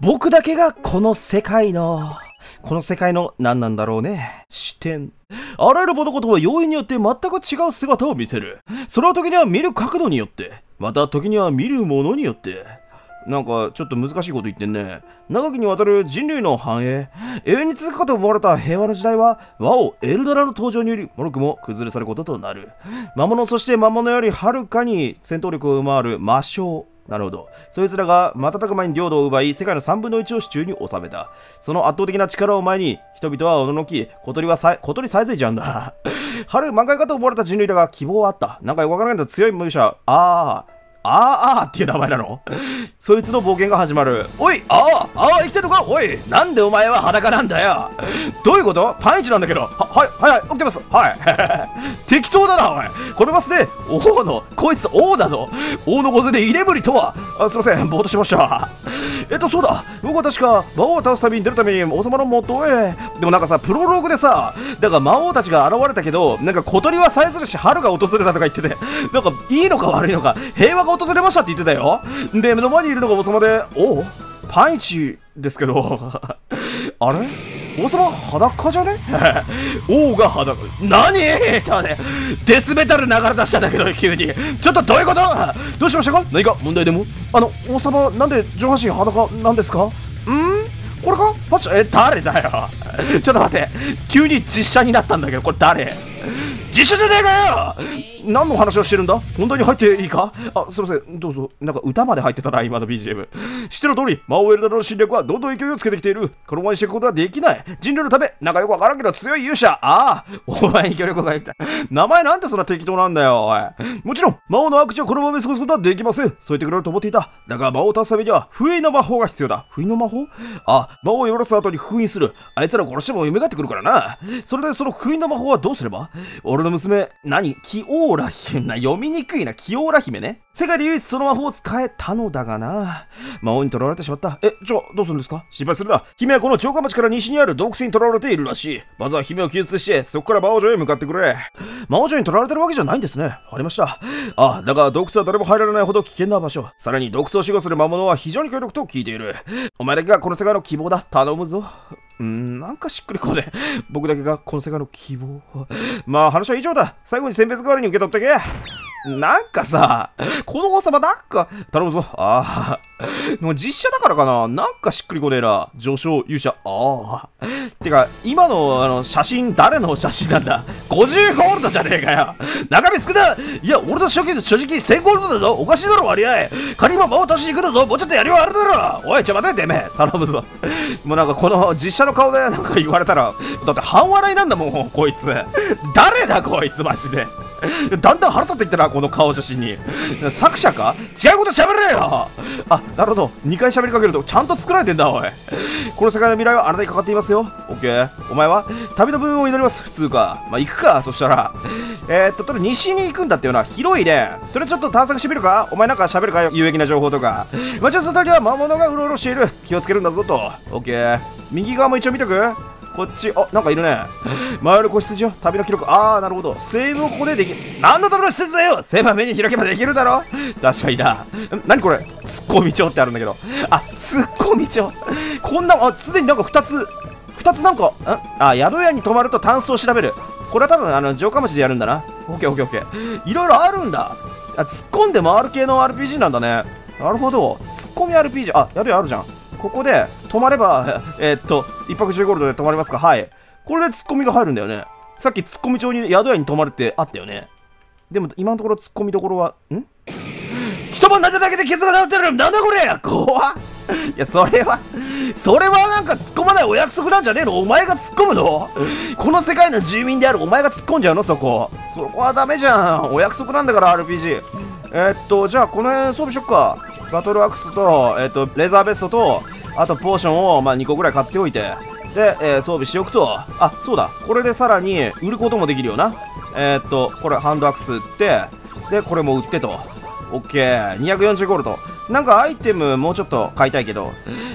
僕だけがこの世界の何なんだろうね。視点。あらゆる物事は要因によって全く違う姿を見せる。それは時には見る角度によって、また時には見るものによって。なんかちょっと難しいこと言ってんね。長きにわたる人類の繁栄、永遠に続くかと思われた平和の時代は、ワオ・エルドラの登場により、もろくも崩れ去ることとなる。魔物、そして魔物よりはるかに戦闘力を上回る魔性。なるほど。そいつらが瞬く間に領土を奪い、世界の3分の1を手中に収めた。その圧倒的な力を前に、人々はおののき、小鳥さえずいちゃうんだ。春満開かと思われた人類だが希望はあった。なんかよくわからないけど強い武者。っていう名前なの。そいつの冒険が始まる。おい、生きてるのか。おい、なんでお前は裸なんだよ。どういうこと。パンイチなんだけど。はい、起きてます。はい。適当だな、おい。これますね。こいつ王なの。王の御前で居眠りとは。すいません、ぼーっとしました。そうだ。僕は確か魔王を倒す旅に出るために王様の元へ。でもなんかさ、プロローグでさ、だから魔王たちが現れたけど、なんか小鳥はさえずるし、春が訪れたとか言ってて、なんかいいのか悪いのか、平和が訪れましたって言ってたよ。で、目の前にいるのが王様で、パンイチですけど、あれ王様裸じゃね。王が裸。何ちょっとね、デスメタル流れ出したんだけど、急に。ちょっとどういうこと。どうしましたか。何か問題でも。王様なんで上半身裸なんですか。これかパッチョ。誰だよ。ちょっと待って、急に実写になったんだけど、これ誰。実写じゃねえかよ。何の話をしてるんだ。本当に入っていいか。すいません、どうぞ。なんか歌まで入ってたな、今の BGM。知ってる通り、魔王エルダラの侵略はどんどん勢いをつけてきている。このままにしていくことはできない。人類のため、なんかよくわからんけど強い勇者。お前に協力がいった。名前なんでそんな適当なんだよ、おい。もちろん、魔王の悪事をこのままに過ごすことはできません。そう言ってくれると思っていた。だが魔王を倒すためには、封印の魔法が必要だ。封印の魔法。魔王を殺す後に封印する。あいつらを殺しても蘇ってくるからな。それでその封印の魔法はどうすれば。俺の娘、キオーラ姫。読みにくいな。キオーラ姫ね。世界で唯一その魔法を使えたのだがな。魔王に囚われてしまった。どうするんですか。心配するな。姫はこの城下町から西にある洞窟に囚われているらしい。まずは姫を救出して、そこから魔王城へ向かってくれ。魔王城に囚われてるわけじゃないんですね。わかりました。だが洞窟は誰も入られないほど危険な場所。さらに洞窟を守護する魔物は非常に強力と聞いている。お前だけがこの世界の希望だ。頼むぞ。なんかしっくりこうで。僕だけがこの世界の希望。まあ話は以上だ。最後に選別代わりに受け取ってけ。なんかさ、この王様なんか、頼むぞ。でも実写だからかな。なんかしっくりこねえな。序章、勇者。てか、今の写真、誰の写真なんだ。50ゴールドじゃねえかよ。中身少な。いや、俺の正直1000ゴールドだぞ。おかしいだろ、割合。仮にも魔王倒しに行くんだぞ。もうちょっとやりはあるだろ。おい、待て、てめえ。頼むぞ。もうなんかこの実写の顔でなんか言われたら、だって半笑いなんだもん、こいつ。誰だ、こいつ、マジで。だんだん腹立ってきたな、この顔写真に。作者か。違うこと喋れよ。なるほど。2回喋りかけるとちゃんと作られてんだ、おい。この世界の未来はあなたにかかっていますよ。オッケー。お前は旅の分を祈ります。普通か。行くか。そしたらとりあえず西に行くんだってよな。広いね。とりあえずちょっと探索してみるか。お前なんか喋るかよ、有益な情報とか。街の外には魔物がうろうろしている。気をつけるんだぞと。オッケー。右側も一応見とく。こっち、なんかいるね。前より子羊よ。旅の記録。なるほど。セーブをここでできる。何のための施設だよ。セーブは目に開けばできるだろ。確かにだ。何これ。ツッコミ帳ってあるんだけど。ツッコミ帳。こんな、すでになんか2つなんか、宿屋に泊まるとタンスを調べる。これは多分、城下町でやるんだな。オッケー。いろいろあるんだ。突っ込んで回る系の RPG なんだね。なるほど。突っ込み RPG。宿屋あるじゃん。ここで泊まれば、1泊10ゴールドで泊まれますか。はい。これでツッコミが入るんだよね。さっきツッコミ帳に宿屋に泊まるってあったよね。でも今のところツッコミどころは、一晩寝ただけで傷が治ってる。なんだこれ。怖っ。いや、それはなんか突っ込まないお約束なんじゃねえの。お前が突っ込むの。この世界の住民であるお前が突っ込んじゃうの。そこはダメじゃん。お約束なんだから RPG。じゃあこの辺装備しよっか。バトルアクスと、レーザーベストと、あとポーションを、2個ぐらい買っておいて、で、装備しておくと、そうだ、これでさらに売ることもできるよな。これハンドアクス売って、で、これも売ってと。オッケー、240ゴールド。なんかアイテムもうちょっと買いたいけど、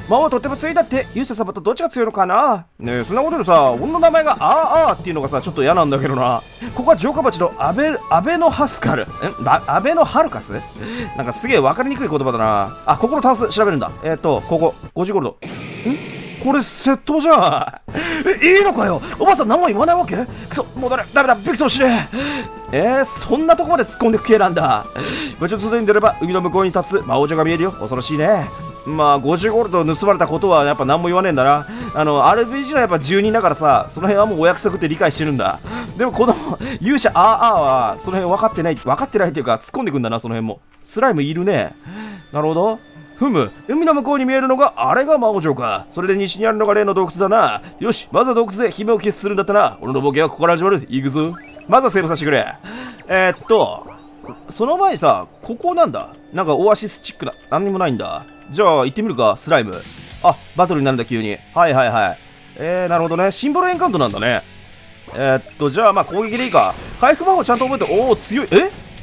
魔王はとっても強いんだって。勇者様とどっちが強いのかな。ねえ、そんなことでさ、俺の名前があーっていうのがさ、ちょっと嫌なんだけどな。ここは城下町のアベノハスカル。アベノハルカス。なんかすげえ分かりにくい言葉だな。あ、ここのタンス調べるんだ。ここ、50ゴールド。これ窃盗じゃん。いいのかよ。おばあさん何も言わないわけ。くそ、もうダメだ、ビクトル死ね。そんなとこまで突っ込んでく系なんだ。部長外に出れば海の向こうに立つ魔王城が見えるよ。恐ろしいね。まあ50ゴールド盗まれたことはやっぱ何も言わねえんだな。RPG のやっぱ住人だからさ、その辺はもうお約束って理解してるんだ。でもこの勇者はその辺分かってないっていうか突っ込んでくんだな。その辺もスライムいるね。なるほど。海の向こうに見えるのがあれが魔王城か。それで西にあるのが例の洞窟だな。よし、まずは洞窟で姫を決するんだったな。俺の冒険はここから始まる。行くぞ。まずはセーブさせてくれ。その前にさ、ここなんだ。なんかオアシスチックだ。何にもないんだ。じゃあ行ってみるか。スライム。あ、バトルになるんだ急に。はい。なるほどね。シンボルエンカウントなんだね。じゃあまあ攻撃でいいか。回復魔法ちゃんと覚えて。おお、強い。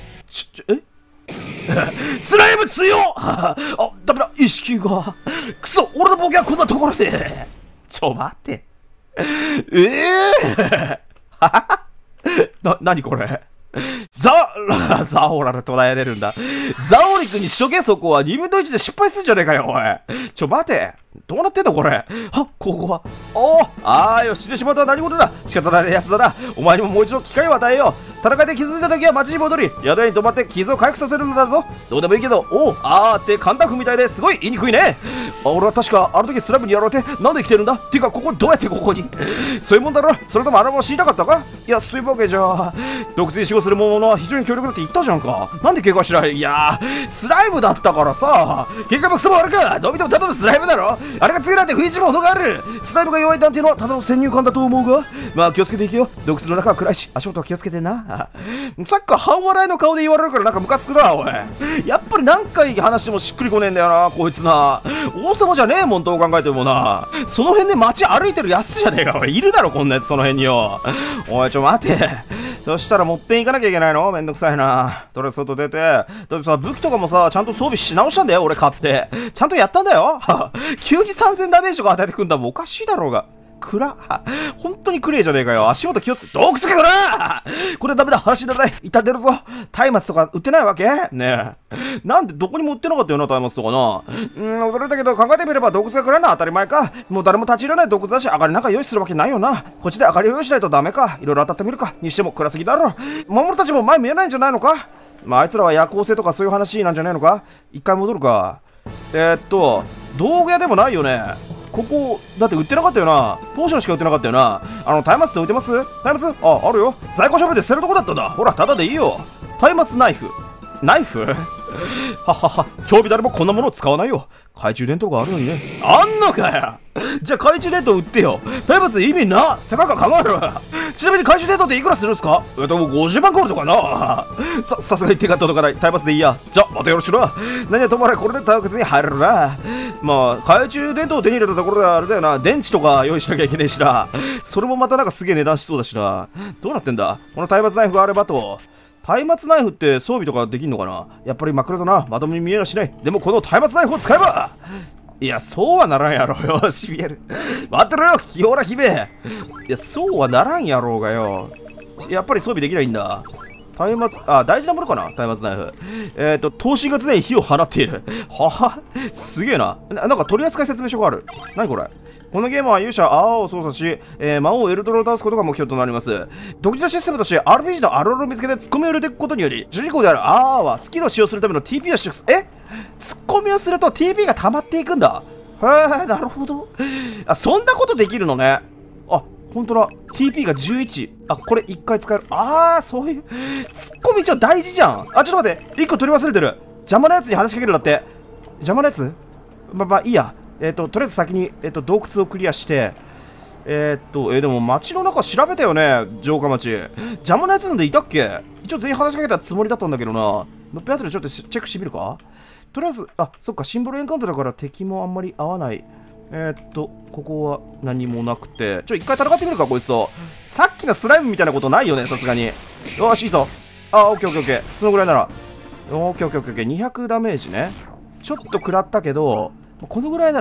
スライム強っあ、ダメだ、意識が。くそ、俺の冒険はこんなところで。待って。何これ。ザオラで捉えれるんだ。ザオリ君に初見走行は2分の1で失敗するんじゃねえかよ、おい。待て。どうなってんだこれ。ここは。よし、死んでしまったは何事だ。仕方ないやつだな。お前にももう一度機会を与えよう。戦いで傷ついた時は町に戻り、宿屋に泊まって傷を回復させるのだぞ。どうでもいいけど、って簡単譜みたいですごい言いにくいね。俺は確かあの時スラムにやられてなんで来てるんだ。てかここどうやってここに。そういうもんだろ。それともあれも知りたかったか。いや、そういうわけじゃ。洞窟に守護する者は非常に強力だって言ったじゃんか。なんで怪我しない。いやー、スライムだったからさ。結果もクソもあるか。どう見てもただのスライムだろ。あれが強いなんて不一も程がある。スライムが弱いなんていうのはただの先入観だと思うが、まあ気をつけていけよ。洞窟の中は暗いし足元は気をつけてな。さっきから半笑いの顔で言われるからなんかムカつくな、おい。やっぱり何回話してもしっくりこねえんだよな、こいつな。王様じゃねえもん、どう考えてもな。その辺で街歩いてるやつじゃねえか、おい。いるだろ、こんなやつ、その辺によ。おい、待て。そしたらもっぺん行かなきゃいけないの。めんどくさいな。とりあえず外出て。だってさ、武器とかもさ、ちゃんと装備し直したんだよ、俺買って。ちゃんとやったんだよ。急に3000ダメージとか与えてくんだもん、おかしいだろうが。本当にクレイじゃねえかよ。足元気をつけ。洞窟かこら。これダメだ。話にならない。一旦出るぞ。松明とか売ってないわけねえ。なんでどこにも売ってなかったよな、松明とかな。驚いたけど考えてみれば洞窟が暗いのは当たり前か。もう誰も立ち入らない洞窟だし、明かりなんか用意するわけないよな。こっちで明かりを用意しないとダメか。いろいろ当たってみるか。にしても暗すぎだろ。魔物たちも前見えないんじゃないのか。まああいつらは夜行性とかそういう話なんじゃないのか。一回戻るか。道具屋でもないよね。ここだって売ってなかったよな。ポーションしか売ってなかったよな。松明って置いてます？松明？あるよ。在庫処分で捨てるとこだったんだ。ほら、ただでいいよ。松明ナイフ。ナイフ興味誰もこんなものを使わないよ。懐中電灯があるのにね。あんのかよ。じゃあ懐中電灯売ってよ。松明意味な。せかか考えろ。ちなみに懐中電灯っていくらするんですか。50万ゴールドかな。さすがに手が届かない。松明でいいや。じゃあまたよろしくな。何はともあれこれで洞窟に入れるな。まあ懐中電灯を手に入れたところであれだよな。電池とか用意しなきゃいけねえしな。それもまたなんかすげえ値段しそうだしな。どうなってんだこの松明ナイフがあればと。松明ナイフって装備とかできんのかな。やっぱり真っ暗だな。まともに見えやしない。でもこの松明ナイフを使えば。いや、そうはならんやろよ。CBL。待ってろよ、キオラ姫。いや、そうはならんやろうがよ。やっぱり装備できないんだ。大事なものかな松明ナイフ。刀身が常に火を放っている。すげえな。なんか取扱説明書がある。何これ。このゲームは勇者アーを操作し、魔王エルドロを倒すことが目標となります。独自のシステムとして RPG のあるあるを見つけてツッコミを入れていくことにより、主人公であるアーはスキルを使用するための TP を取得する。ツッコミをすると TP が溜まっていくんだ。なるほど。そんなことできるのね。ほんとだ。TP が11。これ1回使える。そういう。ツッコミ一応大事じゃん。ちょっと待って。1個取り忘れてる。邪魔なやつに話しかけるんだって。邪魔なやついいや。とりあえず先に、洞窟をクリアして、でも街の中調べたよね、城下町。邪魔なやつなんでいたっけ。一応全員話しかけたつもりだったんだけどな。もう一回後でちょっとチェックしてみるか。とりあえず、そっか、シンボルエンカウントだから敵もあんまり合わない。ここは何もなくて、一回戦ってみるか、こいつと。さっきのスライムみたいなことないよね、さすがに。よし、いいぞ。オッケーオッケーオッケー。そのぐらいなら。オッケーオッケーオッケー。200ダメージね。ちょっと食らったけど、このぐらいなら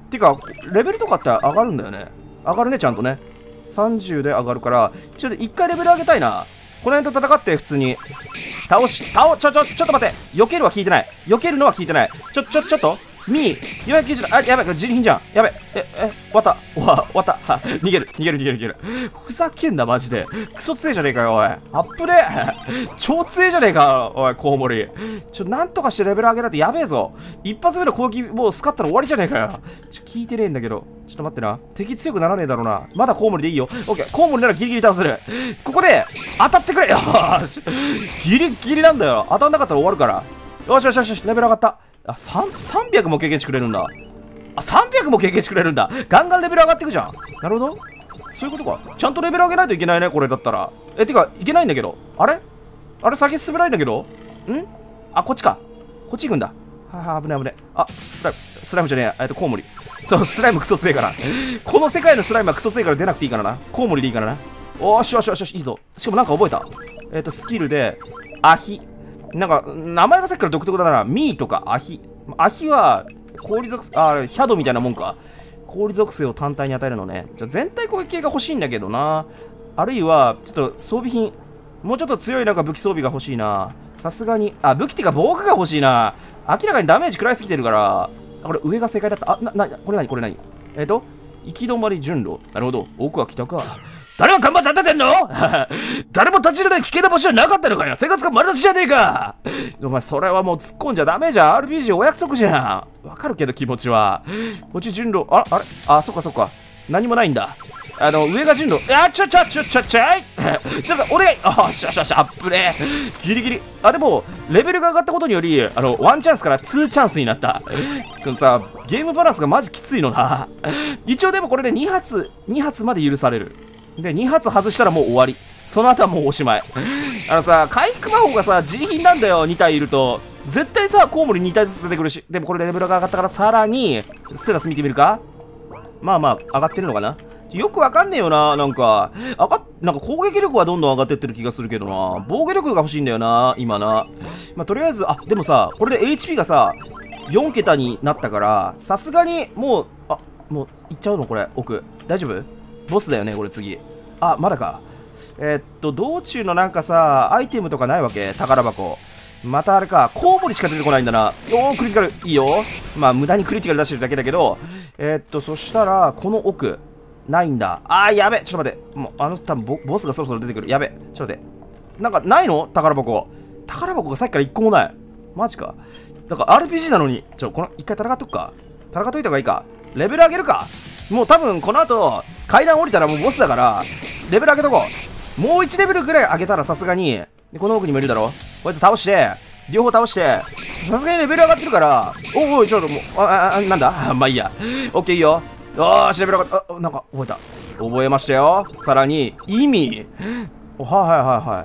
てか、レベルとかって上がるんだよね。上がるね、ちゃんとね。30で上がるから、ちょっと一回レベル上げたいな。この辺と戦って、普通に。ちょっと待って。避けるは効いてない。避けるのは効いてない。ちょっとミー、490、あ、やばい、これ自利品じゃん。やべ終わった。逃げる。ふざけんな、マジで。クソ強えじゃねえかよ、おい。アップで超強えじゃねえか、おい、コウモリ。なんとかしてレベル上げないとやべえぞ。一発目の攻撃、もうスカったら終わりじゃねえかよ。聞いてねえんだけど。ちょっと待ってな。敵強くならねえだろうな。まだコウモリでいいよ。オッケー、コウモリならギリギリ倒せる。ここで、当たってくれよし。ギリギリなんだよ。当たんなかったら終わるから。よし、レベル上がった。あ、300も経験値くれるんだ。あ、300も経験値くれるんだ。ガンガンレベル上がっていくじゃん。なるほど。そういうことか。ちゃんとレベル上げないといけないね、これだったら。てか、いけないんだけど。あれ先進めないんだけど。あ、こっちか。こっち行くんだ。危ない。あ、スライムじゃねえや。コウモリ。そう、スライムクソ強いから。この世界のスライムはクソ強いから出なくていいからな。コウモリでいいからな。よし、いいぞ。しかもなんか覚えた。スキルで、アヒ。なんか、名前がさっきから独特だな。ミーとかアヒ。アヒは、氷属性、ヒャドみたいなもんか。氷属性を単体に与えるのね。全体攻撃系が欲しいんだけどな。あるいは、ちょっと装備品。もうちょっと強いなんか武器装備が欲しいな。さすがに。武器ってか防具が欲しいな。明らかにダメージ食らいすぎてるから。これ上が正解だった。これ何行き止まり順路。なるほど。奥は北か。誰が看板立ててんの誰も立ち入れない危険な場所じゃなかったのかよ。生活が丸出しじゃねえか。お前それはもう突っ込んじゃダメじゃん。RPG お約束じゃん。わかるけど気持ちは。こっち順路。あれそっか。何もないんだ。上が順路。ちょっとお願い。アップね。ギリギリ。でも、レベルが上がったことにより、ワンチャンスから2チャンスになった。でもさ、ゲームバランスがマジきついのな。一応でもこれで2発まで許される。で、2発外したらもう終わり。その後はもうおしまい。回復魔法がさ、自利品なんだよ、2体いると。絶対さ、コウモリ2体ずつ出てくるし。でもこれレベルが上がったから、さらに、ステラス見てみるか。上がってるのかな。よくわかんねえよな、なんか攻撃力はどんどん上がってってる気がするけどな。防御力が欲しいんだよな、今な。とりあえず、でもさ、これで HP がさ、4桁になったから、さすがに、もういっちゃうのこれ、奥。大丈夫？ボスだよね、これ次。まだか。道中のなんかさ、アイテムとかないわけ？宝箱。またあれか、コウモリしか出てこないんだな。クリティカル。いいよ。無駄にクリティカル出してるだけだけど、そしたら、この奥。ないんだ。やべ。ちょっと待って。もう、多分ボスがそろそろ出てくる。やべ。ちょっと待って。なんか、ないの？宝箱がさっきから1個もない。マジか。なんか RPG なのに。この、一回戦っとくか。戦っといた方がいいか。レベル上げるか。もう多分、この後、階段降りたらもうボスだから、レベル上げとこう。もう1レベルぐらい上げたらさすがに、でこの奥にもいるだろ。こうやって倒して、両方倒して、さすがにレベル上がってるから、おい、ちょっともう、なんだいいや。オッケーいいよ。よーし、レベル上がった。なんか、覚えましたよ。さらに、意味。はい。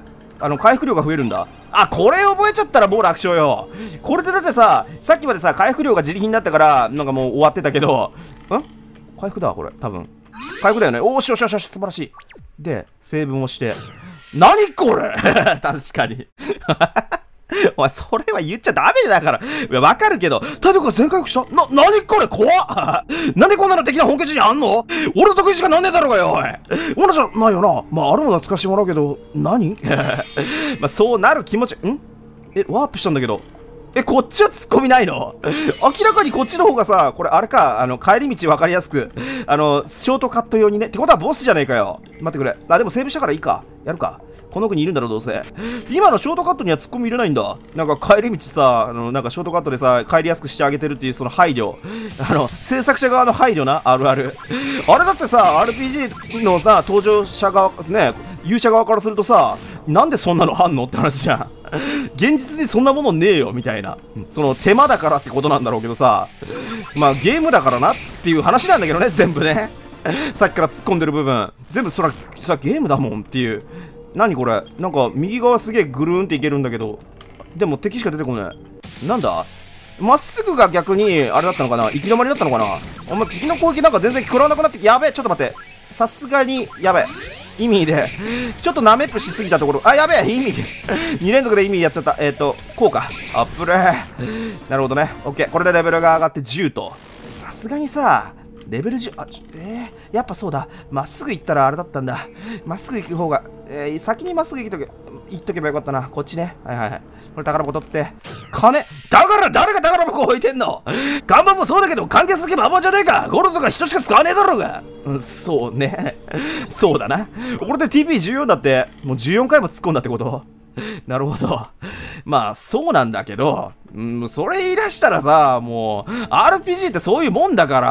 回復量が増えるんだ。これ覚えちゃったらもう楽勝よ。これでだってさ、さっきまでさ、回復量が自利品だったから、なんかもう終わってたけど、回復だ、これ、多分。回復だよね。よし、素晴らしい。で、成分をして。何これ確かに。お前、それは言っちゃダメだから。いや、わかるけど、体力が全回復した？何これ怖っなんでこんなの敵な本拠地にあんの？俺の得意しかなんねえだろうがよ、おい。俺じゃないよな。あるものは使わせてもらうけど、何そうなる気持ち、ワープしたんだけど。こっちは突っ込みないの？明らかにこっちの方がさ、これあれか、帰り道わかりやすく、ショートカット用にね。ってことはボスじゃねえかよ。待ってくれ。でもセーブしたからいいか。やるか。この奥にいるんだろ、どうせ。今のショートカットには突っ込み入れないんだ。なんか帰り道さ、なんかショートカットでさ、帰りやすくしてあげてるっていうその配慮。制作者側の配慮な、あるある。あれだってさ、RPG のさ、登場者側、ね、勇者側からするとさ、なんでそんなのあんのって話じゃん。現実にそんなものねえよ、みたいな。その手間だからってことなんだろうけどさ。ゲームだからなっていう話なんだけどね、全部ね。さっきから突っ込んでる部分。全部そらゲームだもんっていう。何これ？なんか右側すげえぐるーんっていけるんだけど、でも敵しか出てこない。なんだ？まっすぐが逆にあれだったのかな？行き止まりだったのかな？敵の攻撃なんか全然食らわなくなってき、やべえ、ちょっと待って。さすがに、やべえ。意味で、ちょっとナメップしすぎたところ、やべえ、意味。2連続で意味やっちゃった。こうか。アップレー。なるほどね。オッケー。これでレベルが上がって10と。 さすがにさ、レベル10、やっぱそうだ。まっすぐ行ったらあれだったんだ。まっすぐ行く方が、先にまっすぐ行っとけばよかったな。こっちね。はいはいはい。これ宝箱取って。金だから誰が宝箱置いてんの？看板もそうだけど、完結すぎばまじゃねえか。ゴールドとか人しか使わねえだろうが。そうね。そうだな。これで TP14 だって、もう14回も突っ込んだってこと？なるほど。まあ、そうなんだけど、それ言い出したらさ、もう、RPG ってそういうもんだから、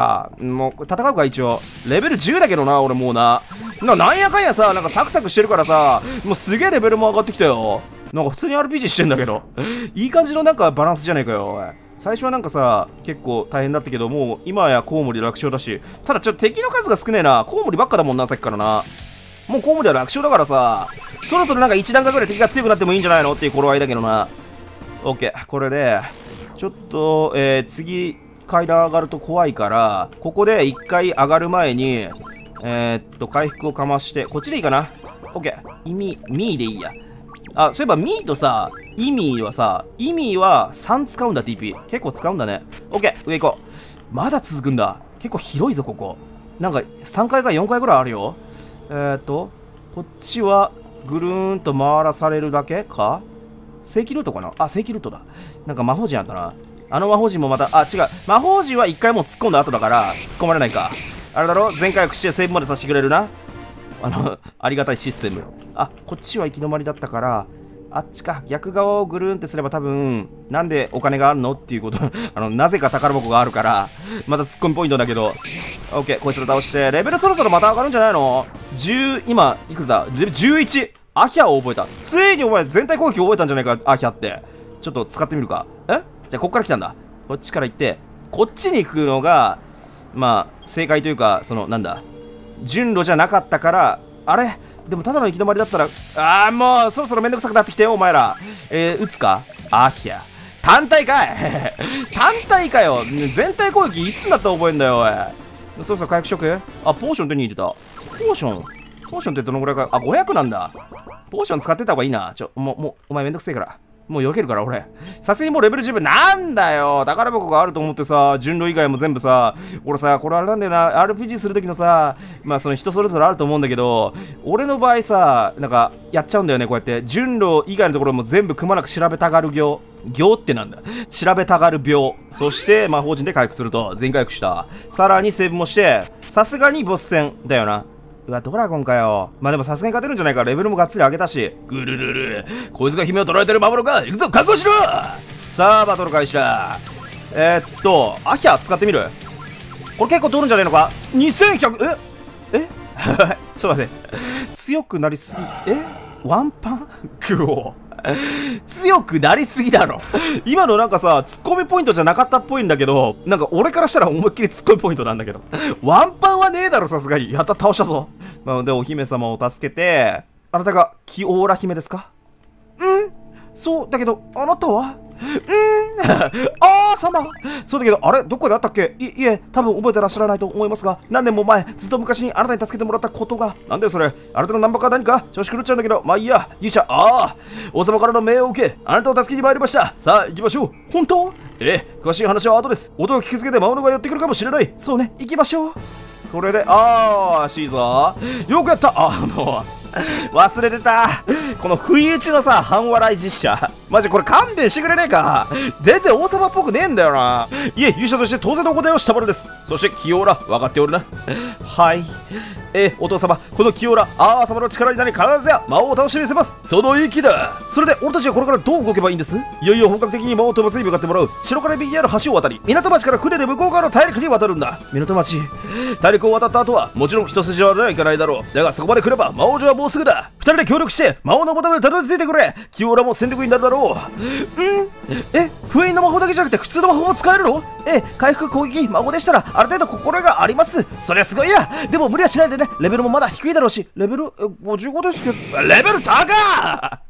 もう、戦うか一応。レベル10だけどな、俺もうな。なんやかんやさ、なんかサクサクしてるからさ、もうすげえレベルも上がってきたよ。なんか普通に RPG してんだけど。いい感じのなんかバランスじゃねえかよ。最初はなんかさ、結構大変だったけど、もう今やコウモリ楽勝だし、ただちょっと敵の数が少ねえな。コウモリばっかだもんな、さっきからな。もうコウモリは楽勝だからさ、そろそろなんか1段階ぐらい敵が強くなってもいいんじゃないのっていう頃合いだけどな。オッケー、これで、ちょっと、次、階段上がると怖いから、ここで1回上がる前に、回復をかまして、こっちでいいかな。オッケー、ミーでいいや。あ、そういえばミーとさ、イミーはさ、イミーは3使うんだ TP。結構使うんだね。オッケー、上行こう。まだ続くんだ。結構広いぞ、ここ。なんか3回か4回ぐらいあるよ。こっちはぐるーんと回らされるだけか？正規ルートかなあ、正規ルートだ。なんか魔法陣あったな。あの魔法陣もまた、あ、違う。魔法陣は1回もう突っ込んだ後だから、突っ込まれないか。あれだろ？前回口でセーブまでさせてくれるな。ありがたいシステム。あ、こっちは行き止まりだったから、あっちか。逆側をぐるーんってすれば多分、なんでお金があるのっていうこと。なぜか宝箱があるから、また突っ込みポイントだけど。オッケー、こいつら倒して、レベルそろそろまた上がるんじゃないの？ 10、今、いくつだ？レベル11。アヒャを覚えた。ついにお前全体攻撃覚えたんじゃないか、アヒャって。ちょっと使ってみるか。じゃあこっから来たんだ。こっちから行って、こっちに行くのが、まあ、正解というか、なんだ。順路じゃなかったから、あれでもただの行き止まりだったら、もうそろそろめんどくさくなってきてよ、お前ら。撃つか？アヒャ。単体かい単体かよ。全体攻撃いつになったら覚えんだよ、おい。そろそろ回復しとく？あ、ポーション手に入れた。ポーションってどのぐらいか。あ、500なんだ。ポーション使ってた方がいいな。もう、お前めんどくせえから。もう避けるから、俺。さすがにもうレベル10分なんだよ。宝箱があると思ってさ、順路以外も全部さ、俺さ、これあれなんだよな。RPG するときのさ、まあ人それぞれあると思うんだけど、俺の場合さ、なんか、やっちゃうんだよね、こうやって。順路以外のところも全部くまなく調べたがる行ってなんだ。調べたがる病。そして、魔法陣で回復すると、全回復した。さらにセーブもして、さすがにボス戦だよな。うわ、ドラゴンかよ。まあでもさすがに勝てるんじゃないか。レベルもがっつり上げたし。ぐるるる。こいつが姫を捕らえてる魔物か。行くぞ、覚悟しろ。さあ、バトル開始だ。アヒャ使ってみる。これ結構通るんじゃねえのか。2100、ちょっと待って。強くなりすぎ、ワンパンクオ強くなりすぎだろ。今のなんかさ、ツッコミポイントじゃなかったっぽいんだけど、なんか俺からしたら思いっきりツッコミポイントなんだけど。ワンパンはねえだろ、さすがに。やった倒したぞ。まあ、で、お姫様を助けて、あなたがキオーラ姫ですか？そう、だけど、あなたは様そうだけど、あれどこであったっけ？いえ、多分覚えてらっしゃらないと思いますが、何年も前、ずっと昔にあなたに助けてもらったことが。なんだよそれ。あなたのナンバーか何か調子狂っちゃうんだけど、まあいいや。勇者、王様からの命を受け、あなたを助けに参りました。さあ、行きましょう。本当？詳しい話は後です。音を聞きつけて魔物が寄ってくるかもしれない。そうね、行きましょう。これで、しいぞ。よくやった。忘れてた。この不意打ちのさ、半笑い実写。マジこれ勘弁してくれねえか。全然王様っぽくねえんだよな。いえ、勇者として当然のお答えをしたまるです。そして、キオーラ、分かっておるな。はい。お父様、このキオーラ、様の力になり必ずや魔王を倒してみせます。その意気だ。それで、俺たちはこれからどう動けばいいんです？いよいよ本格的に魔王討伐に向かってもらう。城から右にある橋を渡り、港町から船で向こう側の大陸に渡るんだ。港町。大陸を渡った後は、もちろん一筋縄ではいかないだろう。だがそこまで来れば、魔王城はもうすぐだ。二人で協力して魔王のボタンまでたどり着いてくれ。キオーラも戦力になるだろう。封印の魔法だけじゃなくて普通の魔法も使えるの？回復攻撃魔法でしたらある程度心得があります。そりゃすごいや。でも無理はしないでね。レベルもまだ低いだろうし。レベル55ですけど。レベル高っ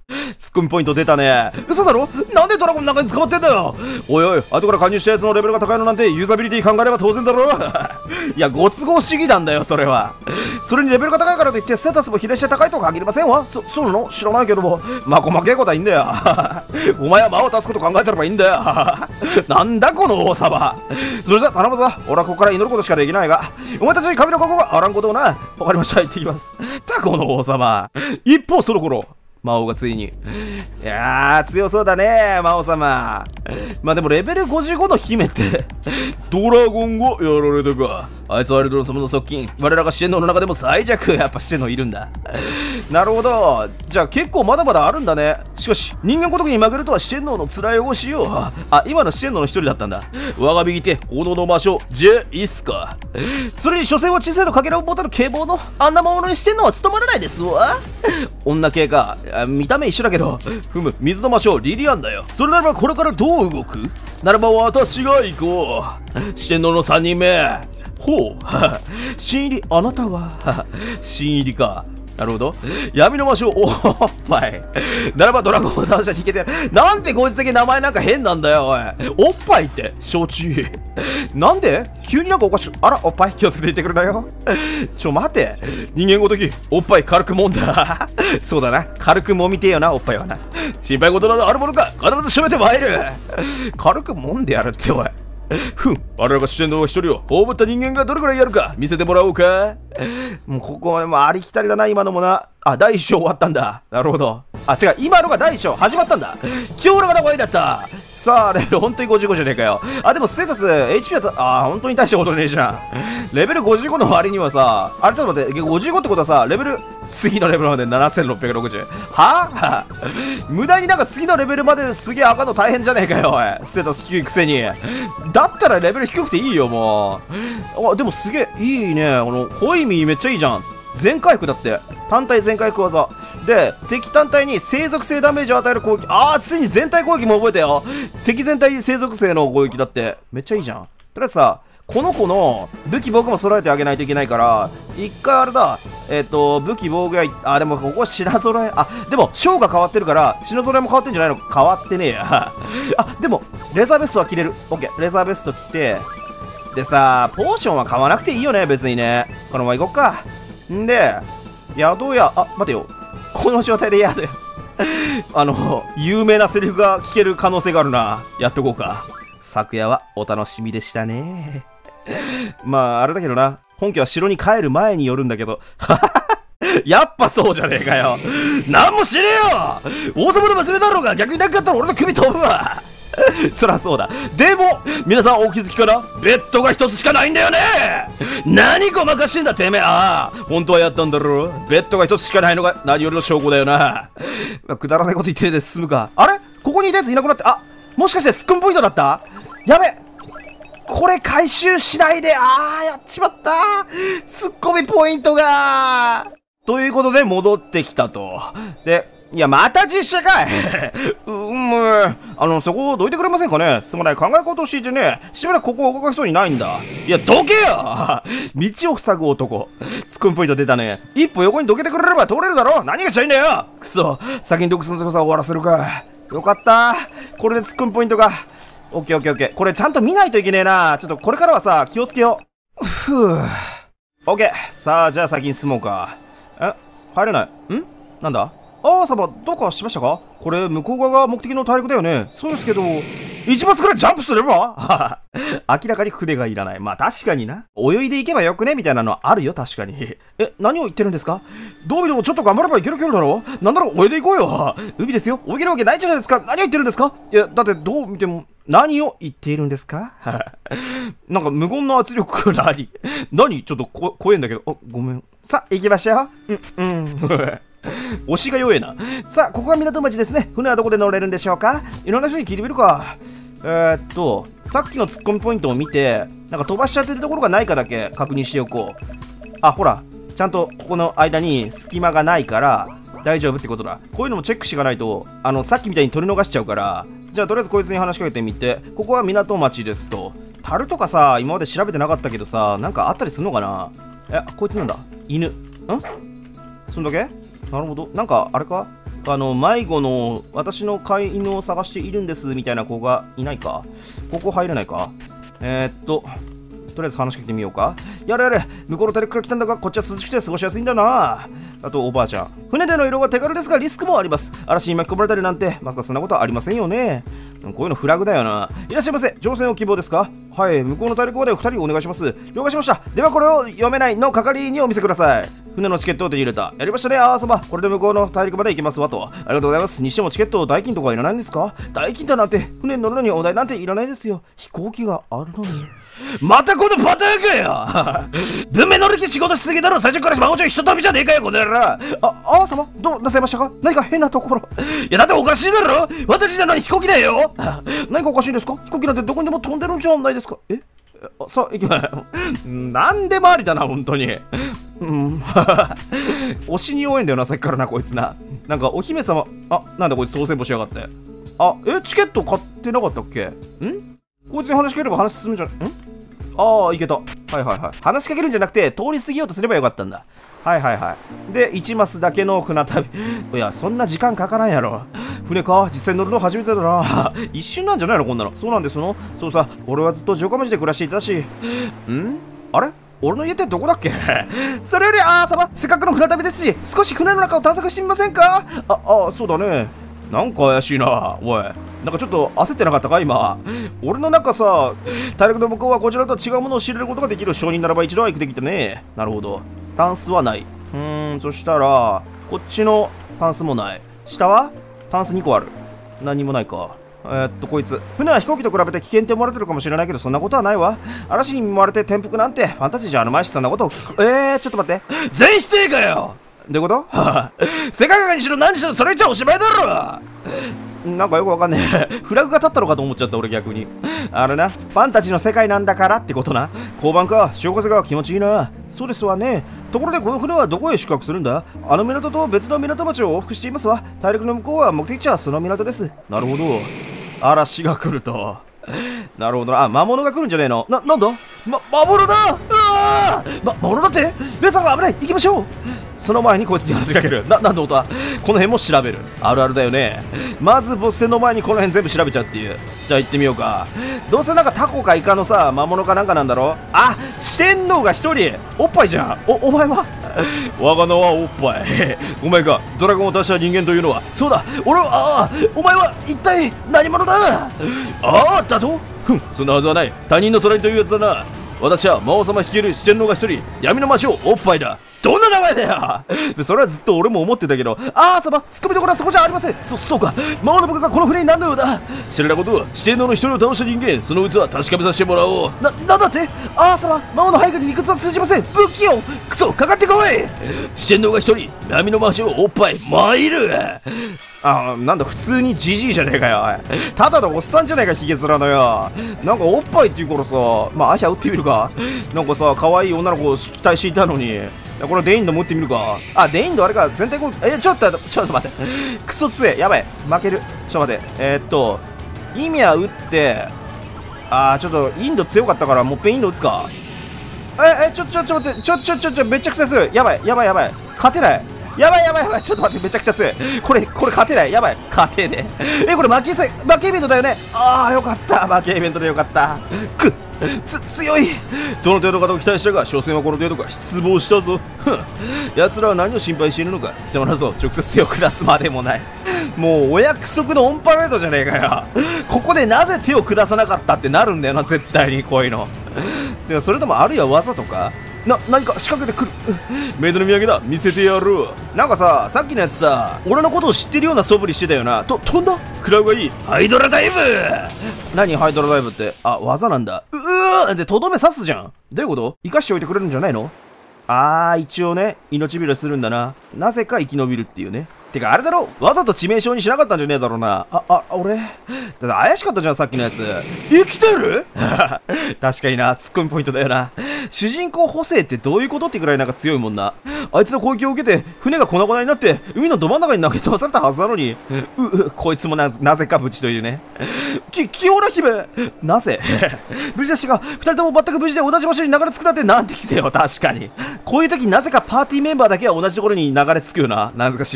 ツッコミポイント出たね。嘘だろ？なんでドラゴンの中に捕まってんだよ。おいおい、後から加入したやつのレベルが高いのなんてユーザビリティ考えれば当然だろ。いや、ご都合主義なんだよ、それは。それにレベルが高いからといってステータスも比例して高いとは限りませんわ。そうなの？知らないけども。まあ、細けいことはいいんだよ。お前は魔を出すこと考えてればいいんだよ。なんだこの王様。それじゃ頼むぞ。俺はここから祈ることしかできないが、お前たちに神の加護があらんことをな。わかりました、行ってきます。この王様。一方その頃、魔王がついに。いやー、強そうだね、魔王様。まあでもレベル55の姫って、ドラゴンをやられたか。あいつはエルドロ様の側近。我らが四天王の中でも最弱。やっぱ四天王いるんだ。なるほど。じゃあ結構まだまだあるんだね。しかし、人間ごときに負けるとは四天王の辛いをしよう。あ、今の四天王の一人だったんだ。我が右手、炎の魔性、ジェイスか。それに所詮は知性のかけらを持たぬ警棒の、あんな魔物に四天王は務まらないですわ。女系か。見た目一緒だけど、水の魔性、リリアンだよ。それならばこれからどう動く？ならば私が行こう。四天王の3人目。ほう。新入り、あなたは新入りか。なるほど。闇の魔性、おっぱい。ならばドラゴンを倒したらいけてる。なんでこいつだけ名前なんか変なんだよ、おい。おっぱいって、承知。なんで急になんかおかしく。あら、おっぱい気をつけて言ってくれたよ。待て。人間ごとき、おっぱい軽くもんだ。そうだな。軽くもみてえよな、おっぱいはな。心配事などあるものか、必ず締めてまいる。軽くもんでやるって、おい。我らが四天王一人を葬った人間がどれくらいやるか見せてもらおうか。もうここまでもありきたりだな、今のもな。あ、第一章終わったんだ。なるほど。あ、違う、今のが第一章始まったんだ。今日のが終わりだった。さあ、レベル本当に55じゃねえかよ。あ、でもステータス HP だと、本当に大したことねえじゃん。レベル55の割にはさ、あれちょっと待って、55ってことはさ、次のレベルまで7660。はぁ無駄になんか次のレベルまですげえ上がるの大変じゃねえかよ、おい。ステータス低いくせに。だったらレベル低くていいよ、もう。あ、でもすげえ、いいね。ホイミーめっちゃいいじゃん。全回復だって。単体全回復技。で、敵単体に生属性ダメージを与える攻撃。ついに全体攻撃も覚えたよ。敵全体生属性の攻撃だって。めっちゃいいじゃん。とりあえずさ、この子の武器僕も揃えてあげないといけないから、一回あれだ、武器防具屋、でもここは品揃え、でも、章が変わってるから、品揃えも変わってんじゃないの？変わってねえや。でも、レザーベストは着れる。オッケー、レザーベスト着て、でさ、ポーションは買わなくていいよね、別にね。このまま行こっか。んで、宿屋、待てよ。この状態で宿屋。有名なセリフが聞ける可能性があるな。やっとこうか。昨夜はお楽しみでしたね。まあ、あれだけどな。本家は城に帰る前に寄るんだけど。やっぱそうじゃねえかよ。なんもしねえよ。王様の娘だろうが、逆になかったら俺の首飛ぶわ。そりゃそうだ。でも、皆さんお気づきかな？ベッドが一つしかないんだよね。何ごまかしてんだてめえ。本当はやったんだろう。ベッドが一つしかないのが何よりの証拠だよな。くだらないこと言ってるで進むか。あれ？ここにいたやついなくなって、もしかしてツッコミポイントだった？やべ、これ回収しないで。やっちまった。ツッコミポイントが。ということで戻ってきたと。で、いや、また実写かい。そこどいてくれませんかね。すまない、考え事をしていてね、しばらくここを動かしそうにないんだ。いや、どけよ。道を塞ぐ男。ツッコミポイント出たね。一歩横にどけてくれれば通れるだろ。何がしたいんだよ。くそ、先に毒するとこさ終わらせるか。よかった。これでツッコミポイントが。オッケーオッケーオッケー。これちゃんと見ないといけねえな。ちょっとこれからはさ、気をつけよう。オッケー。さあ、じゃあ先に進もうか。入れない。なんだ？様、どうかしましたか？これ、向こう側が目的の大陸だよね。そうですけど、一発くらいジャンプすれば明らかに船がいらない。まあ確かにな。泳いでいけばよくねみたいなのはあるよ、確かに。何を言ってるんですか？どう見てもちょっと頑張ればいける距離だろ？なんだろう、泳いでいこうよ。海ですよ。泳げるわけないじゃないですか。何を言ってるんですか？いや、だってどう見ても、何を言っているんですか？なんか無言の圧力何ちょっと怖いんだけど。ごめん。さあ、行きましょう。推しが弱えな。さあ、ここが港町ですね。船はどこで乗れるんでしょうか？いろんな人に聞いてみるか。さっきのツッコミポイントを見て、なんか飛ばしちゃってるところがないかだけ確認しておこう。ほら、ちゃんとここの間に隙間がないから大丈夫ってことだ。こういうのもチェックしていかないと、さっきみたいに取り逃しちゃうから。じゃあ、とりあえずこいつに話しかけてみて、ここは港町ですと。樽とかさ、今まで調べてなかったけどさ、なんかあったりすんのかな？こいつなんだ？犬。そんだけ？なるほど。なんか、あれか？ 迷子の私の飼い犬を探しているんですみたいな子がいないか。ここ入れないか。とりあえず話しかけてみようか。やれやれ、向こうの大陸から来たんだが、こっちは涼しくて過ごしやすいんだな。あと、おばあちゃん。船での移動は手軽ですが、リスクもあります。嵐に巻き込まれたりなんて、まさかそんなことはありませんよね。こういうのフラグだよな。いらっしゃいませ。乗船を希望ですか？はい、向こうの大陸まで2人お願いします。了解しました。ではこれを読めないの係にお見せください。船のチケットを手に入れた。やりましたね、あーそば。これで向こうの大陸まで行けますわと。ありがとうございます。にしてもチケット代金とかいらないんですか？代金だなんて、船に乗るのにお代なんていらないですよ。飛行機があるのに。またこのパターンかよ文明乗り気仕事しすぎだろ。最初から孫ちゃんひとたびじゃねえかよ、この野郎。あー様、どうなさいましたか？何か変なところ。いや、だっておかしいだろ。私なのに飛行機だよ。何かおかしいんですか？飛行機なんてどこにでも飛んでるんじゃないですか。さあ、行きましょう。なんでもありだな、本当に。推しに弱いんだよな、さっきからな、こいつな。なんか、お姫様、なんだこいつ当選簿しやがって。チケット買ってなかったっけ？こいつに話しかければ話進むんじゃない？いけた。話しかけるんじゃなくて、通り過ぎようとすればよかったんだ。で、1マスだけの船旅。いや、そんな時間かからんやろ。船か、実際乗るの初めてだな。一瞬なんじゃないの、こんなの。そうなんですの。そうさ、俺はずっと城下町で暮らしていたし。あれ？俺の家ってどこだっけ？それより、様、せっかくの船旅ですし、少し船の中を探索してみませんか？そうだね。なんか怪しいな。おい、なんかちょっと焦ってなかったか今。俺の中さ、大陸の向こうはこちらとは違うものを知れることができる証人ならば一度は行くできてね。なるほど。タンスはない。そしたらこっちのタンスもない。下はタンス2個ある。何もないか。こいつ船は飛行機と比べて危険って思われてるかもしれないけど、そんなことはないわ。嵐に見舞われて転覆なんてファンタジーじゃあるまいし、そんなことを聞く。ちょっと待って、全否定かよ。どういうこと？世界観にしろ何にしろそれじゃおしまいだろ。なんかよくわかんねえ。フラグが立ったのかと思っちゃった俺、逆に。あれな、ファンタジーの世界なんだからってことな。交番か、潮風が気持ちいいな。そうですわね。ところでこの船はどこへ宿泊するんだ？あの港と別の港町を往復していますわ。大陸の向こうは目的地はその港です。なるほど。嵐が来ると。なるほどな。魔物が来るんじゃねえの？なんだ？魔物だ！魔物だって？皆さんが危ない！行きましょう！その前にこいつに話しかける。なんで音は？この辺も調べる。あるあるだよね。まずボス戦の前にこの辺全部調べちゃうっていう。じゃあ行ってみようか。どうせなんかタコかイカのさ、魔物かなんかなんだろ？四天王が一人。おっぱいじゃん。お前は？我が名はおっぱい。お前がドラゴンを出した人間というのは？そうだ。俺は、お前は一体何者だ？だと？そんなはずはない。他人の空にというやつだな。私は魔王様率いる四天王が一人。闇の魔性おっぱいだ。どんな名前だよ。それはずっと俺も思ってたけど。様、ツッコミどころはそこじゃありません。そうか。魔王の僕がこの船に何のようだ。知らないことは四天王の一人を倒した人間、その器確かめさせてもらおう。なんだって？様、魔王の背後に理屈は通じません。武器をクソかかってこい。四天王が一人、闇の魔性おっぱい参る。なんだ普通にジジイじゃねえかよ。ただのおっさんじゃねえか、ヒゲ面のよ。なんかおっぱいっていうからさ、アヒャ打ってみるか。なんかさ、可愛い女の子を期待していたのに。これデインドも打ってみるか。デインドあれか、全体攻撃。ちょっと待って。クソ強え。やばい。負ける。ちょっと待って。意味は打って、ちょっとインド強かったから、もっぺんインド打つか。ちょっと待って。めちゃくちゃ強い。やばい。勝てない。やばい。ちょっと待って、めちゃくちゃ強い。これ勝てない。やばい。勝てねえ。これ負けイベントだよね。よかった。負けイベントでよかった。強い。どの程度かと期待したが、所詮はこの程度か。失望したぞ。奴らは何を心配しているのか。貴様らぞ、直接手を下すまでもない。もうお約束のオンパレードじゃねえかよ。ここでなぜ手を下さなかったってなるんだよな、絶対にこういうの。てかそれともあるいはわざとか？何か仕掛けてくる。メイドの土産だ。見せてやる。なんかさ、さっきのやつさ、俺のことを知ってるような素振りしてたよな。飛んだ？食らうがいい。ハイドラダイブ。何ハイドラダイブって。技なんだ。で、とどめ刺すじゃん。どういうこと？生かしておいてくれるんじゃないの？一応ね、命拾いするんだな。なぜか生き延びるっていうね。てかあれだろ、わざと致命傷にしなかったんじゃねえだろうな。俺だって怪しかったじゃん、さっきのやつ。生きてる？確かにな、ツッコミポイントだよな。主人公補正ってどういうことってくらいなんか強いもんな。あいつの攻撃を受けて船が粉々になって海のど真ん中に投げ飛ばされたはずなのに。こいつもなぜか無事というね。清良姫なぜ無事でしたが、二人とも全く無事で同じ場所に流れ着くなんてなんて奇跡よ。確かにこういう時なぜかパーティーメンバーだけは同じところに流れ着くよな。なぜか知らないけど。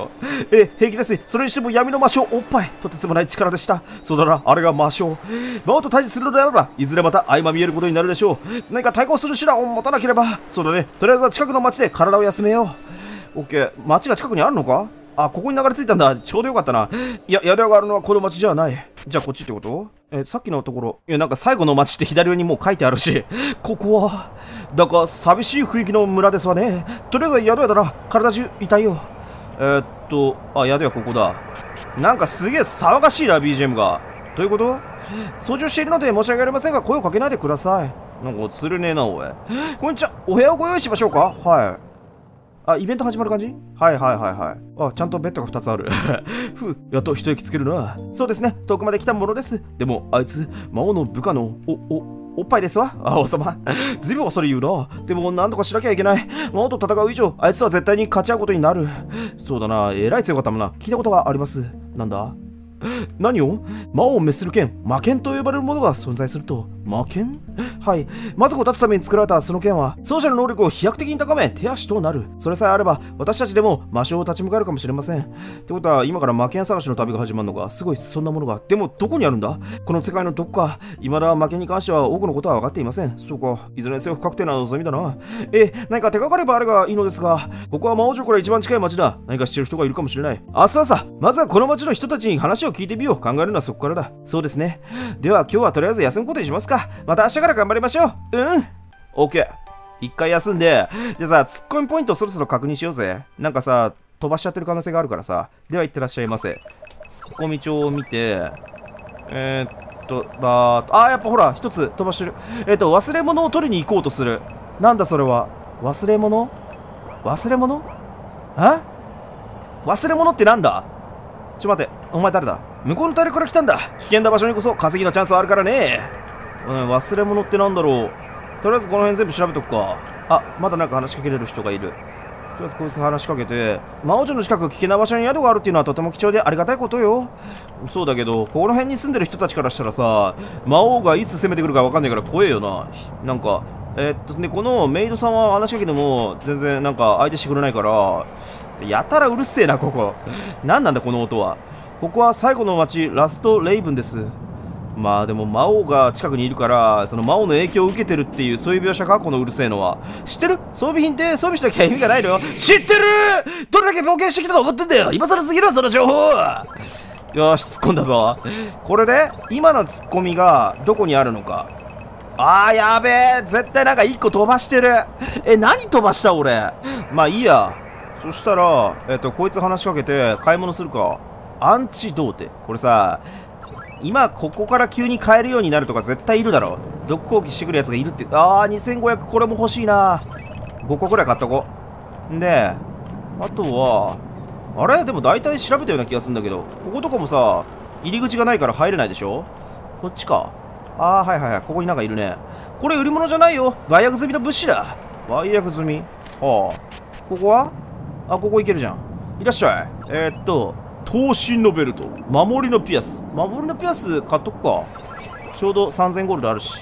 よ。平気です。それにしても闇の魔性おっぱい、とてつもない力でした。そうだな、あれが魔性。魔王と対峙するのであれば、いずれまた相まみえることになるでしょう。何か対抗する手段を持たなければ。そうだね、とりあえずは近くの町で体を休めよう。オッケー、町が近くにあるのか？あ、ここに流れ着いたんだ。ちょうどよかったな。いや、宿屋があるのはこの町じゃない。じゃあこっちってこと？さっきのところ。いや、なんか最後の町って左上にもう書いてあるし。ここは、だか寂しい雰囲気の村ですわね。とりあえず宿屋だな。体中痛いよ。宿屋ここだ。なんかすげえ騒がしいな、BGM が。どういうこと？操縦しているので申し訳ありませんが、声をかけないでください。なんか釣れねえな、おい。こんにちは。お部屋をご用意しましょうか？はい。イベント始まる感じ？はい。ちゃんとベッドが2つある。やっと一息つけるな。そうですね、遠くまで来たものです。でも、あいつ、魔王の部下の、おっぱいですわ。王様。ずいぶん恐れ言うな。でも、なんとかしなきゃいけない。魔王と戦う以上、あいつとは絶対に勝ち合うことになる。そうだな、えらい強かったもんな。聞いたことがあります。なんだ？何を？魔王を滅する剣、魔剣と呼ばれるものが存在すると。魔剣？はい。魔族を断つために作られたその剣は、奏者の能力を飛躍的に高め、手足となる。それさえあれば、私たちでも魔性を立ち向かえるかもしれません。ってことは、今から魔剣探しの旅が始まるのか。すごい、そんなものが。でも、どこにあるんだ？この世界のどこか。未だ魔剣に関しては多くのことは分かっていません。そうか。いずれにせよ不確定な望みだな。何か手がかりばあればいいのですが、ここは魔王城から一番近い町だ。何か知ってる人がいるかもしれない。明日朝、まずはこの町の人たちに話を聞いてみよう。考えるのはそこからだ。そうですね。では今日はとりあえず休むことにしますか。また明日から頑張りましょう。OK。一回休んで、じゃあさ、ツッコミポイントそろそろ確認しようぜ。なんかさ、飛ばしちゃってる可能性があるからさ。では行ってらっしゃいませ。ツッコミ帳を見て、やっぱほら、一つ飛ばしてる。忘れ物を取りに行こうとする。なんだそれは。忘れ物？忘れ物？忘れ物ってなんだ？ちょ待て、お前誰だ？向こうの大陸から来たんだ。危険な場所にこそ稼ぎのチャンスはあるからね。忘れ物ってなんだろう。とりあえずこの辺全部調べとくか。まだなんか話しかけれる人がいる。とりあえずこいつ話しかけて、魔王城の近く危険な場所に宿があるっていうのはとても貴重でありがたいことよ。そうだけど、この辺に住んでる人たちからしたらさ、魔王がいつ攻めてくるかわかんないから怖えよな。なんか、このメイドさんは話しかけても全然なんか相手してくれないから、やたらうるせえな、ここ。なんなんだ、この音は。ここは最後の町、ラストレイブンです。まあでも魔王が近くにいるから、その魔王の影響を受けてるっていう、そういう描写か、このうるせえのは。知ってる？装備品って装備しなきゃ意味がないのよ。知ってる！どれだけ冒険してきたと思ってんだよ。今更すぎるわ、その情報。よし、突っ込んだぞ。これで、今の突っ込みがどこにあるのか。やべえ。絶対なんか1個飛ばしてる。何飛ばした俺。まあいいや。そしたら、こいつ話しかけて買い物するか。アンチドーテ。これさ、今ここから急に買えるようになるとか絶対いるだろ。毒攻撃してくるやつがいるって。2500、これも欲しいな。5個くらい買っとこう。で、あとは、あれでも大体調べたような気がするんだけど、こことかもさ、入り口がないから入れないでしょ？こっちか。はい。ここになんかいるね。これ売り物じゃないよ。売約済みの物資だ。売約済み。ここは？ここ行けるじゃん。いらっしゃい。闘神のベルト。守りのピアス。守りのピアス買っとくか。ちょうど3000ゴールドあるし。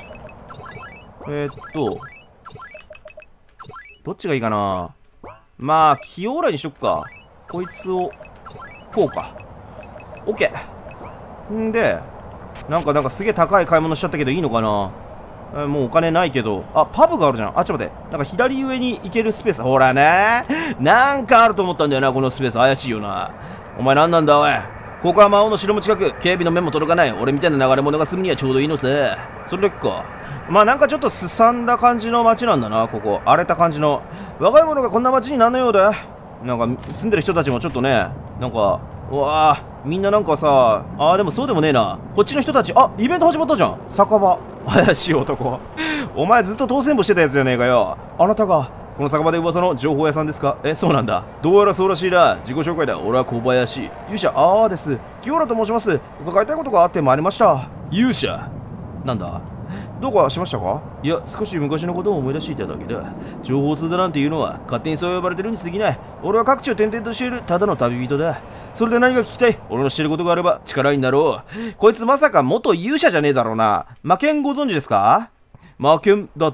どっちがいいかな。まあ、キオーラにしとくか。こいつを、こうか。オッケー。んで、なんかすげえ高い買い物しちゃったけどいいのかな。もうお金ないけど。パブがあるじゃん。ちょっと待って。なんか左上に行けるスペース。ほらね。なんかあると思ったんだよな、このスペース。怪しいよな。お前なんなんだ、おい。ここは魔王の城も近く、警備の目も届かない。俺みたいな流れ物が済むにはちょうどいいのさ。それか。まあなんかちょっとすさんだ感じの街なんだな、ここ。荒れた感じの。若い者がこんな街になんのようだ。なんか住んでる人たちもちょっとね、なんか、うわぁ、みんななんかさ、でもそうでもねえな。こっちの人たち、イベント始まったじゃん。酒場。怪しい男。お前ずっと当選簿してたやつじゃねえかよ。あなたが、この酒場で噂の情報屋さんですか？そうなんだ。どうやらそうらしいな。自己紹介だ。俺は小林。勇者、です。清原と申します。伺いたいことがあって参りました。勇者？なんだ？どうかしましたか？いや、少し昔のことを思い出していただけだ。情報通だなんていうのは勝手にそう呼ばれてるに過ぎない。俺は各地を転々としているただの旅人だ。それで何が聞きたい？俺の知ってることがあれば力になろう。こいつまさか元勇者じゃねえだろうな。魔剣ご存知ですか？魔剣だと？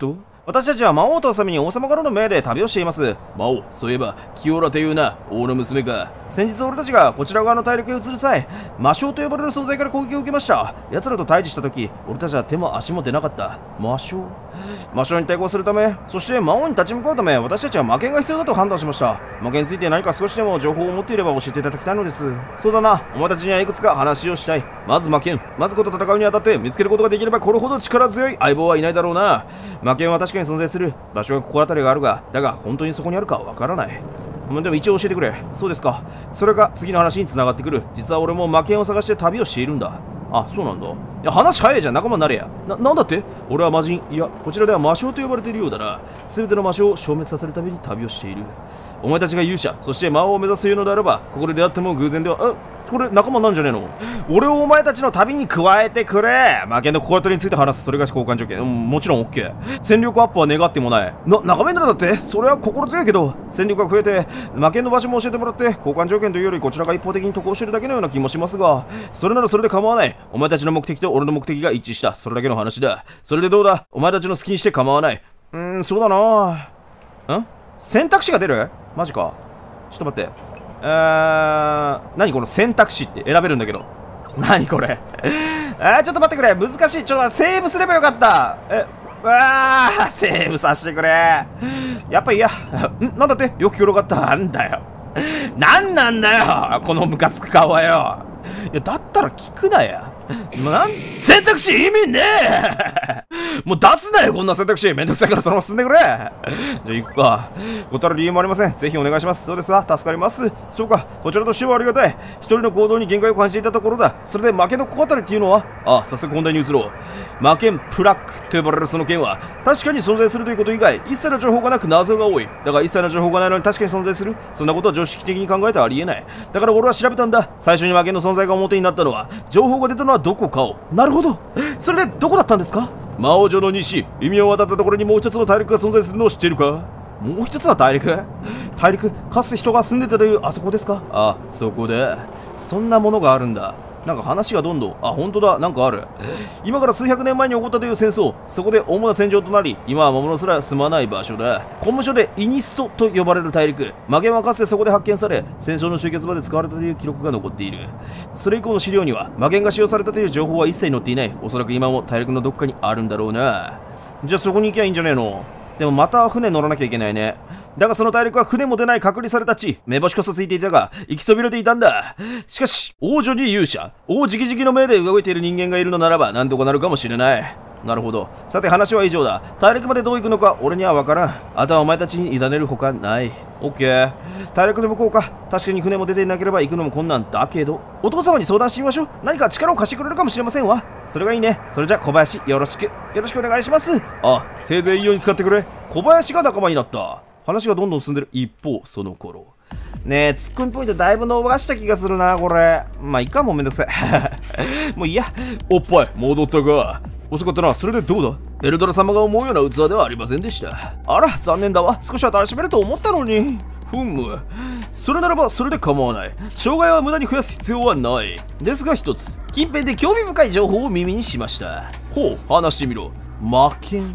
私たちは魔王とのために王様からの命で旅をしています。魔王、そういえば、キオラというな、王の娘か。先日俺たちがこちら側の大陸へ移る際、魔将と呼ばれる存在から攻撃を受けました。奴らと対峙した時、俺たちは手も足も出なかった。魔将に抵抗するため、そして魔王に立ち向かうため、私たちは魔剣が必要だと判断しました。魔剣について何か少しでも情報を持っていれば教えていただきたいのです。そうだな、お前たちにはいくつか話をしたい。まず魔剣。まずこと戦うにあたって見つけることができればこれほど力強い相棒はいないだろうな。魔剣は確かに存在する。場所が心当たりがあるが、だが本当にそこにあるかわからない。でも一応教えてくれ。そうですか。それが次の話に繋がってくる。実は俺も魔剣を探して旅をしているんだ。あ、そうなんだ。いや、話早いじゃん。仲間になれや。なんだって？俺は魔人。いや、こちらでは魔将と呼ばれているようだな。全ての魔将を消滅させるために旅をしている。お前たちが勇者、そして魔王を目指すというのであれば、ここで出会っても偶然では、これ仲間なんじゃねえの？俺をお前たちの旅に加えてくれ。魔剣の心当たりについて話す。それが交換条件。もちろん OK。戦力アップは願ってもない。仲間になるだって？それは心強いけど、戦力が増えて、魔剣の場所も教えてもらって、交換条件というよりこちらが一方的に得をしてるだけのような気もしますが、それならそれで構わない。お前たちの目的と俺の目的が一致した。それだけの話だ。それでどうだ？お前たちの好きにして構わない。そうだな。選択肢が出る？マジか。ちょっと待って。何この選択肢って選べるんだけど。何これ。ちょっと待ってくれ。難しい。ちょっとセーブすればよかった。セーブさせてくれ。やっぱいいや。なんだってよく広がった。なんだよ。なんなんだよ。このムカつく顔はよ。いや、だったら聞くなや。選択肢意味ねえ。もう出すなよ、こんな選択肢。めんどくさいからそのまま進んでくれ。じゃあ行くか。断る理由もありません。ぜひお願いします。そうですわ。助かります。そうか。こちらとしてはありがたい。一人の行動に限界を感じていたところだ。それで負けの心当たりっていうのは？早速本題に移ろう。魔剣プラックと呼ばれるその剣は、確かに存在するということ以外、一切の情報がなく謎が多い。だが一切の情報がないのに確かに存在する。そんなことは常識的に考えてありえない。だから俺は調べたんだ。最初に魔剣の存在が表になったのは、情報が出たのはどこかを。なるほど。それでどこだったんですか？魔王城の西、海を渡ったところにもう一つの大陸が存在するのを知っているか？もう一つの大陸？かつて人が住んでたというあそこですか？そこで。そんなものがあるんだ。なんか話がどんどん。本当だ。なんかある。今から数百年前に起こったという戦争。そこで主な戦場となり、今は魔物すら住まない場所だ。古文書でイニストと呼ばれる大陸。魔剣はかつてそこで発見され、戦争の終結まで使われたという記録が残っている。それ以降の資料には、魔剣が使用されたという情報は一切載っていない。おそらく今も大陸のどっかにあるんだろうな。じゃあそこに行きゃいいんじゃねえの？でもまた船乗らなきゃいけないね。だがその大陸は船も出ない隔離された地。目星こそついていたが、生きそびれていたんだ。しかし、王女に勇者、王直々の命で動いている人間がいるのならば、なんとかなるかもしれない。なるほど。さて話は以上だ。大陸までどう行くのか俺には分からん。あとはお前たちに委ねるほかない。オッケー。大陸の向こうか。確かに船も出ていなければ行くのも困難だけど、お父様に相談してみましょう。何か力を貸してくれるかもしれませんわ。それがいいね。それじゃ小林よろしくお願いします。せいぜいいいように使ってくれ。小林が仲間になった。話がどんどん進んでる一方、その頃。ねえ、ツッコミポイントだいぶ伸ばした気がするな、これ。まあ、いかんもんめんどくさい。もういいや。おっぱい、戻ったか。遅かったな。それでどうだ？エルドラ様が思うような器ではありませんでした。あら、残念だわ。少しは楽しめると思ったのに。それならばそれで構わない。障害は無駄に増やす必要はない。ですが一つ、近辺で興味深い情報を耳にしました。ほう、話してみろ。魔剣。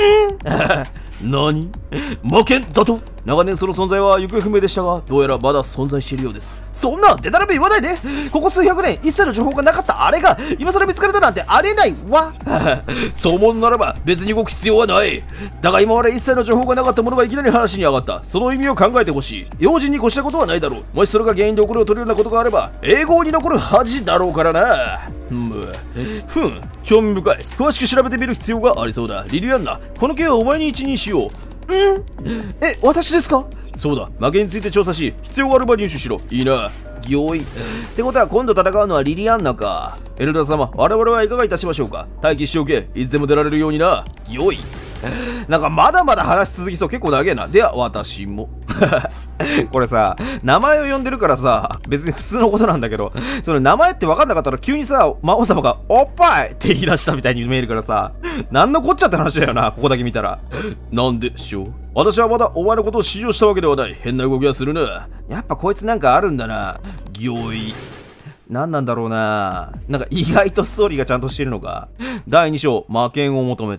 何？魔剣だと？長年その存在は行方不明でしたが、どうやらまだ存在しているようです。そんなデタラメ言わないで。ここ数百年一切の情報がなかったあれが今更見つかれたなんてありえないわ。そう思うならば別に動く必要はない。だが今まで一切の情報がなかったものがいきなり話に上がった。その意味を考えてほしい。用心に越したことはないだろう。もしそれが原因で起こりを取るようなことがあれば永劫に残る恥だろうからな。興味深い。詳しく調べてみる必要がありそうだ。リリアンナ、この件はお前に一任しよう。私ですか？そうだ。魔剣について調査し、必要があれば入手しろ。いいな。行為。ってことは今度戦うのはリリアンナか。エルダー様、我々はいかがいたしましょうか？待機しておけ。いつでも出られるようにな。行為。なんかまだまだ話し続きそう。結構長えな。では私も。これさ、名前を呼んでるからさ、別に普通のことなんだけど、その名前って分かんなかったら急にさ、魔王様がおっぱいって言い出したみたいに見えるからさ、なんのこっちゃって話だよな、ここだけ見たら。なんでしょう？私はまだお前のことを指示したわけではない。変な動きはするな。やっぱこいつなんかあるんだな。行為。何なんだろうな。なんか意外とストーリーがちゃんとしてるのか。第2章、魔剣を求めて。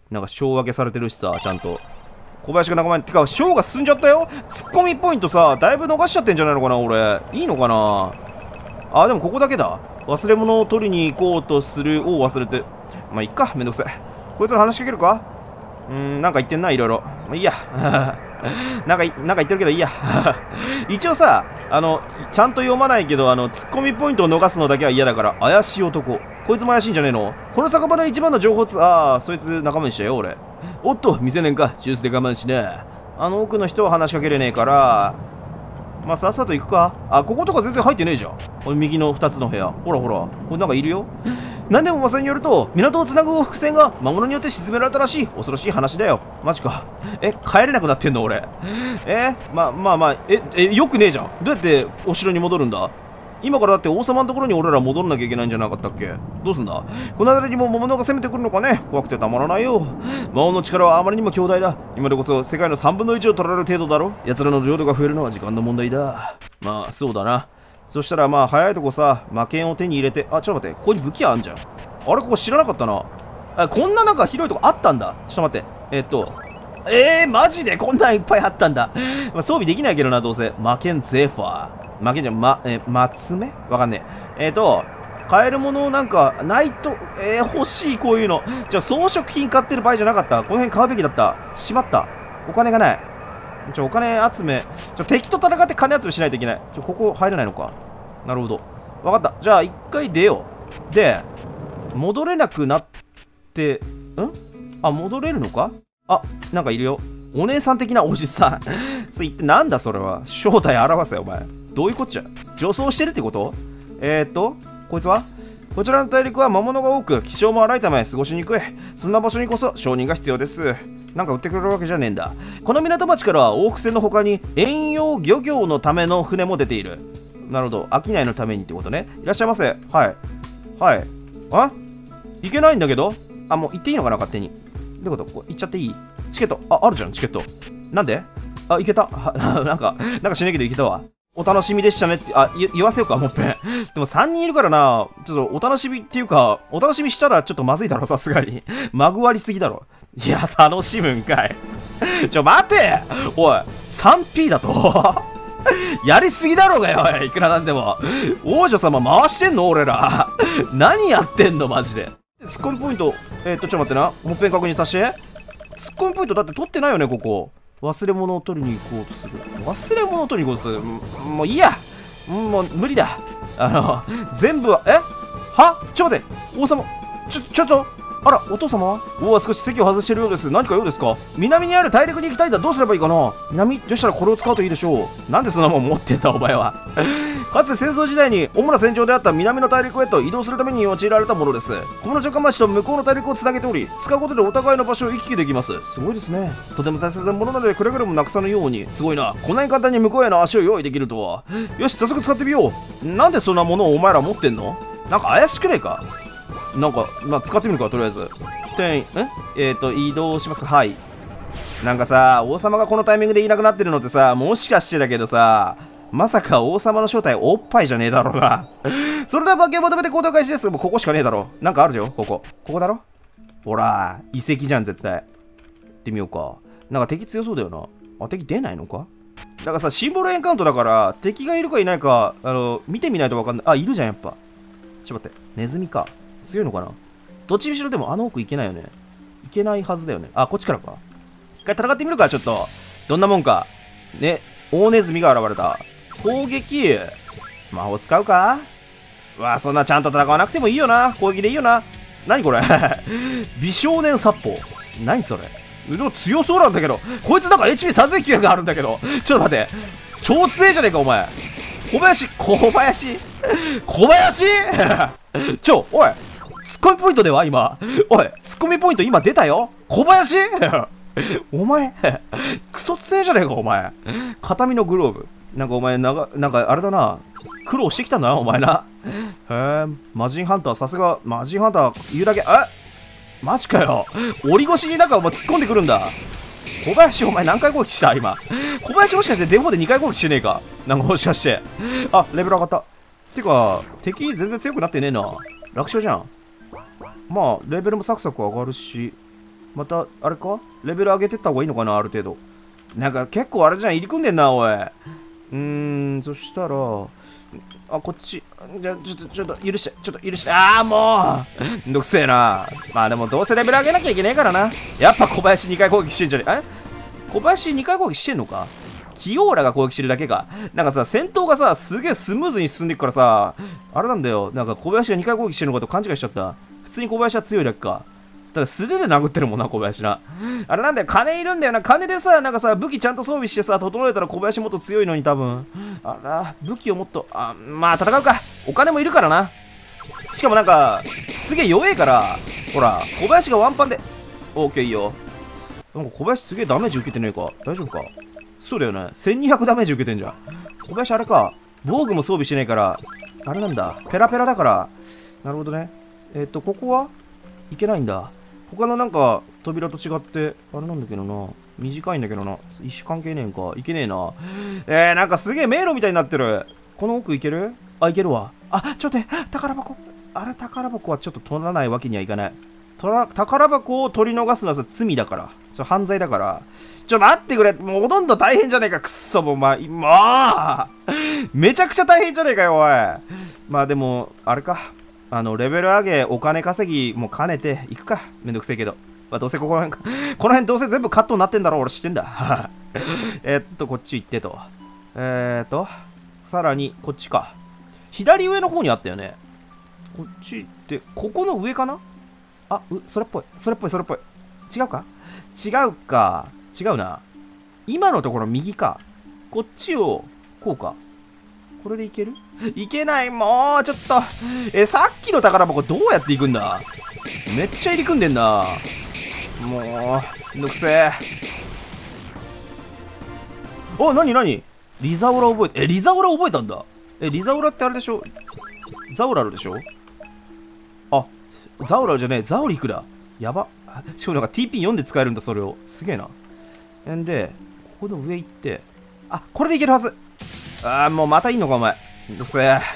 なんか章分けされてるしさ、ちゃんと。小林が仲間に。てか、章が進んじゃったよ。ツッコミポイントさ、だいぶ逃しちゃってんじゃないのかな、俺。いいのかな。あ、でもここだけだ。忘れ物を取りに行こうとするを忘れて。まあ、いっか。めんどくせえ。こいつら話しかけるか。なんか言ってんな、いろいろ。まあ、いいや。なんか言ってるけどいいや。一応さ、ちゃんと読まないけど、ツッコミポイントを逃すのだけは嫌だから、怪しい男。こいつも怪しいんじゃねえの。この酒場の一番の情報そいつ仲間にしたよ、俺。おっと、未成年か。ジュースで我慢しね。奥の人は話しかけれねえから、まあ、さっさと行くか。こことか全然入ってねえじゃん。右の2つの部屋。ほらほら。これなんかいるよ。なんでも噂によると、港をつなぐ伏線が魔物によって沈められたらしい。恐ろしい話だよ。マジか。帰れなくなってんの俺。まあ、よくねえじゃん。どうやってお城に戻るんだ。今からだって王様のところに俺ら戻らなきゃいけないんじゃなかったっけ。どうすんだ。この辺りにも魔物が攻めてくるのかね。怖くてたまらないよ。魔王の力はあまりにも強大だ。今でこそ世界の3分の1を取られる程度だろ。奴らの領土が増えるのは時間の問題だ。まあそうだな。そしたらまあ早いとこさ、魔剣を手に入れて。ちょっと待って、ここに武器あんじゃん。あれ、ここ知らなかったな。こんななんか広いとこあったんだ。ちょっと待って。マジでこんなんいっぱいあったんだ。まあ、装備できないけどな、どうせ。魔剣ゼファー。魔剣じゃん、マツメわかんねえ。買えるものなんか、ないと、欲しい、こういうの。じゃあ、装飾品買ってる場合じゃなかった。この辺買うべきだった。しまった。お金がない。お金集め。敵と戦って金集めしないといけない。ここ入れないのか。なるほど。わかった。じゃあ、一回出よう。で、戻れなくなって、戻れるのか。なんかいるよ。お姉さん的なおじさん。それ言ってなんだそれは。正体表せ、お前。どういうこっちゃ。女装してるってこと。こいつはこちらの大陸は魔物が多く、気性も荒いため過ごしにくい。そんな場所にこそ商人が必要です。なんか売ってくれるわけじゃねえんだ。この港町からは往復船の他に遠洋漁業のための船も出ている。なるほど。商いのためにってことね。いらっしゃいませ。はい。いけないんだけど。もう行っていいのかな、勝手に。どういうこと。行っちゃっていい。チケット。あるじゃん、チケット。なんで。いけた。なんかしないけどいけたわ。お楽しみでしたねって、言わせようか、もっぺん。でも3人いるからな、ちょっとお楽しみっていうか、お楽しみしたらちょっとまずいだろ、さすがに。まぐわりすぎだろ。いや、楽しむんかい。待ておい、3P だとやりすぎだろうがよ、いくらなんでも。王女様回してんの俺ら。何やってんのマジで。ツッコミポイント、ちょっと待ってな。もっぺん確認させて。ツッコミポイントだって取ってないよね、ここ。忘れ物を取りに行こうとする。忘れ物を取りに行こうとする。もういいや。もう無理だ。全部は、ちょっと待って。王様。ちょっと。あら、お父様は王は少し席を外しているようです。何か用ですか。南にある大陸に行きたいんだ。どうすればいいかな。南でしたらこれを使うといいでしょう。なんでそんなもん持ってんだ、お前は。かつて戦争時代に主な戦場であった南の大陸へと移動するために用いられたものです。小室城下町と向こうの大陸をつなげており、使うことでお互いの場所を行き来できます。すごいですね。とても大切なものなのでくれぐれもなくさぬように。すごいな。こんなに簡単に向こうへの足を用意できるとは。よし、早速使ってみよう。なんでそんなものをお前ら持ってんの。なんか怪しくねえか。なんか、使ってみるか、とりあえず。移動しますか。はい。なんかさ、王様がこのタイミングでいなくなってるのってさ、もしかしてだけどさ、まさか王様の正体おっぱいじゃねえだろうが。それでは馬券を求めて行動開始です。もうここしかねえだろ。なんかあるよ、ここ。ここだろ。ほら、遺跡じゃん、絶対。行ってみようか。なんか敵強そうだよな。敵出ないのか。だからさ、シンボルエンカウントだから、敵がいるかいないか、見てみないとわかんない。いるじゃん、やっぱ。ちょっと待って。ネズミか。強いのかな。どっちにしろでも奥行けないよね。行けないはずだよね。こっちからか。一回戦ってみるか、ちょっと。どんなもんか。ね、大ネズミが現れた。攻撃。魔法使うか。そんなちゃんと戦わなくてもいいよな。攻撃でいいよな。何これ。美少年殺法。何それ。でも強そうなんだけど。こいつなんか HP3900 あるんだけど。ちょっと待って。超強いじゃねえか、お前。小林おい。ツッコミポイントでは今。おい、ツッコミポイント今出たよ。小林お前、クソ強いじゃねえか、お前。形見のグローブ。なんかお前、なんかあれだな。苦労してきたんだな、お前な。魔人ハンター、さすが、魔人ハンター、言うだけ、マジかよ。折り越しになんかお前突っ込んでくるんだ。小林、お前何回攻撃した今。小林もしかしてデフォで2回攻撃してねえか。なんかもしかして。レベル上がった。てか、敵全然強くなってねえな。楽勝じゃん。レベルもサクサク上がるし。 また、あれかレベル上げてった方がいいのかな、ある程度。なんか結構あれじゃん、入り組んでんな、おい。そしたら、あ、こっち。じゃ、ちょっと、許して。ああ、もうめんどくせえな。まあでも、どうせレベル上げなきゃいけねえからな。やっぱ小林2回攻撃してんじゃねえ。小林2回攻撃してんのか。キオーラが攻撃してるだけか。なんかさ、戦闘がさ、すげえスムーズに進んでいくからさ、あれなんだよ。なんか小林が2回攻撃してるのかと勘違いしちゃった。普通に小林は強いだけか。だから素手で殴ってるもんな、小林な。あれなんだよ、金いるんだよな。金でさ、なんかさ、武器ちゃんと装備してさ、整えたら小林もっと強いのに多分。あら、武器をもっと、まあ戦うか。お金もいるからな。しかもなんか、すげえ弱えから、ほら、小林がワンパンで。オーケーいいよ。なんか小林すげえダメージ受けてねえか。大丈夫か。そうだよね。1200ダメージ受けてんじゃん。小林あれか。防具も装備してないから、あれなんだ。ペラペラだから。なるほどね。ここはいけないんだ。他のなんか扉と違って、あれなんだけどな。短いんだけどな。一種関係ねえんか。いけねえな。なんかすげえ迷路みたいになってる。この奥いける？あ、いけるわ。あ、ちょっと待って。宝箱。あれ、宝箱はちょっと取らないわけにはいかない。宝箱を取り逃すのは罪だから。犯罪だから。待ってくれ。もうほとんど大変じゃねえか。くっそ、もうめちゃくちゃ大変じゃねえかよ、おい。まあでも、あれか。レベル上げ、お金稼ぎも兼ねていくか。めんどくせえけど。まあ、どうせこの辺どうせ全部カットになってんだろう。俺知ってんだ。こっち行ってと。さらに、こっちか。左上の方にあったよね。こっち行って、ここの上かなあ、それっぽい。違うか。違うな。今のところ右か。こっちを、こうか。これでいける？いけない、もう、ちょっと。さっきの宝箱どうやっていくんだ？めっちゃ入り組んでんな。もう、めんどくせえ。お、なにリザオラ覚えて、リザオラ覚えたんだ。リザオラってあれでしょ？ザオラルでしょ？あ、ザオラルじゃねえ、ザオリクだ。やば。しかもなんか TP4 で使えるんだ、それを。すげえな。んで、ここの上行って、あ、これでいけるはず。もうまたいいのか、お前。めんどくせえ。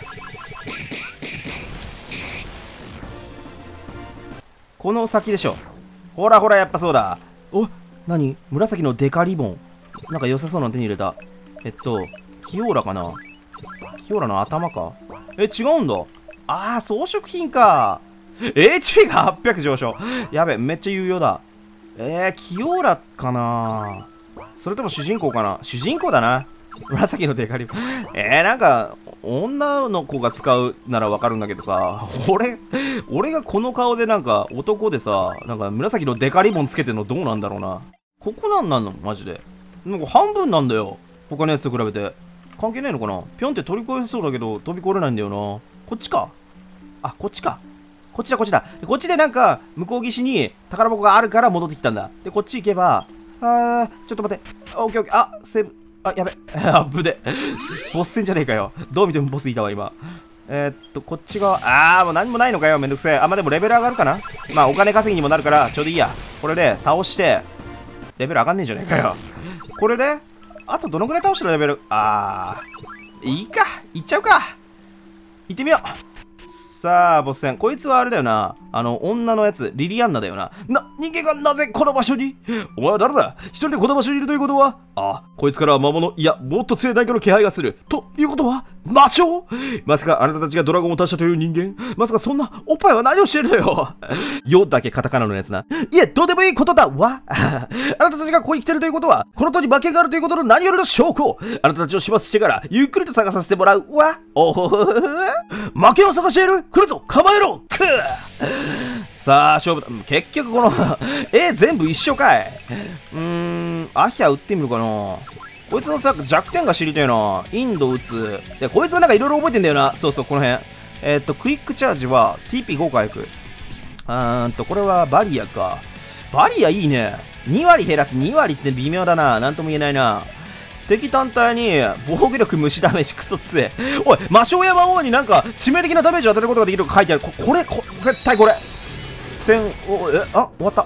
この先でしょ。ほら、やっぱそうだ。お、何？紫のデカリボン。なんか良さそうなの手に入れた。キオーラかな？キオーラの頭か？違うんだ。装飾品か。HP が800上昇。やべ、めっちゃ有用だ。キオーラかな？それとも主人公かな？主人公だな。紫のデカリボン。なんか、女の子が使うならわかるんだけどさ、俺がこの顔でなんか、男でさ、なんか紫のデカリボンつけてんのどうなんだろうな。ここなんのマジで。なんか半分なんだよ。他のやつと比べて。関係ないのかな？ぴょんって取り越えそうだけど、飛び越えれないんだよな。こっちか。こっちか。こっちだ。こっちでなんか、向こう岸に宝箱があるから戻ってきたんだ。で、こっち行けば、ちょっと待って。オッケー。セーブ。やべ。ぶで。ボス戦じゃねえかよ。どう見てもボスいたわ、今。こっち側。もう何もないのかよ。めんどくせえ。まあ、でもレベル上がるかな。まあ、お金稼ぎにもなるから、ちょうどいいや。これで、倒して、レベル上がんねえじゃねえかよ。これで、あとどのくらい倒したらレベル、いいか。いっちゃうか。行ってみよう。さあ、ボス戦。こいつはあれだよな。女のやつ、リリアンナだよな。人間がなぜこの場所に？お前は誰だ？一人でこの場所にいるということは？こいつからは魔物、いや、もっと強い何かの気配がする。ということは、魔性？まさかあなたたちがドラゴンを足したという人間？まさかそんな、おっぱいは何をしてるのよ？よだけカタカナのやつな。いえ、どうでもいいことだわ。あなたたちがここに来てるということは、この塔に負けがあるということの何よりの証拠。あなたたちを始末してから、ゆっくりと探させてもらうわ。おほほほ。負けを探している？来るぞ、構えろ。さあ、勝負だ。結局この全部一緒かい。アヒャ打ってみるかな。こいつのさ、弱点が知りたいな。インド打つ。で、こいつはなんかいろいろ覚えてんだよな。そうそう、この辺。クイックチャージは TP5 回復。これはバリアか。バリアいいね。2割減らす。2割って微妙だな。なんとも言えないな。敵単体に防御力無視ダメージクソ強え。おい、魔性や魔王になんか致命的なダメージを当てることができると書いてある。これ絶対これ。終わった。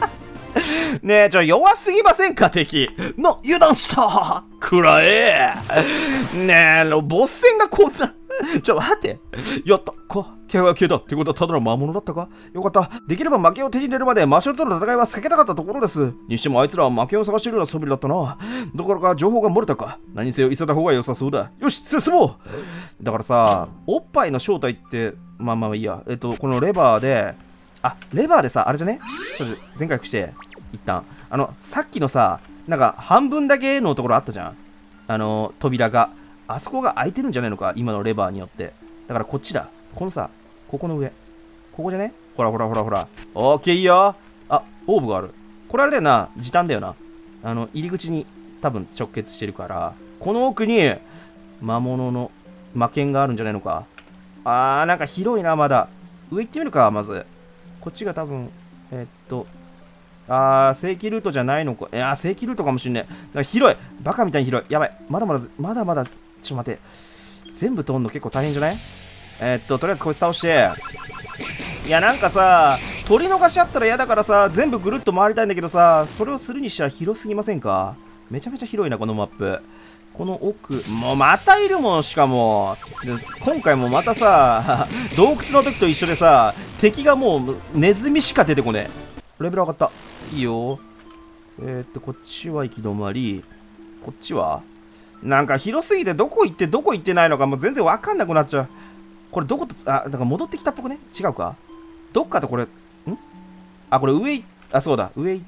ねえ、弱すぎませんか、敵。油断した。くらえ。ねえ、ボス戦がこんな。 ちょ、待って。やった。怪我が消えた。ってことはただの魔物だったか？よかった。できれば負けを手に入れるまで魔性との戦いは避けたかったところです。にしてもあいつらは負けを探しているような素振りだったな。どころか情報が漏れたか。何せよ急いだ方が良さそうだ。よし、進もう。だからさ、おっぱいの正体って、まあいいや。このレバーで、レバーでさ、あれじゃね？ちょっと前回して、一旦。さっきのさ、なんか半分だけのところあったじゃん。扉が。あそこが開いてるんじゃないのか、今のレバーによって。だからこっちだ。このさ、ここの上。ここじゃね？ほら。オーケーいいよ。オーブがある。これあれだよな、時短だよな。入り口に多分直結してるから、この奥に魔物の魔剣があるんじゃないのか。なんか広いな、まだ。上行ってみるか、まず。こっちが多分、正規ルートじゃないのか。正規ルートかもしんねえ。だから広い。バカみたいに広い。やばい。まだまだ、ちょっと待って。全部通るの結構大変じゃない？とりあえずこいつ倒して。いや、なんかさ、取り逃しあったら嫌だからさ、全部ぐるっと回りたいんだけどさ、それをするにしては広すぎませんか？めちゃめちゃ広いな、このマップ。この奥、もうまたいるもん、しかも。今回もまたさ、洞窟の時と一緒でさ、敵がもうネズミしか出てこねえ。レベル上がった。いいよ。こっちは行き止まり。こっちはなんか広すぎてどこ行ってないのかもう全然わかんなくなっちゃう。これどこと、なんか戻ってきたっぽくね？違うか？どっかとこれ、これ上そうだ。上行って、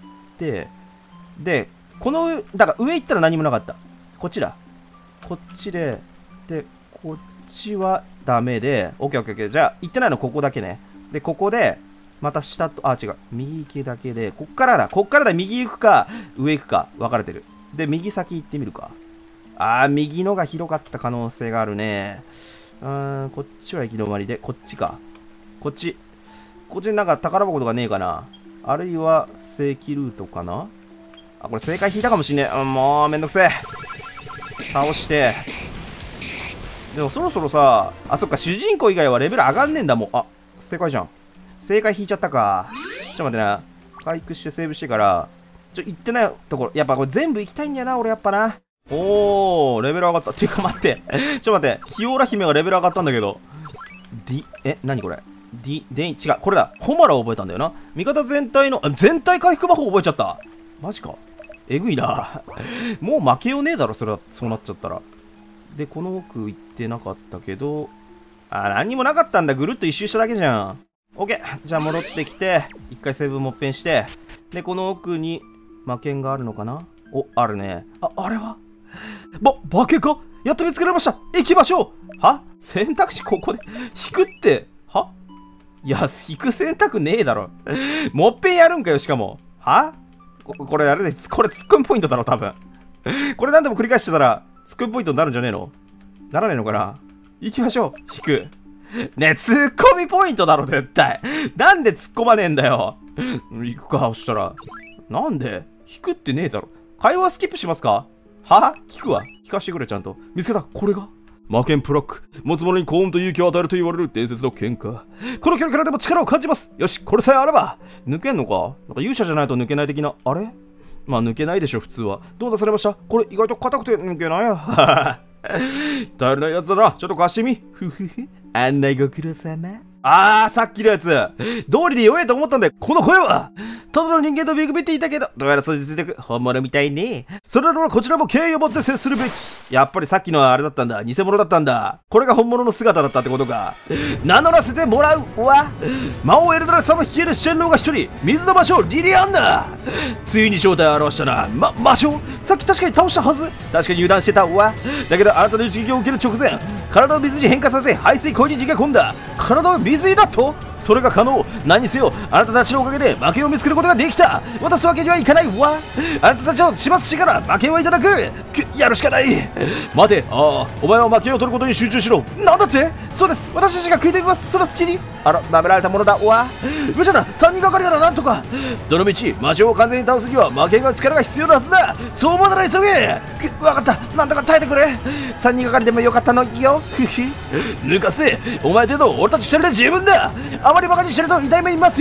で、だから上行ったら何もなかった。こっちだ。こっちで、こっちはダメで、オッケー。じゃあ、行ってないのここだけね。で、ここで、また下と、違う。右行きだけで、こっからだ。右行くか、上行くか、分かれてる。で、右先行ってみるか。右のが広かった可能性があるね。こっちは行き止まりで、こっちか。こっちになんか宝箱とかねえかな。あるいは、正規ルートかな。これ正解引いたかもしんねえ。もう、めんどくせえ。倒して。でもそろそろさ、そっか、主人公以外はレベル上がんねえんだもん。正解じゃん。正解引いちゃったか。ちょっと待ってな。回復してセーブしてから、行ってないところ。やっぱこれ全部行きたいんだよな、俺やっぱな。レベル上がった。っていうか待って。ちょっと待って。キオーラ姫がレベル上がったんだけど。何これ？違う。これだ。ホマラを覚えたんだよな。味方全体の、全体回復魔法覚えちゃった。マジか。えぐいな。もう負けようねえだろ、そうなっちゃったら。で、この奥行ってなかったけど、何にもなかったんだ。ぐるっと一周しただけじゃん。オッケー。じゃあ戻ってきて、一回セーブもっぺんして、で、この奥に魔剣があるのかな？あるね。あれは化けか？やっと見つけられました。行きましょう。選択肢ここで引くって、いや、引く選択ねえだろ。もっぺんやるんかよ、しかも。これあれです。これツッコミポイントだろ、多分。これ何でも繰り返してたら、ツッコミポイントになるんじゃねえの？ならねえのかな？行きましょう。引く。ねえ、ツッコミポイントだろ、絶対。なんで突っ込まねえんだよ。行くか、そしたら。なんで？引くってねえだろ。会話スキップしますか？聞くわ。聞かしてくれ、ちゃんと。見つけた。これが魔剣プラック。持つ者に幸運と勇気を与えると言われる伝説の剣か。この距離からでも力を感じます。よし、これさえあれば。抜けんのか？なんか勇者じゃないと抜けない的な。あれ？抜けないでしょ、普通は。どう出されました？これ意外と硬くて抜けないや。頼りないやつだな。ちょっと貸してみ。案内ご苦労様。さっきのやつ。道理で弱いと思ったんだよ。この声はただの人間とビクビっていたけど、どうやらそいつで本物みたいね。それならこちらも敬意を持って接するべき。やっぱりさっきのはあれだったんだ。偽物だったんだ。これが本物の姿だったってことか。名乗らせてもらうわ。魔王エルドラ様率いるシェンローが一人。水の魔性リリアンナ。ついに正体を表したな。魔性さっき確かに倒したはず。確かに油断してたわ。だけどあなたの一撃を受ける直前、体を水に変化させ排水溝に逃げ込んだ。体を水にだと？それが可能。何にせよあなたたちのおかげで負けを見つけることができた。渡すわけにはいかないわ。あなたたちを始末してから負けをいただく。やるしかない。待て。お前は負けを取ることに集中しろ。なんだって？そうです。私たちが食いてみます。その隙に舐められたものだわ。無茶だ。3人がかりならなんとか。どのみち魔性を完全に倒すには負けが力が必要なはずだ。そう思うなら急げ。わかった。なんとか耐えてくれ。3人がかりでもよかったのよ。抜かせ。お前程度俺たち2人で十分だ。あまりバカにしてると痛い目に見ますよ。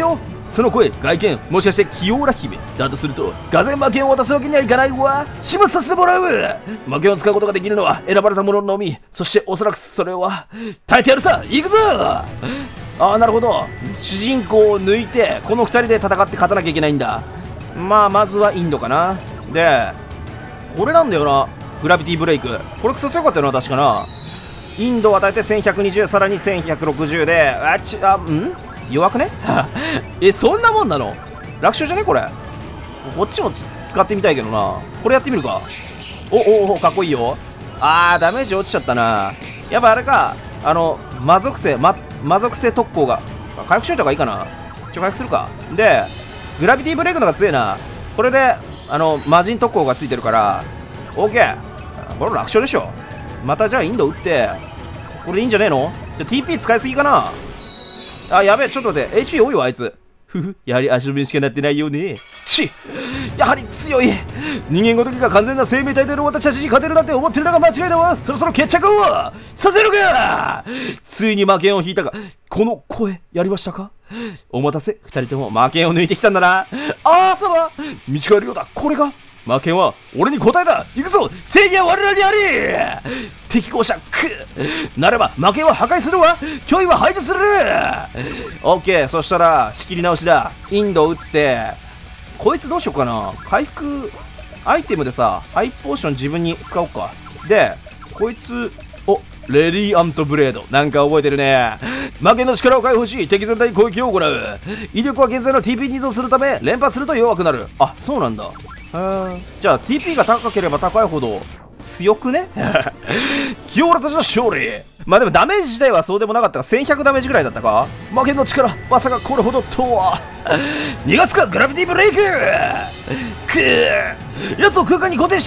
その声、外見、もしかしてキオーラ姫だとすると、がぜ魔剣を渡すわけにはいかないわ。始末させてもらう。魔剣を使うことができるのは選ばれた者のみ。そしておそらくそれは、耐えてやるさ。行くぞ。ああ、なるほど。主人公を抜いて、この2人で戦って勝たなきゃいけないんだ。まあ、まずはインドかな。で、これなんだよな。グラビティブレイク。これクソ強かったよな、確かな。インドは大体1120、さらに1160で、弱くねそんなもんなの？楽勝じゃねこれ。こっちも使ってみたいけどな。これやってみるか。お、かっこいいよ。ダメージ落ちちゃったな。やっぱあれか、魔属性特攻が、回復しといた方がいいかな。回復するか。で、グラビティブレイクのが強いな。これで、魔人特攻がついてるから、OK。これ楽勝でしょ。またじゃあインド打って、これでいいんじゃねえの？じゃあ TP 使いすぎかな。やべえ、ちょっと待って。HP 多いわ、あいつ。やはり足の目しかなってないよね。やはり強い。人間ごときが完全な生命体での私たちに勝てるなんて思ってるのが間違いだわ。そろそろ決着をさせるか。ついに魔剣を引いたか。この声、やりましたか？お待たせ。二人とも魔剣を抜いてきたんだな。様見違えるようだ。これが魔剣は俺に答えだ。行くぞ。正義は我らにあり。敵校舎なれば魔剣は破壊するわ。脅威は排除する。オッケー。そしたら仕切り直しだ。インド打って、こいつどうしようかな。回復アイテムでさ、ハイポーション自分に使おうか。で、こいつレディアントブレード。なんか覚えてるね。魔剣の力を解放し、敵全体に攻撃を行う。威力は現在の TP に依存するため、連発すると弱くなる。そうなんだ。じゃあ TP が高ければ高いほど強くねキオラたちの勝利。まあでもダメージ自体はそうでもなかったが、1100ダメージぐらいだったか。魔剣の力、まさかこれほどとは。逃がすか、グラビティブレイク。奴を空間に固定した。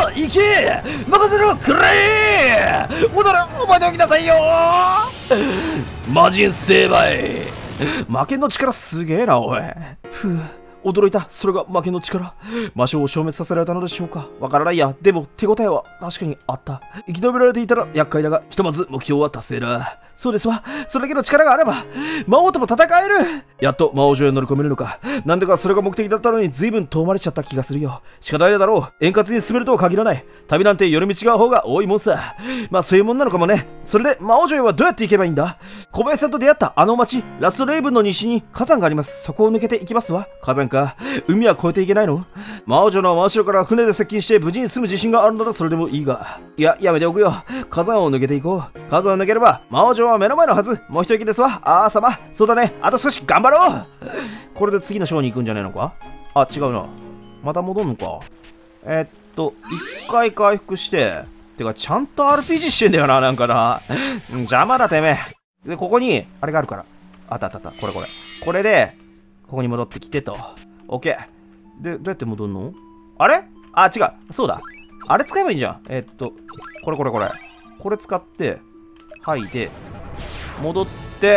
行け。任せろ、くれ。覚えておきなさいよ。魔人成敗。魔剣の力すげえな、おい。驚いた。それが魔剣の力。魔性を消滅させられたのでしょうか。わからないや。でも手応えは確かにあった。生き延びられていたら厄介だが、ひとまず目標は達成だ。そうですわ。それだけの力があれば魔王とも戦える。やっと魔王城へ乗り込めるのか。なんだかそれが目的だったのに随分遠回りしちゃった気がするよ。仕方ないだろう。円滑に進めるとは限らない。旅なんて寄り道が方が多いもんさ。まあそういうもんなのかもね。それで魔王城へはどうやって行けばいいんだ。小林さんと出会ったあの町、ラストレイブンの西に火山があります。そこを抜けて行きますわ。火山か。海は越えていけないの？魔王城の真後ろから船で接近して無事に済む自信があるならそれでもいいが。いや、やめておくよ。火山を抜けていこう。火山を抜ければ魔王城は目の前のはず。もう一息ですわ。様。そうだね。あと少し頑張ろう。これで次の章に行くんじゃねえのか？違うな。また戻んのか。一回回復して。てか、ちゃんと RPG してんだよな、なんかな。邪魔だ、てめえ。で、ここに、あれがあるから。あった。これ。これで、ここに戻ってきてと。オッケー。で、どうやって戻るの？あれ？違う。そうだ。あれ使えばいいんじゃん。これ。これ使って、はいで、戻って、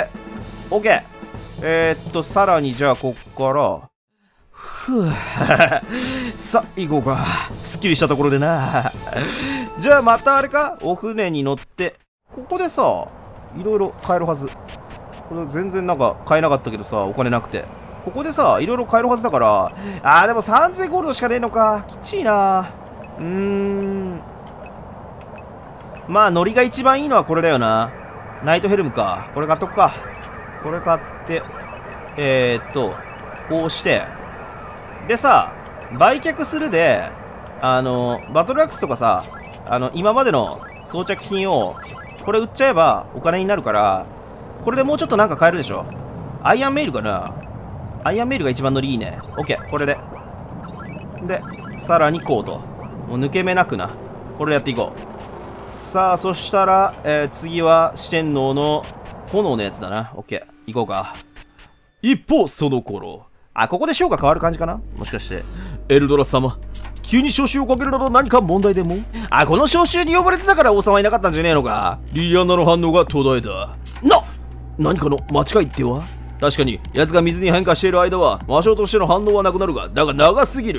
オッケー。さらにじゃあ、こっから、さあ、行こうか。すっきりしたところでな。じゃあ、またあれか？お船に乗って、ここでさ、いろいろ買えるはず。これ全然なんか買えなかったけどさ、お金なくて。ここでさ、いろいろ買えるはずだから、でも3000ゴールドしかねえのか。きちいな。まあ、ノリが一番いいのはこれだよな。ナイトヘルムか。これ買っとくか。これ買って、こうして。でさ、売却するで、バトルアクスとかさ、今までの装着品を、これ売っちゃえばお金になるから、これでもうちょっとなんか買えるでしょ。アイアンメイルかな。アイアンメイルが一番ノリいいね。オッケー、これで。で、さらにこうと。もう抜け目なくな。これでやっていこう。さあ、そしたら、次は四天王の炎のやつだな。オッケー、行こうか。一方、その頃。ここで章が変わる感じかな？もしかして。エルドラ様。急に招集をかけるなど何か問題でも？この招集に呼ばれてたから王様いなかったんじゃねえのか？リリアンナの反応が途絶えた。何かの間違いっては？確かに、奴が水に変化している間は、魔性としての反応はなくなるが、だが長すぎる。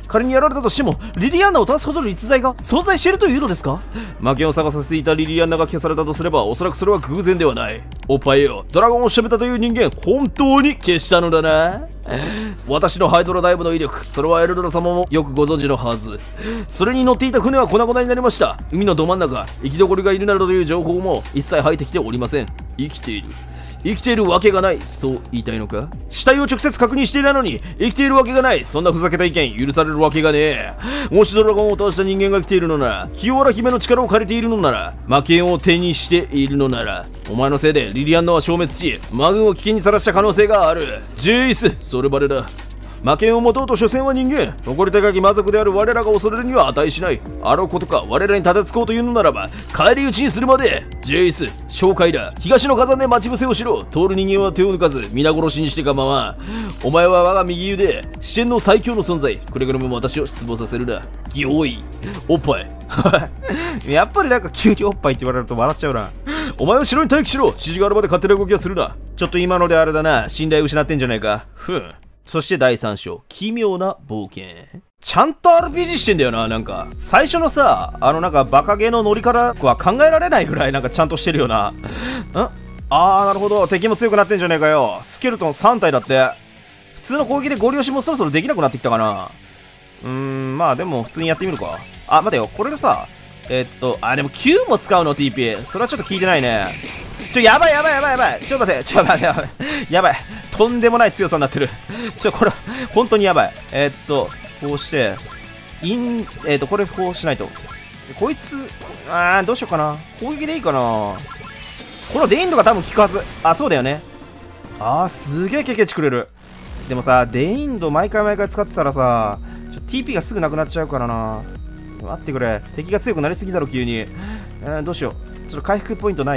仮にやられたとしても、リリアンナを倒すほどの逸材が存在しているというのですか？魔剣を探させていたリリアンナが消されたとすれば、おそらくそれは偶然ではない。おっぱいよ、ドラゴンを仕留めたという人間、本当に消したのだな。私のハイドラダイブの威力、それはエルドラ様もよくご存知のはず。それに乗っていた船は粉々になりました。海のど真ん中、生き残りがいるなどという情報も一切入ってきておりません。生きている。生きているわけがない、そう言いたいのか？死体を直接確認していないのに生きているわけがない、そんなふざけた意見許されるわけがねえ。もしドラゴンを倒した人間が来ているのなら、清原姫の力を借りているのなら、魔剣を手にしているのなら、お前のせいでリリアンナは消滅し、魔軍を危険にさらした可能性がある。ジェイス、そればれだ。魔剣を持とうと所詮は人間、誇り高き魔族である我らが恐れるには値しない。あろうことか我らに立てつこうというのならば返り討ちにするまで。ジェイス、紹介だ。東の火山で待ち伏せをしろ。通る人間は手を抜かず皆殺しにして構わん。お前は我が右腕、四天の最強の存在。くれぐれも私を失望させるな。ギョイおっぱいやっぱりなんか急におっぱいって言われると笑っちゃうな。お前は城に待機しろ。指示があるまで勝手な動きはするな。ちょっと今のであれだな、信頼を失ってんじゃないか。そして第3章、奇妙な冒険。ちゃんと RPG してんだよな、なんか。最初のさ、なんかバカゲーの乗りからは考えられないぐらいなんかちゃんとしてるよな。なるほど。敵も強くなってんじゃねえかよ。スケルトン3体だって。普通の攻撃でゴリ押しもそろそろできなくなってきたかな。まあでも普通にやってみるか。待てよ。これでさ、でも Q も使うの TP。それはちょっと聞いてないね。やばい。ちょっと待って。やばい。とんでもない強さになってる。これ、本当にやばい。こうして、これこうしないと。こいつ、どうしようかな。攻撃でいいかな。このデインドが多分効くはず。そうだよね。すげえ経験値くれる。でもさ、デインド毎回使ってたらさ、TP がすぐなくなっちゃうからな。待ってくれ。敵が強くなりすぎだろ、急に。どうしよう。ちょっと回復ポイントない？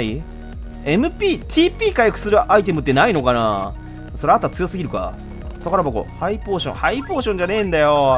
TP 回復するアイテムってないのかな。それあったら強すぎるか。宝箱、ハイポーションじゃねえんだよ。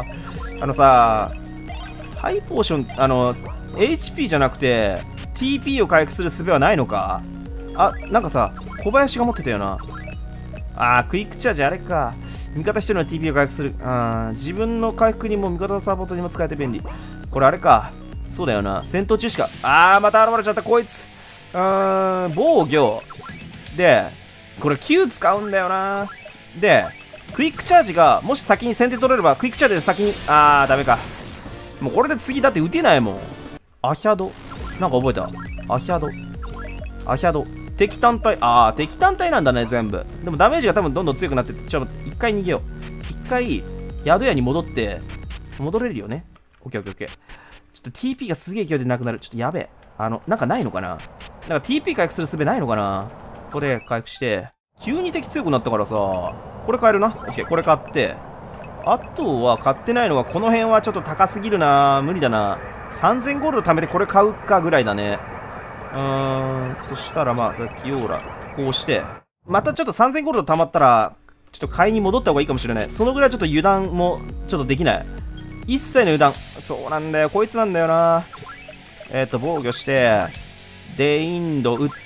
ハイポーション、HP じゃなくて、TP を回復する術はないのか。なんかさ、小林が持ってたよな。クイックチャージあれか。味方一人の TP を回復する。自分の回復にも味方のサポートにも使えて便利。これあれか。そうだよな。戦闘中しか。また現れちゃった、こいつ。防御。で、これ Q 使うんだよな。で、クイックチャージが、もし先に先手取れれば、クイックチャージで先に、ダメか。もうこれで次だって撃てないもん。アヒャド。なんか覚えた。アヒャド。敵単体、敵単体なんだね、全部。でもダメージが多分どんどん強くなってって、一回逃げよう。一回、宿屋に戻って、戻れるよね。オッケー。ちょっと TP がすげえ勢いでなくなる。ちょっとやべえ。なんかないのかな。なんか TP 回復する術ないのかな。これ回復して、急に敵強くなったからさ、これ買えるな。オッケー、これ買って。あとは買ってないのは、この辺はちょっと高すぎるな。無理だな。3000ゴールド貯めてこれ買うかぐらいだね。そしたらとりあえずキオーラ、こうして、またちょっと3000ゴールド貯まったら、ちょっと買いに戻った方がいいかもしれない。そのぐらいちょっと油断もちょっとできない。一切の油断。そうなんだよ、こいつなんだよな。防御して、で、インド打って、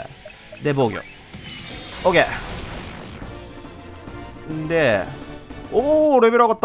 で、防御。オッケー。で、レベル上がった。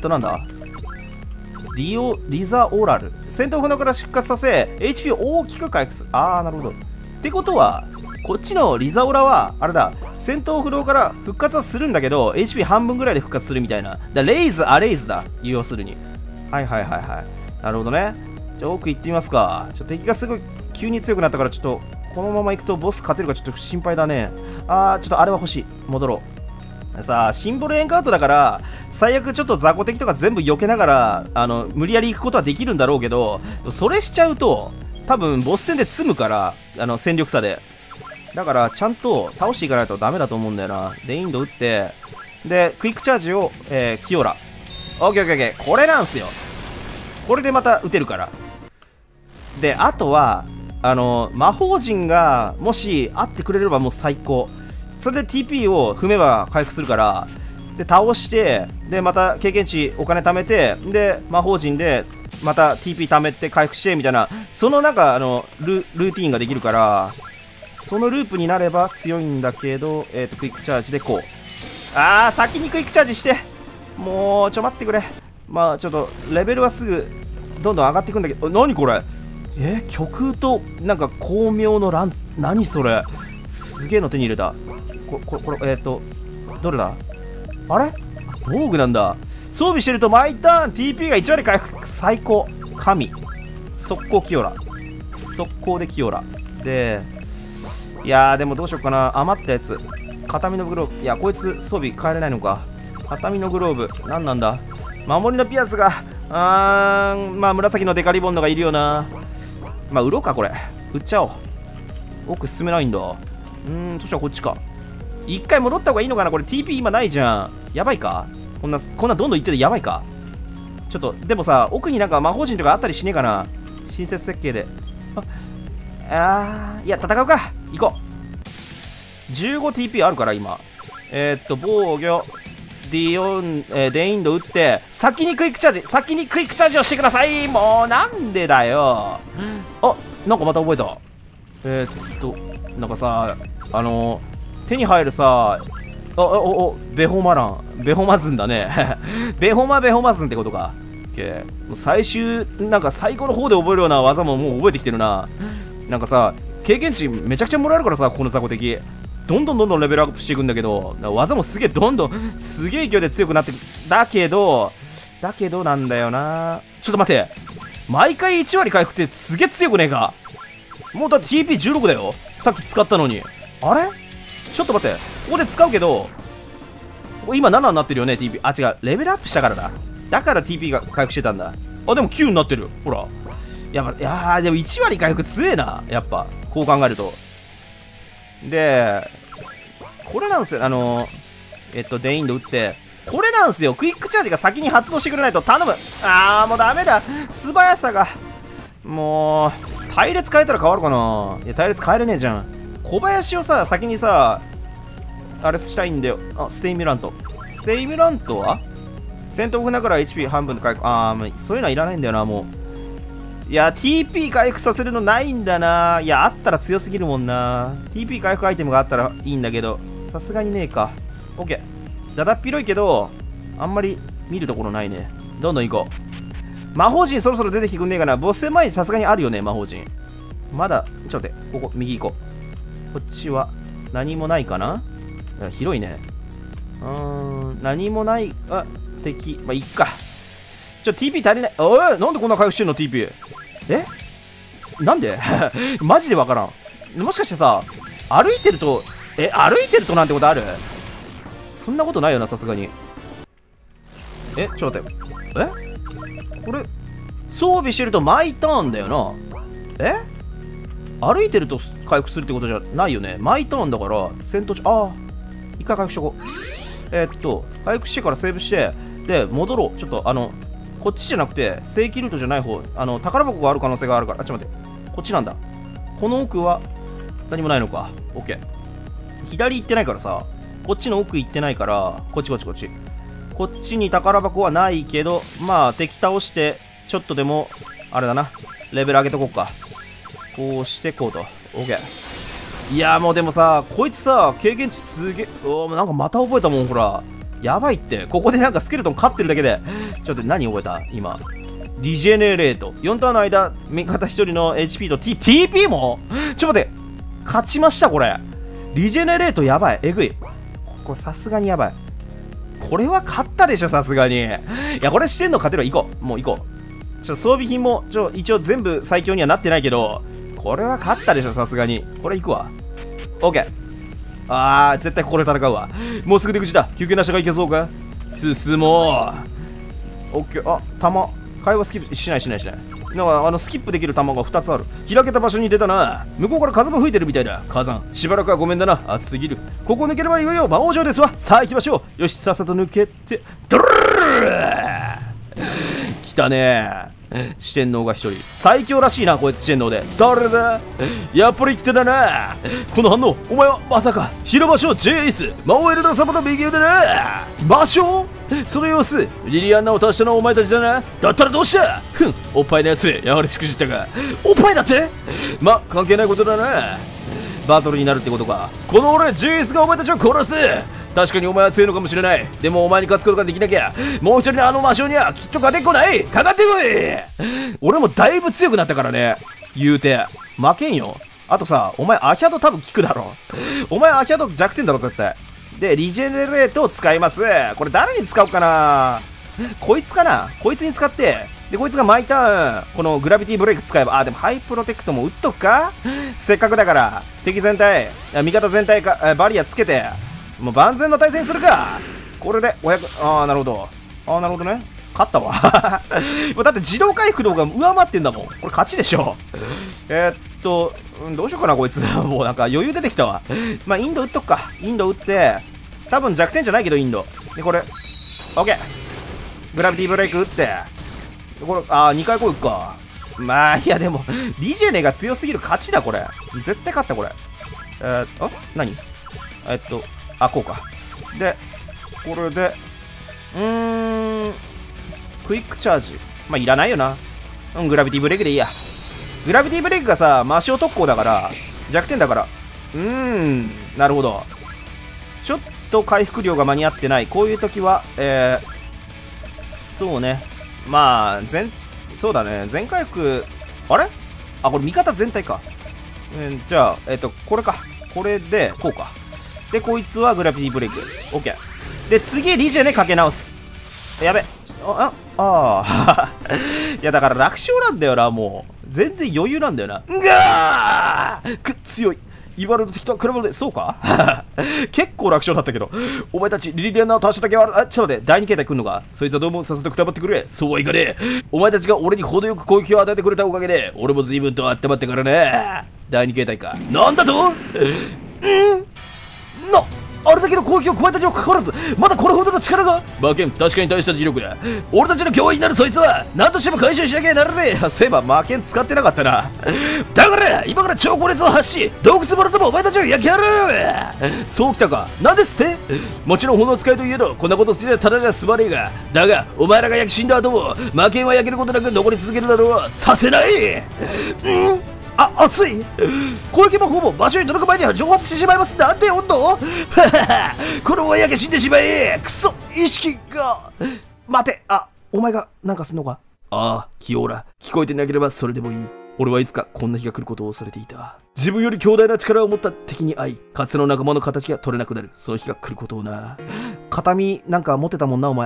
なんだリザオラル。戦闘不能から復活させ、HP を大きく回復する。なるほど。ってことは、こっちのリザオラは、あれだ、戦闘不能から復活はするんだけど、HP 半分ぐらいで復活するみたいな。レイズ、アレイズだ。要するに。はい。なるほどね。じゃあ奥行ってみますか。敵がすごい急に強くなったから、ちょっと、このまま行くとボス勝てるかちょっと心配だね。ちょっとあれは欲しい。戻ろう。さあ、シンボルエンカウントだから、最悪ちょっと雑魚敵とか全部避けながら、無理やり行くことはできるんだろうけど、それしちゃうと、多分ボス戦で積むから、戦力差で。だから、ちゃんと倒していかないとダメだと思うんだよな。で、インド打って、で、クイックチャージを、キオラ。オッケー。これなんすよ。これでまた打てるから。で、あとは、魔法陣が、もし、会ってくれればもう最高。それで TP を踏めば回復するから、で、倒して、で、また経験値、お金貯めて、で、魔法陣で、また TP 貯めて回復して、みたいな、そのなんか、ルーティーンができるから、そのループになれば強いんだけど、クイックチャージでこう。先にクイックチャージして。もう、待ってくれ。 まあちょっとレベルはすぐどんどん上がっていくんだけど、何これ、極雨となんか巧妙の乱、何それ、すげえの手に入れた。これどれだ、あれ防具なんだ。装備してると毎ターン TP が1割回復、最高。神速攻キオラ、速攻でキオラで、いやーでもどうしようかな。余ったやつ、片身のグローブ、いやこいつ装備変えれないのか。片身のグローブ何なんだ。守りのピアスがまあ紫のデカリボンドがいるよな。まあ売ろうか、これ売っちゃおう。奥進めないんだ。そしたらこっちか。一回戻った方がいいのかな。これ TP 今ないじゃん。やばいか、こんなどんどん行っててやばいか。ちょっとでもさ、奥になんか魔法陣とかあったりしねえかな。親切設計で。いや戦うか、行こう。 15TP あるから今。防御デインド打って、先にクイックチャージをしてください。もうなんでだよ。あ、なんかまた覚えた。なんかさ、手に入るさ、ベホマズンだね。ベホマズンってことか。最終、なんか最後の方で覚えるような技ももう覚えてきてるな。なんかさ、経験値めちゃくちゃもらえるからさ、この雑魚敵。どんどんレベルアップしていくんだけど、技もすげえすげえ勢いで強くなってく。だけどなんだよな。ちょっと待って、毎回1割回復ってすげえ強くねえか。もうだって TP16 だよ、さっき使ったのに。あれちょっと待って、ここで使うけど今7になってるよね TP。 あ、違う、レベルアップしたからだ。だから TP が回復してたんだ。あ、でも9になってる、ほら。いやでも1割回復強えな、やっぱこう考えると。でこれなんですよ、デインド打って、これなんですよ、クイックチャージが先に発動してくれないと。頼む。もうダメだ、素早さが。もう隊列変えたら変わるかな。いや隊列変えれねえじゃん。小林をさ、先にさあれしたいんだよ。ステイミュラントは戦闘船から HP 半分で回復。そういうのはいらないんだよな、もう。いや TP 回復させるのないんだな。いやあったら強すぎるもんな。 TP 回復アイテムがあったらいいんだけど、さすがにねえか。 OK、 だだっ広いけどあんまり見るところないね。どんどん行こう。魔法陣そろそろ出てきてくんねえかな。ボス戦前にさすがにあるよね、魔法陣。まだちょっと待って、ここ右行こう。こっちは何もないかな。広いね。何もない。敵、まあいっか。TP 足りない。なんでこんな回復してんの TP。なんでマジでわからん。もしかしてさ、歩いてるとなんてことある？そんなことないよな、さすがに。ちょっと待って。これ装備してると毎ターンだよな。歩いてると回復するってことじゃないよね。毎ターンだから戦闘中。一回回復しとこう。回復してからセーブして、で戻ろう。ちょっとこっちじゃなくて正規ルートじゃない方、宝箱がある可能性があるから。ちょっと待って、こっちなんだ。この奥は何もないのか。 OK、 左行ってないからさ、こっちの奥行ってないから、こっちこっちに宝箱はないけど、まあ敵倒してちょっとでもあれだな、レベル上げとこうか。こうしてこうと。 OK。 いやもうでもさ、こいつさ経験値すげえ。なんかまた覚えたもん、ほら。やばいって。ここでなんかスケルトン勝ってるだけで。ちょっと何覚えた今。リジェネレート。4ターンの間、味方1人の HP と TP もちょっと待って。勝ちました、これ。リジェネレートやばい。えぐい。これさすがにやばい。これは勝ったでしょ、さすがに。いや、これしてんの勝てる。行こう。もう行こう。装備品も、一応全部最強にはなってないけど、これは勝ったでしょ、さすがに。これ行くわ。OK。絶対ここで戦うわ。もうすぐ出口だ。休憩なしがいけそうか。進もう。OK。弾。会話スキップしない。なんかスキップできる弾が2つある。開けた場所に出たな。向こうから風も吹いてるみたいだ。火山。しばらくはごめんだな。暑すぎる。ここ抜ければいよいよ魔王城ですわ。さあ行きましょう。よし、さっさと抜けて。ドルルル来たね。四天王が1人。最強らしいな、こいつ。四天王で誰だ。やっぱり来てたな。この反応、お前はまさか広場所 J エース魔王エルダー様の右腕だな。場所、その様子リリアンナを倒したのはお前たちだな。だったらどうした。おっぱいのやつやはりしくじったか。おっぱいだって。関係ないことだな。バトルになるってことか。この俺 J エースがお前たちを殺す。 確かにお前は強いのかもしれない。でもお前に勝つことができなきゃ、もう一人のあの魔性にはきっと勝てっこない。かかってこい。俺もだいぶ強くなったからね。言うて。負けんよ。あとさ、お前アヒャド多分効くだろ。お前アヒャド弱点だろ、絶対。で、リジェネレートを使います。これ誰に使おうかな。こいつかな。こいつに使って、で、こいつが毎ターン、このグラビティブレイク使えば、あ、でもハイプロテクトも打っとくか。せっかくだから、敵全体、味方全体か、バリアつけて、もう万全の対戦するか。これで500、ああ、なるほど。ああ、なるほどね。勝ったわ。だって自動回復の方が上回ってんだもん。これ勝ちでしょ。どうしようかな、こいつ。もうなんか余裕出てきたわ。まあ、インド打っとくか。インド打って、多分弱点じゃないけど、インド。で、これ、OK。グラビティブレイク打って、これ、2回攻撃か。まあ、いや、でも、リジェネが強すぎる勝ちだ、これ。絶対勝った、これ。何こうか。で、これで、クイックチャージ。まあ、いらないよな。グラビティブレイクでいいや。グラビティブレイクがさ、魔性特攻だから、弱点だから。なるほど。ちょっと回復量が間に合ってない。こういう時は、そうね。まあ、そうだね。全回復、あれこれ味方全体か。じゃあ、これか。これで、こうか。で、こいつはグラビティブレイク。OK。で、次、リジェネかけ直す。やべ。いや、だから楽勝なんだよな、もう。全然余裕なんだよな。強い。今の敵と比べるで、そうか。結構楽勝だったけど。お前たち、リリアンナを倒しただけは、ちょっと待って、第2形態来んのか。そいつはどうもさせてくたばってくれ。そうはいかねえ。お前たちが俺に程よく攻撃を与えてくれたおかげで、俺も随分と温まってからね。第2形態か。なんだとあれだけの攻撃を加えたにもかかわらず、まだこれほどの力が。馬券、確かに大した磁力だ。俺たちの脅威になるそいつは何としても回収しなきゃならねえ。そういえば馬券使ってなかったな。だから今から超高熱を発し、洞窟もろともお前たちを焼き払う。そうきたか。なんですって。もちろん炎使いといえど、こんなことすりゃただじゃ済まねえが、だがお前らが焼き死んだ後も馬券は焼けることなく残り続けるだろう。させない。熱い。攻撃もほぼ場所に届く前には蒸発してしまいます。なんて温度。このまま焼け死んでしまえ。くそ、意識が。待て。お前がなんかすんのか。キオーラ。聞こえてなければそれでもいい。俺はいつかこんな日が来ることを恐れていた。自分より強大な力を持った敵に会い、かつての仲間の形が取れなくなる。その日が来ることをな。形見なんか持ってたもんな、お前。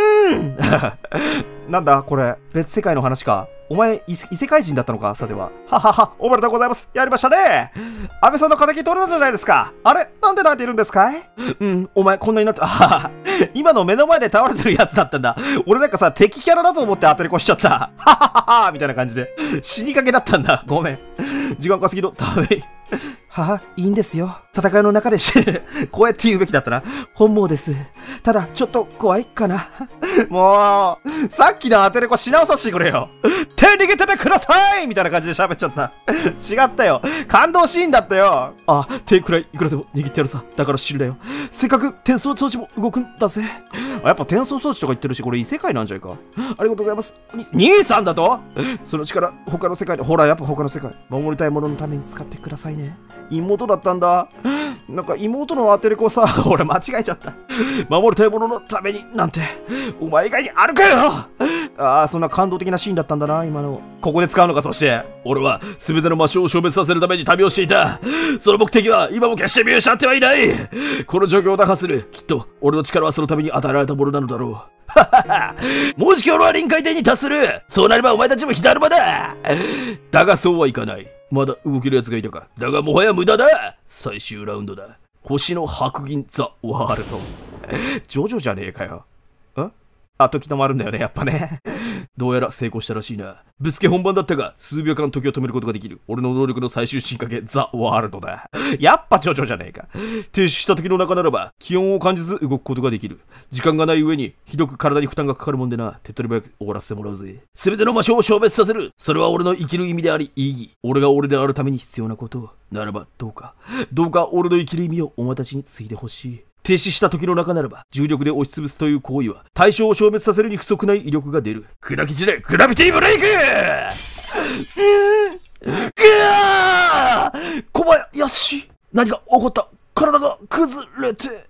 なんだこれ、別世界の話か。お前異世界人だったのか。さては。おめでとうございます。やりましたね。安倍さんの敵取れたじゃないですか。あれ、なんで泣いているんですかい。お前こんなになって、今の目の前で倒れてるやつだったんだ。俺なんかさ、敵キャラだと思って当たり越しちゃった。みたいな感じで死にかけだったんだ。ごめん。時間稼ぎのために。いいんですよ。戦いの中でこうやって言うべきだったな。本望です。ただ、ちょっと怖いかな。もう、さっきのアテレコし直させてくれよ。手逃げててくださいみたいな感じで喋っちゃった。違ったよ。感動シーンだったよ。手くらいいくらでも握ってやるさ。だから知るだよ。せっかく転送装置も動くんだぜ。やっぱ転送装置とか言ってるし、これ異世界なんじゃないか。ありがとうございます。兄さんだと。その力、他の世界で、ほら、やっぱ他の世界。守りたいもののために使ってくださいね。妹だったんだ。なんか妹のアテレコさ、俺間違えちゃった。守りたいもののためになんて、お前以外にあるかよ。そんな感動的なシーンだったんだな、今の。ここで使うのか。そして俺は全ての魔性を消滅させるために旅をしていた。その目的は今も決して見失ってはいない。この状況を打破する。きっと俺の力はそのために与えられたものなのだろう。もし今日は臨界点に達する。そうなればお前たちも火だるまだ。だがそうはいかない。まだ動ける奴がいたか。だがもはや無駄だ。最終ラウンドだ。星の白銀ザ・ワールド。ジョジョじゃねえかよ。時止まるんだよね、やっぱね。どうやら成功したらしいな。ぶつけ本番だったが、数秒間時を止めることができる。俺の能力の最終進化系、ザ・ワールドだ。やっぱジョジョじゃねえか。停止した時の中ならば、気温を感じず動くことができる。時間がない上に、ひどく体に負担がかかるもんでな。手っ取り早く終わらせてもらうぜ。すべての魔性を消滅させる。それは俺の生きる意味であり、意義。俺が俺であるために必要なこと。ならば、どうか俺の生きる意味をお前たちに継いでほしい。停止した時の中ならば、重力で押しつぶすという行為は、対象を消滅させるに不足ない威力が出る。砕き散れ、グラビティブレイク。小林、何が起こった。体が崩れて。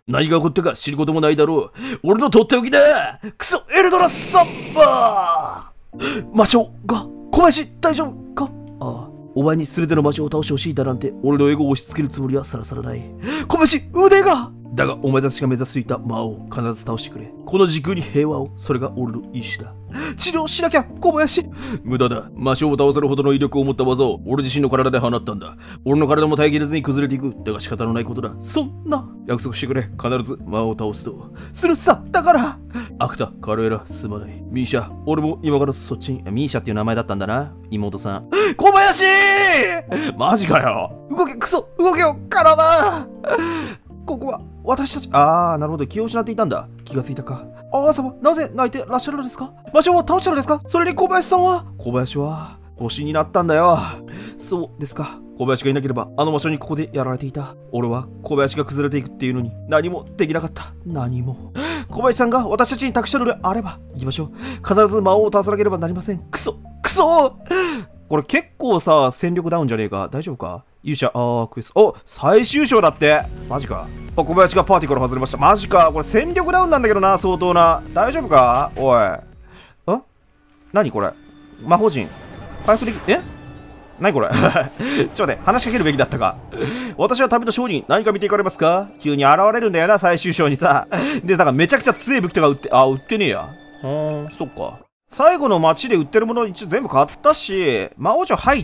何が起こったか知ることもないだろう。俺のとっておきだ。クソエルドラサンバー。魔性が小林大丈夫か。ああ、お前に全ての魔性を倒してほしいだなんて俺のエゴを押し付けるつもりはさらさらない。小林腕が。だがお前たちが目指していた魔王を必ず倒してくれ。この時空に平和を。それが俺の意志だ。治療しなきゃ小林。無駄だ。魔性を倒せるほどの威力を持った技を俺自身の体で放ったんだ。俺の体も耐えきれずに崩れていく。だが仕方のないことだ。そんな約束してくれ。必ず魔王を倒すとするさ。だからアクタ、カルエラ、すまない。ミーシャ、俺も今からそっちに。ミーシャっていう名前だったんだな、妹さん。小林マジかよ。動け、クソ動けよ体。ここは私たち。ああ、なるほど。気を失っていたんだ。気がついたか。ああ様、なぜ泣いてらっしゃるのですか。魔性を倒したのですか。それに小林さんは。小林は星になったんだよ。そうですか。小林がいなければあの場所にここでやられていた。俺は小林が崩れていくっていうのに何もできなかった。何も。小林さんが私たちに託したのであれば行きましょう。必ず魔王を倒さなければなりません。クソクソ。これ結構さ、戦力ダウンじゃねえか。大丈夫か。勇者、クエスト。お、最終章だって。マジか。小林がパーティーから外れました。マジか。これ戦力ダウンなんだけどな、相当な。大丈夫か。おい。何これ。魔法陣。回復でき、何これ。ちょっと待って、話しかけるべきだったか。私は旅の商人、何か見ていかれますか。急に現れるんだよな、最終章にさ。で、だからめちゃくちゃ強い武器とか売って、売ってねえや。そっか。最後の街で売ってるもの一応全部買ったし、魔王城入って、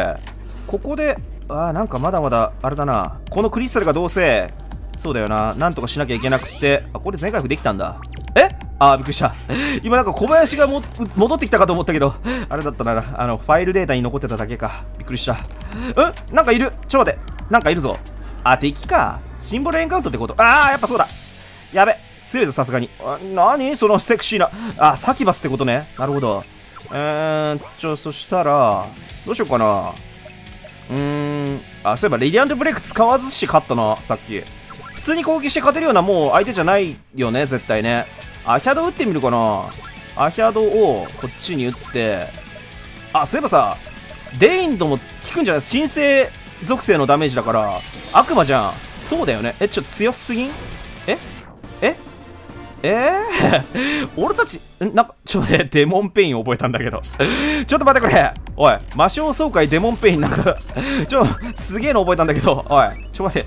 ここで、なんかまだまだ、あれだな。このクリスタルがどうせ、そうだよな。なんとかしなきゃいけなくて、これ全回復できたんだ。びっくりした。今なんか小林が戻ってきたかと思ったけど、あれだったな。ファイルデータに残ってただけか。びっくりした。なんかいる。ちょっと待って。なんかいるぞ。敵か。シンボルエンカウントってこと。やっぱそうだ。やべ。強いぞ、さすがに。何そのセクシーな。サキバスってことね。なるほど。そしたら、どうしようかな。そういえば、レディアントブレイク使わずし勝ったな、さっき。普通に攻撃して勝てるようなもう相手じゃないよね、絶対ね。アヒャド打ってみるかな。アヒャドをこっちに打って、そういえばさ、デインドも効くんじゃない。神聖属性のダメージだから、悪魔じゃん。そうだよね。ちょっと強すぎん。俺たち、なんか、ちょっと待って、デモンペイン覚えたんだけど。ちょっと待ってくれ。おい、魔性総会デモンペインなんか、すげえの覚えたんだけど、おい、ちょっと待って、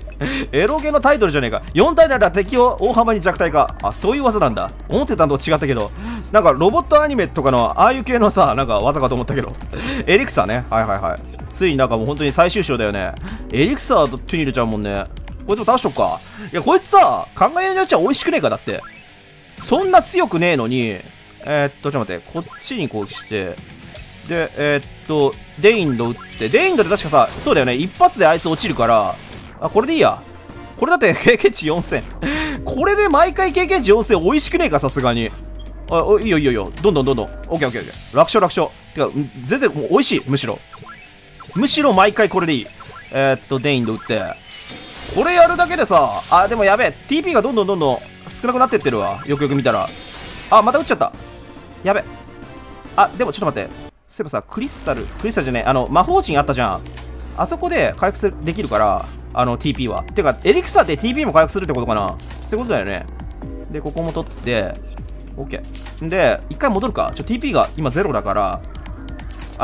エロゲのタイトルじゃねえか。4体なら敵を大幅に弱体化。そういう技なんだ。思ってたのと違ったけど、なんかロボットアニメとかの、ああいう系のさ、なんか技かと思ったけど。エリクサーね。はい。ついになんかもう本当に最終章だよね。エリクサーと手に入れちゃうもんね。こいつも倒しとくか。いや、こいつさ、考えようによっちゃ美味しくねえか、だって。そんな強くねえのに、ちょっと待って、こっちに攻撃して、で、デインド打って、デインドで確かさ、そうだよね、一発であいつ落ちるから、これでいいや。これだって経験値4000。これで毎回経験値4000美味しくねえか、さすがに。いいよ、どんどん。オッケー。楽勝。てか、全然もう美味しい、むしろ毎回これでいい。デインド打って、これやるだけでさ、でもやべえ、TP がどんどん少なくなってってるわ。よく見たら。また撃っちゃった。やべ。でもちょっと待って。そういえばさ、クリスタルじゃねえ、魔法陣あったじゃん。あそこで回復できるから、TP は。てか、エリクサーって TP も回復するってことかな。そういうことだよね。で、ここも取って、OK。で、一回戻るか。TP が今0だから、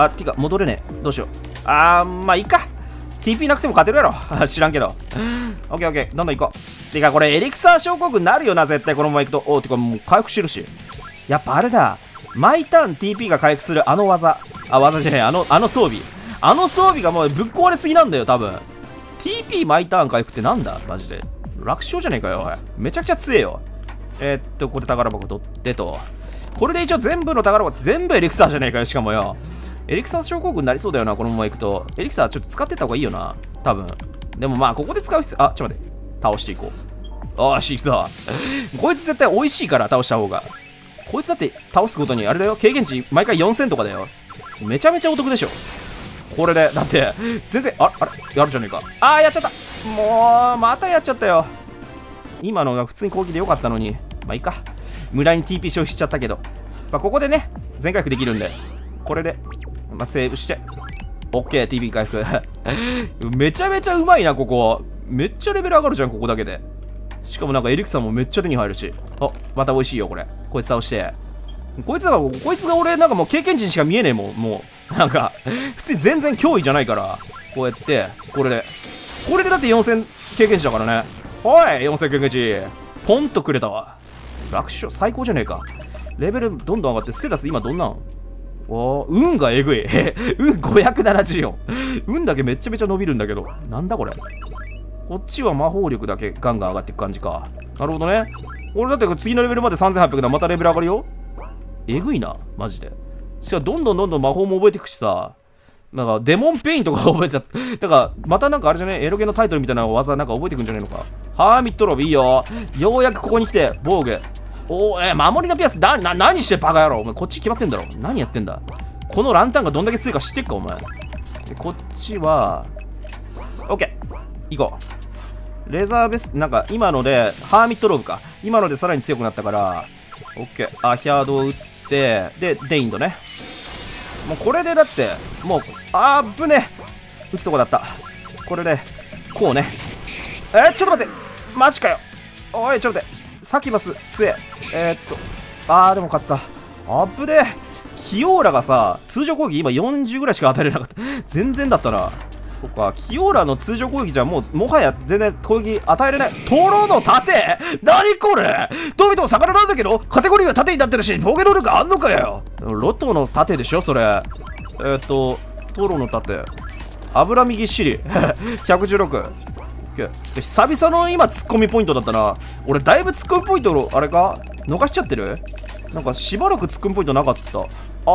てか、戻れねえ。どうしよう。まあ、いいか。TP なくても勝てるやろ。知らんけど。オッケー。どんどん行こう。てか、これエリクサー症候群になるよな、絶対このまま行くと。てか、もう回復してるし。やっぱあれだ。毎ターン TP が回復するあの技。技じゃねえ、あの装備。あの装備がもうぶっ壊れすぎなんだよ、多分。TP 毎ターン回復ってなんだマジで。楽勝じゃねえかよ、おい。めちゃくちゃ強えよ。ここで宝箱取ってと。これで一応全部の宝箱って全部エリクサーじゃねえかよ、しかもよ。エリクサー症候群になりそうだよな、このまま行くと。エリクサーちょっと使ってった方がいいよな、多分。でもまあ、ここで使う必要、ちょっと待って。倒していこう。行くぞ。こいつ絶対美味しいから、倒した方が。こいつだって倒すことに、あれだよ、経験値毎回4000とかだよ。めちゃめちゃお得でしょ。これで、だって、全然、やるじゃねえか。やっちゃった。もう、またやっちゃったよ。今のが普通に攻撃でよかったのに。まあいいか。無駄に TP 消費しちゃったけど。ここでね、全回復できるんで。これで、セーブして。OK、TP 回復。めちゃめちゃうまいな、ここ。めっちゃレベル上がるじゃん、ここだけで。 しかもなんかエリクサーもめっちゃ手に入るし。あ、また美味しいよ、これ。こいつ倒して。こいつが俺なんかもう経験値にしか見えねえもん、もう。なんか、普通に全然脅威じゃないから。こうやって、これでだって4000経験値だからね。おい !4000 経験値。ポンとくれたわ。楽勝、最高じゃねえか。レベルどんどん上がって、ステータス今どんなん？運がえぐい。運574。運だけめちゃめちゃ伸びるんだけど。なんだこれ。こっちは魔法力だけガンガン上がっていく感じか。なるほどね。俺だって次のレベルまで3800だ。またレベル上がるよ。えぐいな、マジで。しかもどんどん魔法も覚えていくしさ。なんかデモンペインとか覚えてた。だからまたなんかあれじゃねエロゲのタイトルみたいな技なんか覚えていくんじゃねえのか。ハーミットロブいいよ。ようやくここに来て、防具。守りのピアス、何してバカ野郎。お前こっち決まってんだろ。何やってんだ。このランタンがどんだけ強いか知ってっか、お前。でこっちは、オッケー。行こう。レーザーベスト、なんか今ので、ハーミットローブか。今のでさらに強くなったから、オッケー。アヒャードを打って、で、デインドね。もうこれでだって、もう、ぶね。打つとこだった。これで、こうね。ちょっと待って。マジかよ。おい、ちょっと待って。サキバス、強え。でも勝った。ぶね。キオーラがさ、通常攻撃今40ぐらいしか与えれなかった。全然だったな。そっか、キオーラの通常攻撃じゃもはや全然攻撃与えれない。トロの盾何これどう見ても魚なんだけど、カテゴリーが盾になってるし、防御能力あんのかよ。ロトの盾でしょ、それ。トロの盾。脂身ぎっしり。116。久々の今ツッコミポイントだったな。俺だいぶツッコミポイントあれか逃しちゃってる。なんかしばらくツッコミポイントなかった。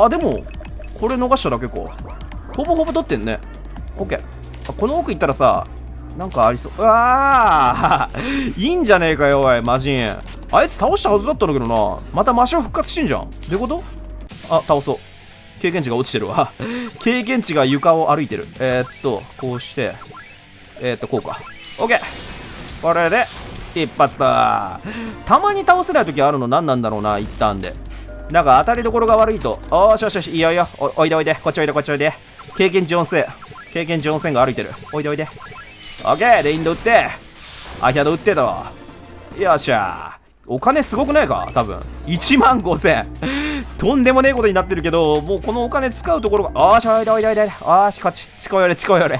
でもこれ逃しただけか。ほぼほぼ取ってんね。オッケー。この奥行ったらさ、なんかありそう。いいんじゃねえかよ、おい、魔人。あいつ倒したはずだったんだけどな。また魔性復活してんじゃん。どういうこと？倒そう。経験値が落ちてるわ。経験値が床を歩いてる。こうして、こうか。オッケー。これで、一発だ。たまに倒せない時あるの何なんだろうな、一旦で。なんか当たりどころが悪いと、よし、いいよいいよ。おいでおいで。こっちおいで、こっちおいで。経験値4000。経験値4000が歩いてる。おいでおいで。オッケー。で、インド打って。アヒャド打ってと。よっしゃー。お金すごくないか多分。15000。とんでもねえことになってるけど、もうこのお金使うところが、おいでおいでおいで。こっち。近寄れ。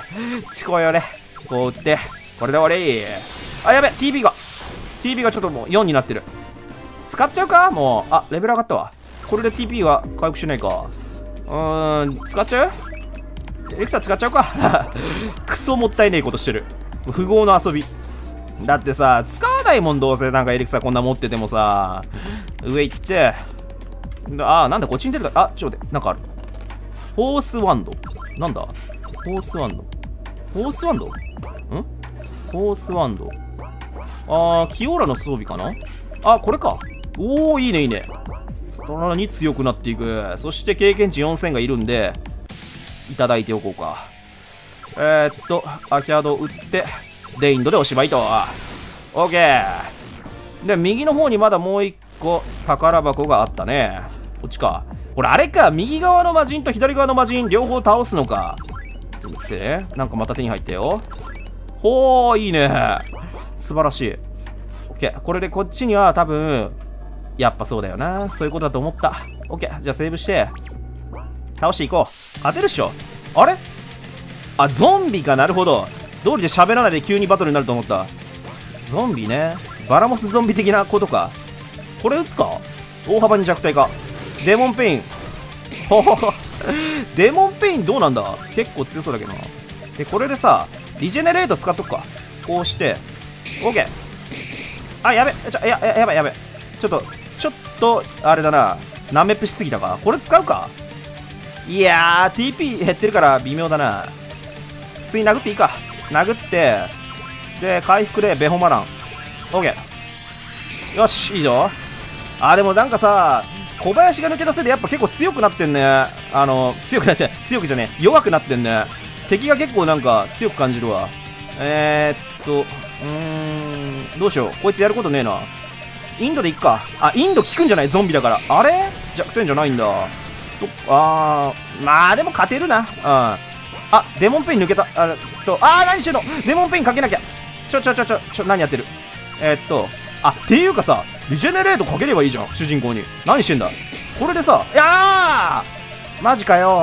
こう打って。これで終わり。やべ、TP がちょっともう4になってる。使っちゃうかもう。レベル上がったわ。これで TP は回復しないか。使っちゃう？エクサ使っちゃうか。クソもったいねえことしてる。富豪の遊び。だってさ、使わないもんどうせなんかエリクサこんな持っててもさ。上行って。なんだこっちに出るか。ちょっと待って。なんかある。ホースワンド。なんだホースワンド。ホースワンド。キオーラの装備かな。これか。いいねいいね。さらに強くなっていく。そして経験値4000がいるんで、いただいておこうか。アヒャード打って、デインドでおしまいと。オッケー。で、右の方にまだもう一個宝箱があったね。こっちか。これあれか。右側の魔人と左側の魔人両方倒すのか。ってね。なんかまた手に入ったよ。いいね。素晴らしい。オッケー。これでこっちには多分、やっぱそうだよな。そういうことだと思った。オッケー。じゃあセーブして、倒していこう。勝てるっしょ。あれ？ゾンビか。なるほど。道理で喋らないで急にバトルになると思った。ゾンビね。バラモスゾンビ的なことか。これ撃つか？大幅に弱体化。デモンペイン。デモンペインどうなんだ？結構強そうだけどな。で、これでさ、リジェネレート使っとくか。こうして。オッケー。やべ。やばい。ちょっと、あれだな。ナメプしすぎたか。これ使うか？いやー、TP 減ってるから微妙だな。普通に殴っていいか。殴って、で、回復でベホマラン。オッケー。よし、いいぞ。でもなんかさ、小林が抜け出せでやっぱ結構強くなってんね。強くじゃねえ。弱くなってんね。敵が結構なんか強く感じるわ。どうしよう。こいつやることねえな。インドでいっか。インド効くんじゃない？ゾンビだから。あれ？弱点じゃないんだ。まあでも勝てるな。デモンペイン抜けた。何してんの？デモンペインかけなきゃ。何やってる？ っていうかさ、リジェネレートかければいいじゃん、主人公に。何してんだこれでさ、マジかよ。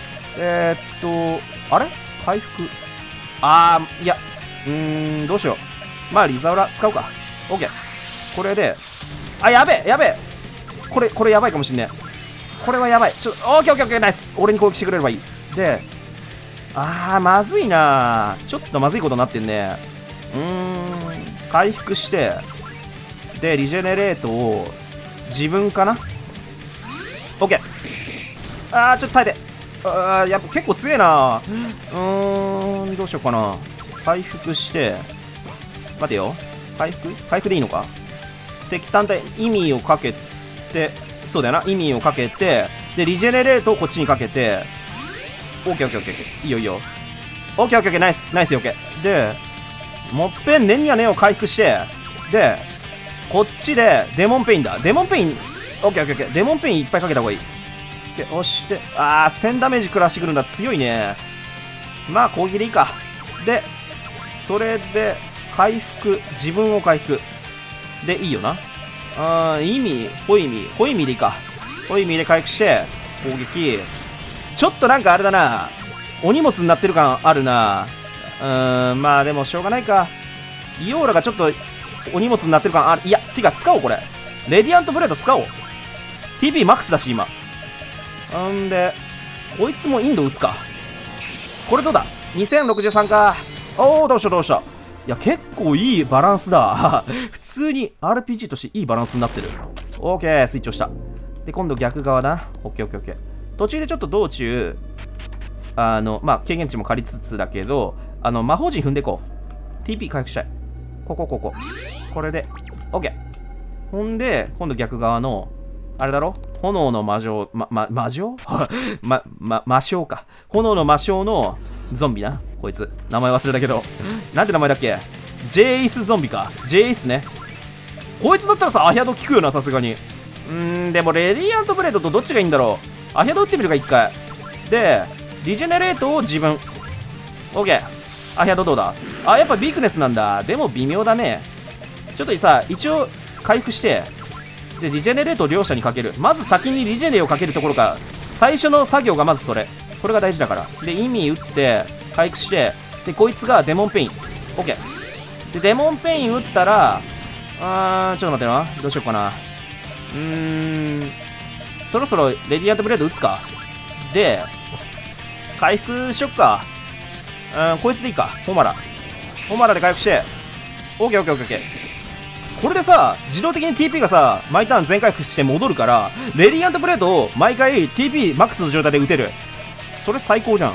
あれ回復。いや、どうしよう。まあ、リザオラ使おうか。オッケー。これで、やべえ。これやばいかもしんねえ。これはやばい。オッケー、ナイス。俺に攻撃してくれればいい。で、まずいな。ちょっとまずいことになってんね。回復して、で、リジェネレートを、自分かな？オッケー。ちょっと耐えて。やっぱ結構強えな。どうしようかな。回復して、待てよ。回復でいいのか？敵単体、意味をかけて、そうだよな。意味をかけて、で、リジェネレートをこっちにかけて、オッケー。いいよ。オッケー、ナイスよ、オッケー。で、もっぺん念には念を回復して、で、こっちでデモンペインだ。デモンペイン、オッケー。デモンペインいっぱいかけた方がいい。で、押して、1000ダメージ食らしてくるんだ。強いね。まあ、攻撃でいいか。で、それで、自分を回復。で、いいよな。ホイミでいいか。ホイミで回復して、攻撃。ちょっとなんかあれだな。お荷物になってる感あるな。まあでもしょうがないか。イオーラがちょっとお荷物になってる感ある。いや、てか使おう、これ。レディアントブレード使おう。TP マックスだし、今。んで、こいつもインド打つか。これどうだ ?2063 か。どうした。いや、結構いいバランスだ。普通に RPG としていいバランスになってる。オーケー、スイッチ押した。で、今度逆側だ。オッケー。途中でちょっと道中、まあ、経験値も借りつつだけど、魔法陣踏んでこう。TP 回復したい。ここれで、オッケー。ほんで、今度逆側の、あれだろ炎の魔女、魔女魔性か。炎の魔性のゾンビな。こいつ。名前忘れたけど。なんて名前だっけ？ジェイスゾンビか。ジェイスね。こいつだったらさ、アヒャド効くよな、さすがに。でもレディアントブレードとどっちがいいんだろう。アヒャド打ってみるか、一回。で、リジェネレートを自分。オッケー。アヒャドどうだ？やっぱビークネスなんだ。でも微妙だね。ちょっとさ、一応回復して、で、リジェネレートを両者にかける。まず先にリジェネをかけるところが、最初の作業がまずそれ。これが大事だから。で、意味打って、回復して、で、こいつがデモンペイン。オッケー。で、デモンペイン打ったら、ちょっと待ってな。どうしようかな。そろそろレディアントブレード打つか。で、回復しよっか。こいつでいいか。ホマラで回復して、オッケー。これでさ、自動的に TP がさ、毎ターン全回復して戻るから、レディアントブレードを毎回 TP マックスの状態で打てる。それ最高じゃん。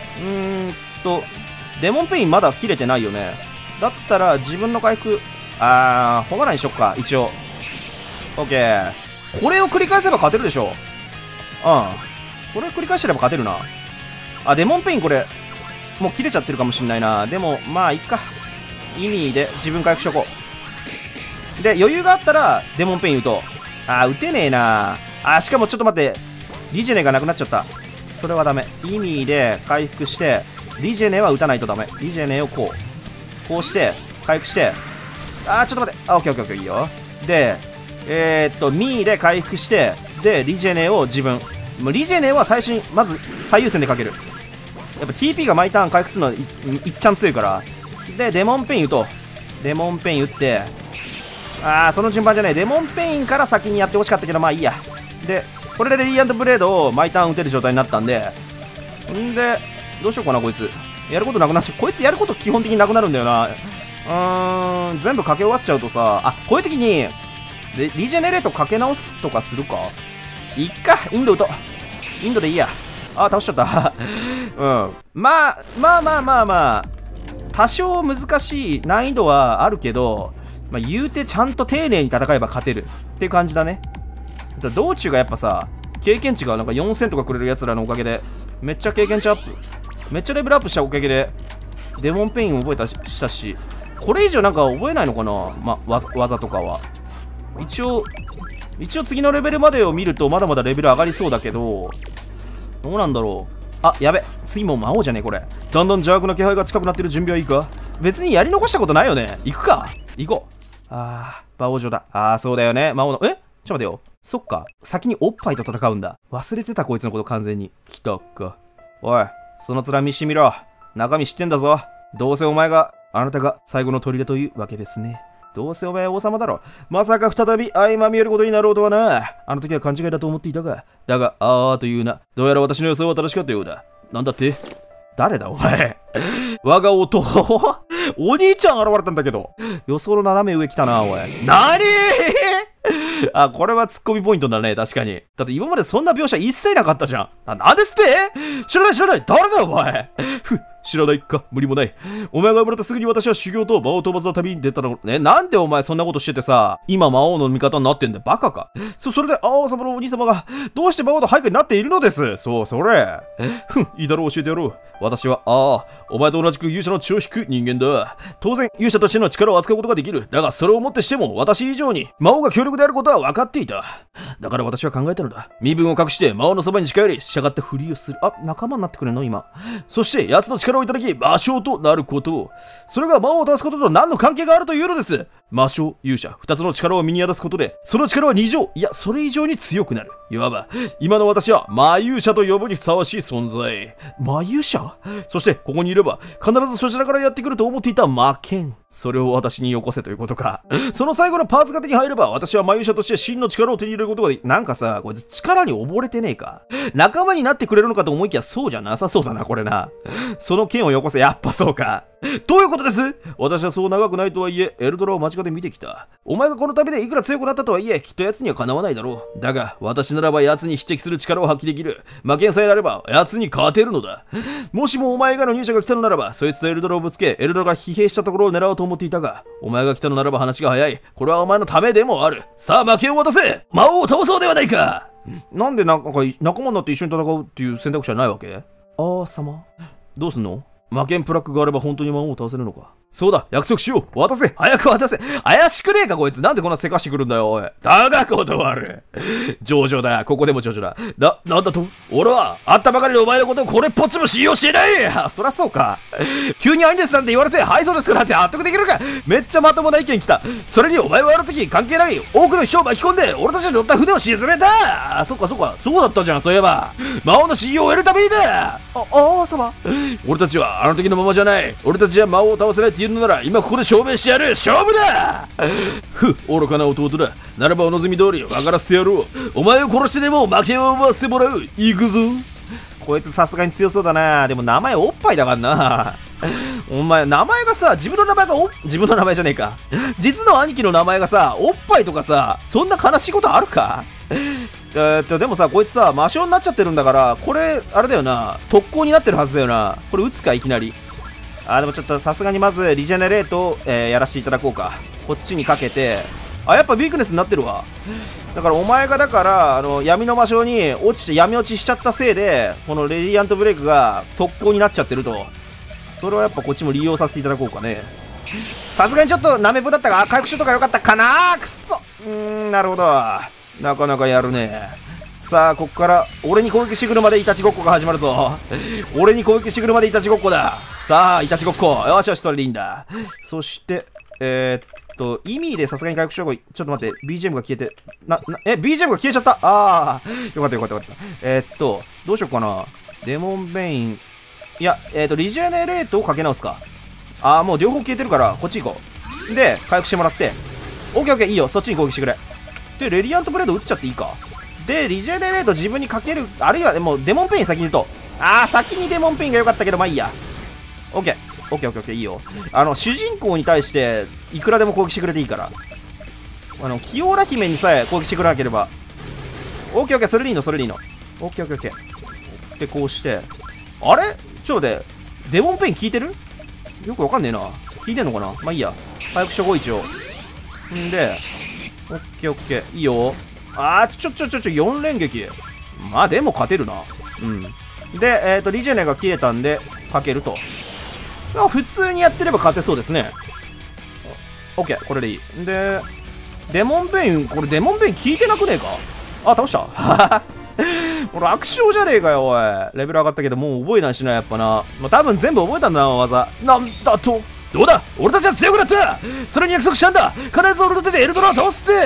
デモンペインまだ切れてないよね。だったら自分の回復、ホマラにしよっか、一応。オッケー。これを繰り返せば勝てるでしょ。これ繰り返してれば勝てるな。デモンペインこれ、もう切れちゃってるかもしんないな。でも、まあ、いっか。意味で自分回復しとこう。で、余裕があったら、デモンペイン打とう。打てねえな。しかもちょっと待って。リジェネがなくなっちゃった。それはダメ。意味で回復して、リジェネは打たないとダメ。リジェネをこうして、回復して、ちょっと待って。オッケー、いいよ。で、ミーで回復して、で、リジェネを自分。リジェネは最初に、まず最優先でかける。やっぱ TP が毎ターン回復するのはいっちゃん強いから。で、デモンペイン打とう。デモンペイン打って、その順番じゃない。デモンペインから先にやってほしかったけど、まあいいや。で、これでレディアントブレードを毎ターン打てる状態になったんで、どうしようかな、こいつ。やることなくなっちゃう。こいつやること基本的になくなるんだよな。全部かけ終わっちゃうとさ、こういう時に、リジェネレートかけ直すとかするか？いっか、インド打とう。インドでいいや。倒しちゃった。まあ。多少難しい難易度はあるけど、言うてちゃんと丁寧に戦えば勝てるっていう感じだね。道中がやっぱさ、経験値がなんか4000とかくれるやつらのおかげで、めっちゃ経験値アップ。めっちゃレベルアップしたおかげで、デモンペイン覚えしたし、これ以上なんか覚えないのかな、技とかは。一応次のレベルまでを見るとまだまだレベル上がりそうだけど、どうなんだろう。やべ。次も魔王じゃねえ、これ。だんだん邪悪な気配が近くなってる。準備はいいか？別にやり残したことないよね。行くか。行こう。 馬王城だ。そうだよね。魔王の、ちょっと待てよ。そっか。先におっぱいと戦うんだ。忘れてたこいつのこと完全に。来たか。おい、その面見してみろ。中身知ってんだぞ。どうせあなたが最後の砦というわけですね。どうせお前王様だろ。まさか再び相まみえることになろうとはな。あの時は勘違いだと思っていたが。だが、というな。どうやら私の予想は正しかったようだ。なんだって？誰だお前。我が弟お兄ちゃん現れたんだけど。予想の斜め上来たな、おい。なにこれはツッコミポイントだね、確かに。だって今までそんな描写一切なかったじゃん。なんですって知らない誰だよ、お前知らないか無理もない。お前が生まれたすぐに私は修行と魔王討伐の旅に出たのね。なんでお前そんなことしててさ、今魔王の味方になってんだよ。バカか。それで王様のお兄様がどうして魔王の配下になっているのです。そう、それ。いいだろう、教えてやろう。私は、お前と同じく勇者の血を引く人間だ。当然、勇者としての力を扱うことができる。だが、それをもってしても、私以上に魔王が強力であることは分かっていた。だから私は考えたのだ。身分を隠して魔王のそばに近寄り、従ってふりをする。仲間になってくれんの今。そして、奴の力をいただき、魔将となることを。それが魔王を倒すことと何の関係があるというのです。魔将、勇者、二つの力を身に宿すことで、その力は2乗、いや、それ以上に強くなる。いわば、今の私は魔勇者と呼ぶにふさわしい存在。魔勇者？そして、ここにいれば、必ずそちらからやってくると思っていた魔剣。それを私によこせということか。その最後のパーツが手に入れば、私は魔勇者として真の力を手に入れることができる。なんかさ、こいつ力に溺れてねえか。仲間になってくれるのかと思いきや、そうじゃなさそうだな、これな。その剣をよこせ、やっぱそうか。どういうことです？私はそう長くないとはいえ、エルドラを間近で見てきた。お前がこの旅でいくら強くなったとはいえ、きっと奴にはかなわないだろう。だが、私ならば奴に匹敵する力を発揮できる。魔剣さえあれば、奴に勝てるのだ。もしもお前以外の勇者が来たのならば、そいつとエルドラをぶつけ、エルドラが疲弊したところを狙おうと思っていたが、お前が来たのならば話が早い。これはお前のためでもある。さあ、魔剣を渡せ！魔王を倒そうではないか！なんで仲間になって一緒に戦うっていう選択肢はないわけ？様。どうすんの？魔剣プラックがあれば本当に魔王を倒せるのか。そうだ、約束しよう。渡せ、早く渡せ。怪しくねえかこいつ。なんでこんなせかしてくるんだよ、おい。だが断る。上々だ。ここでも上々だ。なんだと？俺は、会ったばかりのお前のことをこれっぽっちも信用してない。そりゃそうか。急にアニですなんて言われて、はいそうですからって納得できるか。めっちゃまともな意見来た。それにお前はあの時関係ない多くの人を巻き込んで、俺たちの乗った船を沈めた。そっか。そうだったじゃん、そういえば。魔王の信用を得るためにだ。様。俺たちはあの時のままじゃない。俺たちは魔王を倒せないって言うのなら、今ここで証明してやる。勝負だ。愚かな弟だ。ならばお望み通り分からせてやろう。お前を殺してでも負けを奪わせてもらう。行くぞ。こいつさすがに強そうだな。でも名前おっぱいだからな。お前名前がさ、自分の名前じゃねえか。実の兄貴の名前がさ、おっぱいとかさ、そんな悲しいことあるか。でもさ、こいつさ、魔性になっちゃってるんだから、これあれだよな、特攻になってるはずだよな。これ撃つかいきなり。でもちょっとさすがにまずリジェネレートを、やらせていただこうか。こっちにかけて、やっぱウィークネスになってるわ。だからお前が闇の魔性に闇落ちしちゃったせいで、このレディアントブレイクが特攻になっちゃってると。それはやっぱこっちも利用させていただこうかね。さすがにちょっとナメプだったが、回復しとかよかったかな。くそ。なるほど。なかなかやるね。さあ、ここから、俺に攻撃してくるまでイタチごっこが始まるぞ。俺に攻撃してくるまでイタチごっこだ。さあ、イタチごっこ。よし、それでいいんだ。そして、意味でさすがに回復しよう。ちょっと待って、BGM が消えて、BGM が消えちゃった。よかった。どうしようかな。デモンベイン。いや、リジェネレートをかけ直すか。もう両方消えてるから、こっち行こう。で、回復してもらって。オッケー、いいよ。そっちに攻撃してくれ。で、レディアントブレード撃っちゃっていいか。で、リジェネレート自分にかける、あるいはもうデモンペイン先に言うと。先にデモンペインが良かったけど、まあいいや。オッケー、いいよ。主人公に対して、いくらでも攻撃してくれていいから。キオーラ姫にさえ攻撃してくれなければ。オッケー、それでいいの。オッケー。で、こうして。あれちょっと待って、デモンペイン効いてる？よくわかんねえな。効いてんのかな？まあいいや。回復しとこう、一応。んで、オッケー、いいよ。4連撃。まあでも勝てるな。で、リジェネが消えたんで、かけると。普通にやってれば勝てそうですね。オッケー、これでいい。で、デモンペイン、これデモンペイン効いてなくねえか？倒したこれ悪勝じゃねえかよ、おい。レベル上がったけど、もう覚えないしな、やっぱな。多分全部覚えたんだな、技。なんだと。 どうだ、俺たちは強くなった。それに約束したんだ。必ず俺の手でエルドラを倒すって。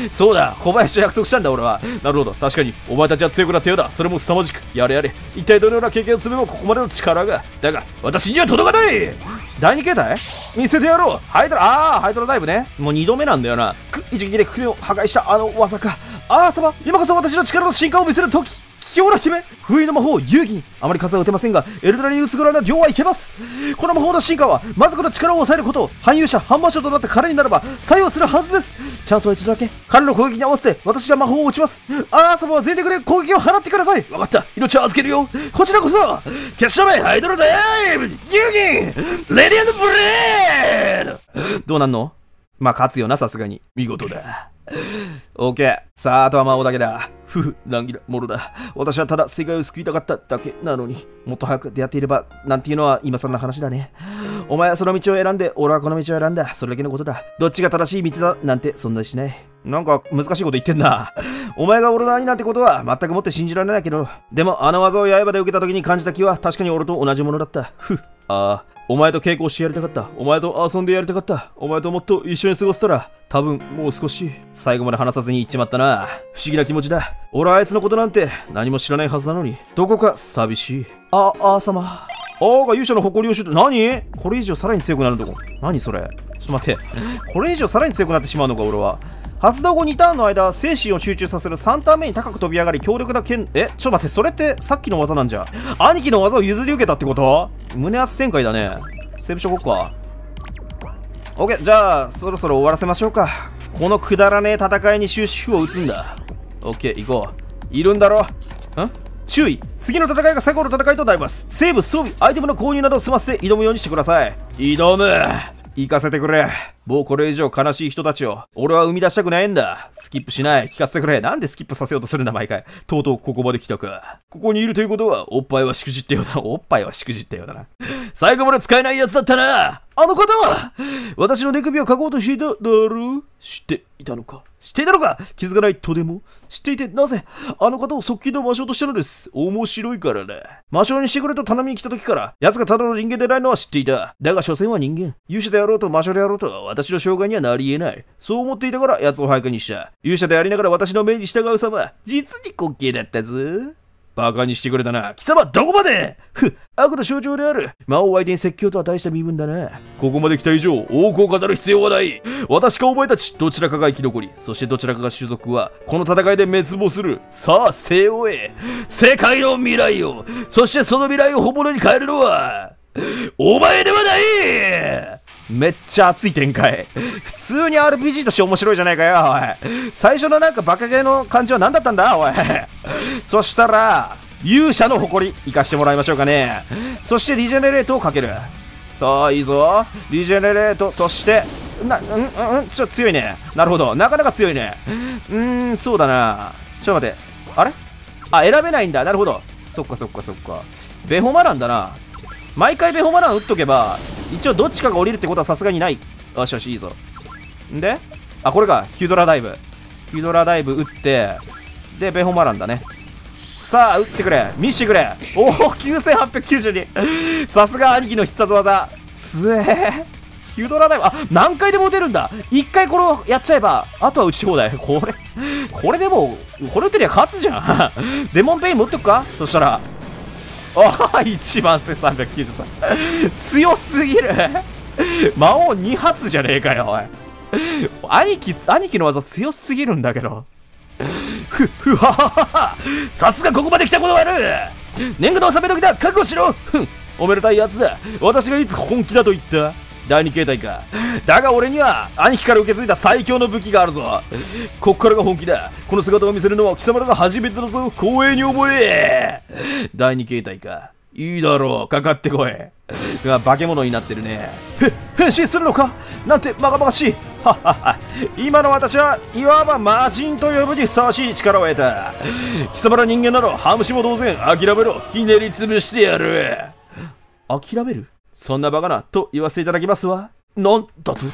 そうだ、小林と約束したんだ俺は。なるほど、確かにお前たちは強くなったようだ。それも凄まじく。やれやれ。一体どのような経験を積めばここまでの力が。だが私には届かない。第2形態見せてやろう。ハイドラ、ハイドラダイブね。もう2度目なんだよな。一撃で国を破壊したあの技か。様、今こそ私の力の進化を見せる時。卑怯な姫、封印の魔法遊戯。あまり数は打てませんが、エルドラに薄暗な量はいけます。この魔法の進化はまずこの力を抑えること。汎用者反魔将となった彼にならば作用するはずです。チャンスは一度だけ。彼の攻撃に合わせて私が魔法を打ちます。様は全力で攻撃を放ってください。分かった、命を預けるよ。こちらこそ決勝目ハイドラダイブ遊戯レディアントブレード。どうなんの？まあ勝つよな、さすがに。見事だ。オーケー。さあ、あとは魔王だけだ。難儀なものだ。私はただ世界を救いたかっただけなのに、もっと早く出会っていれば、なんていうのは今更の話だね。お前はその道を選んで、俺はこの道を選んだ。それだけのことだ。どっちが正しい道だなんて存在しない。なんか難しいこと言ってんな。お前が俺の兄なんてことは全くもって信じられないけど、でもあの技を刃で受けた時に感じた気は確かに俺と同じものだった。お前と稽古をしてやりたかった。お前と遊んでやりたかった。お前ともっと一緒に過ごせたら、多分もう少し。最後まで話さずに言っちまったな。不思議な気持ちだ。俺はあいつのことなんて何も知らないはずなのに、どこか寂しい。様。が勇者の誇りを知って、何？これ以上さらに強くなるとこ。何それ？ちょっと待って。これ以上さらに強くなってしまうのか、俺は。発動後2ターンの間、精神を集中させる3ターン目に高く飛び上がり強力な剣。ちょっと待って、それってさっきの技なんじゃ。兄貴の技を譲り受けたってこと？胸圧展開だね。セーブしとこっか。オッケー、じゃあそろそろ終わらせましょうか。このくだらねえ戦いに終止符を打つんだ。オッケー、行こう。いるんだろ？注意、次の戦いが最後の戦いとなります。セーブ、装備、アイテムの購入などを済ませて挑むようにしてください。挑む。行かせてくれ。もうこれ以上悲しい人たちを俺は生み出したくないんだ。スキップしない。聞かせてくれ。なんでスキップさせようとするんだ毎回。とうとうここまで来たか。ここにいるということはおっぱいはしくじったようだ。おっぱいはしくじったようだな。最後まで使えないやつだったな。あの方は私の寝首を嗅ごうとしていただろう。知っていたのか。知っていたのか。気づかないとでも。知っていてなぜあの方を側近の魔性としたのです。面白いからな。魔性にしてくれと頼みに来た時から奴がただの人間でないのは知っていた。だが所詮は人間。勇者であろうと魔性であろうと私の障害にはなり得ない。そう思っていたから奴を配下にした。勇者でありながら私の命に従う様、実に滑稽だったぞ。バカにしてくれたな。貴様どこまで？悪の象徴である魔王相手に説教とは大した身分だな。ここまで来た以上多くを語る必要はない。私かお前たちどちらかが生き残り、そしてどちらかが種族はこの戦いで滅亡する。さあ背負え世界の未来を。そしてその未来を本物に変えるのはお前ではない。めっちゃ熱い展開。普通に RPG として面白いじゃないかよ、おい。最初のなんかバカ系の感じは何だったんだ、おい。そしたら、勇者の誇り、活かしてもらいましょうかね。そしてリジェネレートをかける。さあ、いいぞ。リジェネレート、そして、ちょっと強いね。なるほど。なかなか強いね。そうだな。ちょっと待って。あれ？選べないんだ。なるほど。そっか。ベホマランだな。毎回ベホマラン打っとけば、一応どっちかが降りるってことはさすがにない。よし、いいぞ。んで、これか。ヒュドラダイブ。ヒュドラダイブ打って、で、ベホマランだね。さあ、打ってくれ。見してくれ。おお、9892。さすが兄貴の必殺技。つえ。ヒュドラダイブ。何回でも打てるんだ。1回これをやっちゃえば、あとは打ち放題。これでもう、これ打ってりゃ勝つじゃん。デモンペイン持ってくか？そしたら。1万1393。強すぎる。魔王2発じゃねえかよ、おい。兄貴の技強すぎるんだけど。さすがここまで来たことがある。年貢の納め時だ。覚悟しろ。おめでたいやつだ。私がいつ本気だと言った？第2形態か。だが俺には兄貴から受け継いだ最強の武器があるぞ。こっからが本気だ。この姿を見せるのは貴様らが初めてだぞ。光栄に思え。第2形態か。いいだろう。かかってこい。化け物になってるね。変身するのかなんてまがまがしい。今の私はいわば魔人と呼ぶにふさわしい力を得た。貴様ら人間などハムシも同然諦めろ。ひねり潰してやる。諦める？そんなバカなと言わせていただきますわ。なんだと？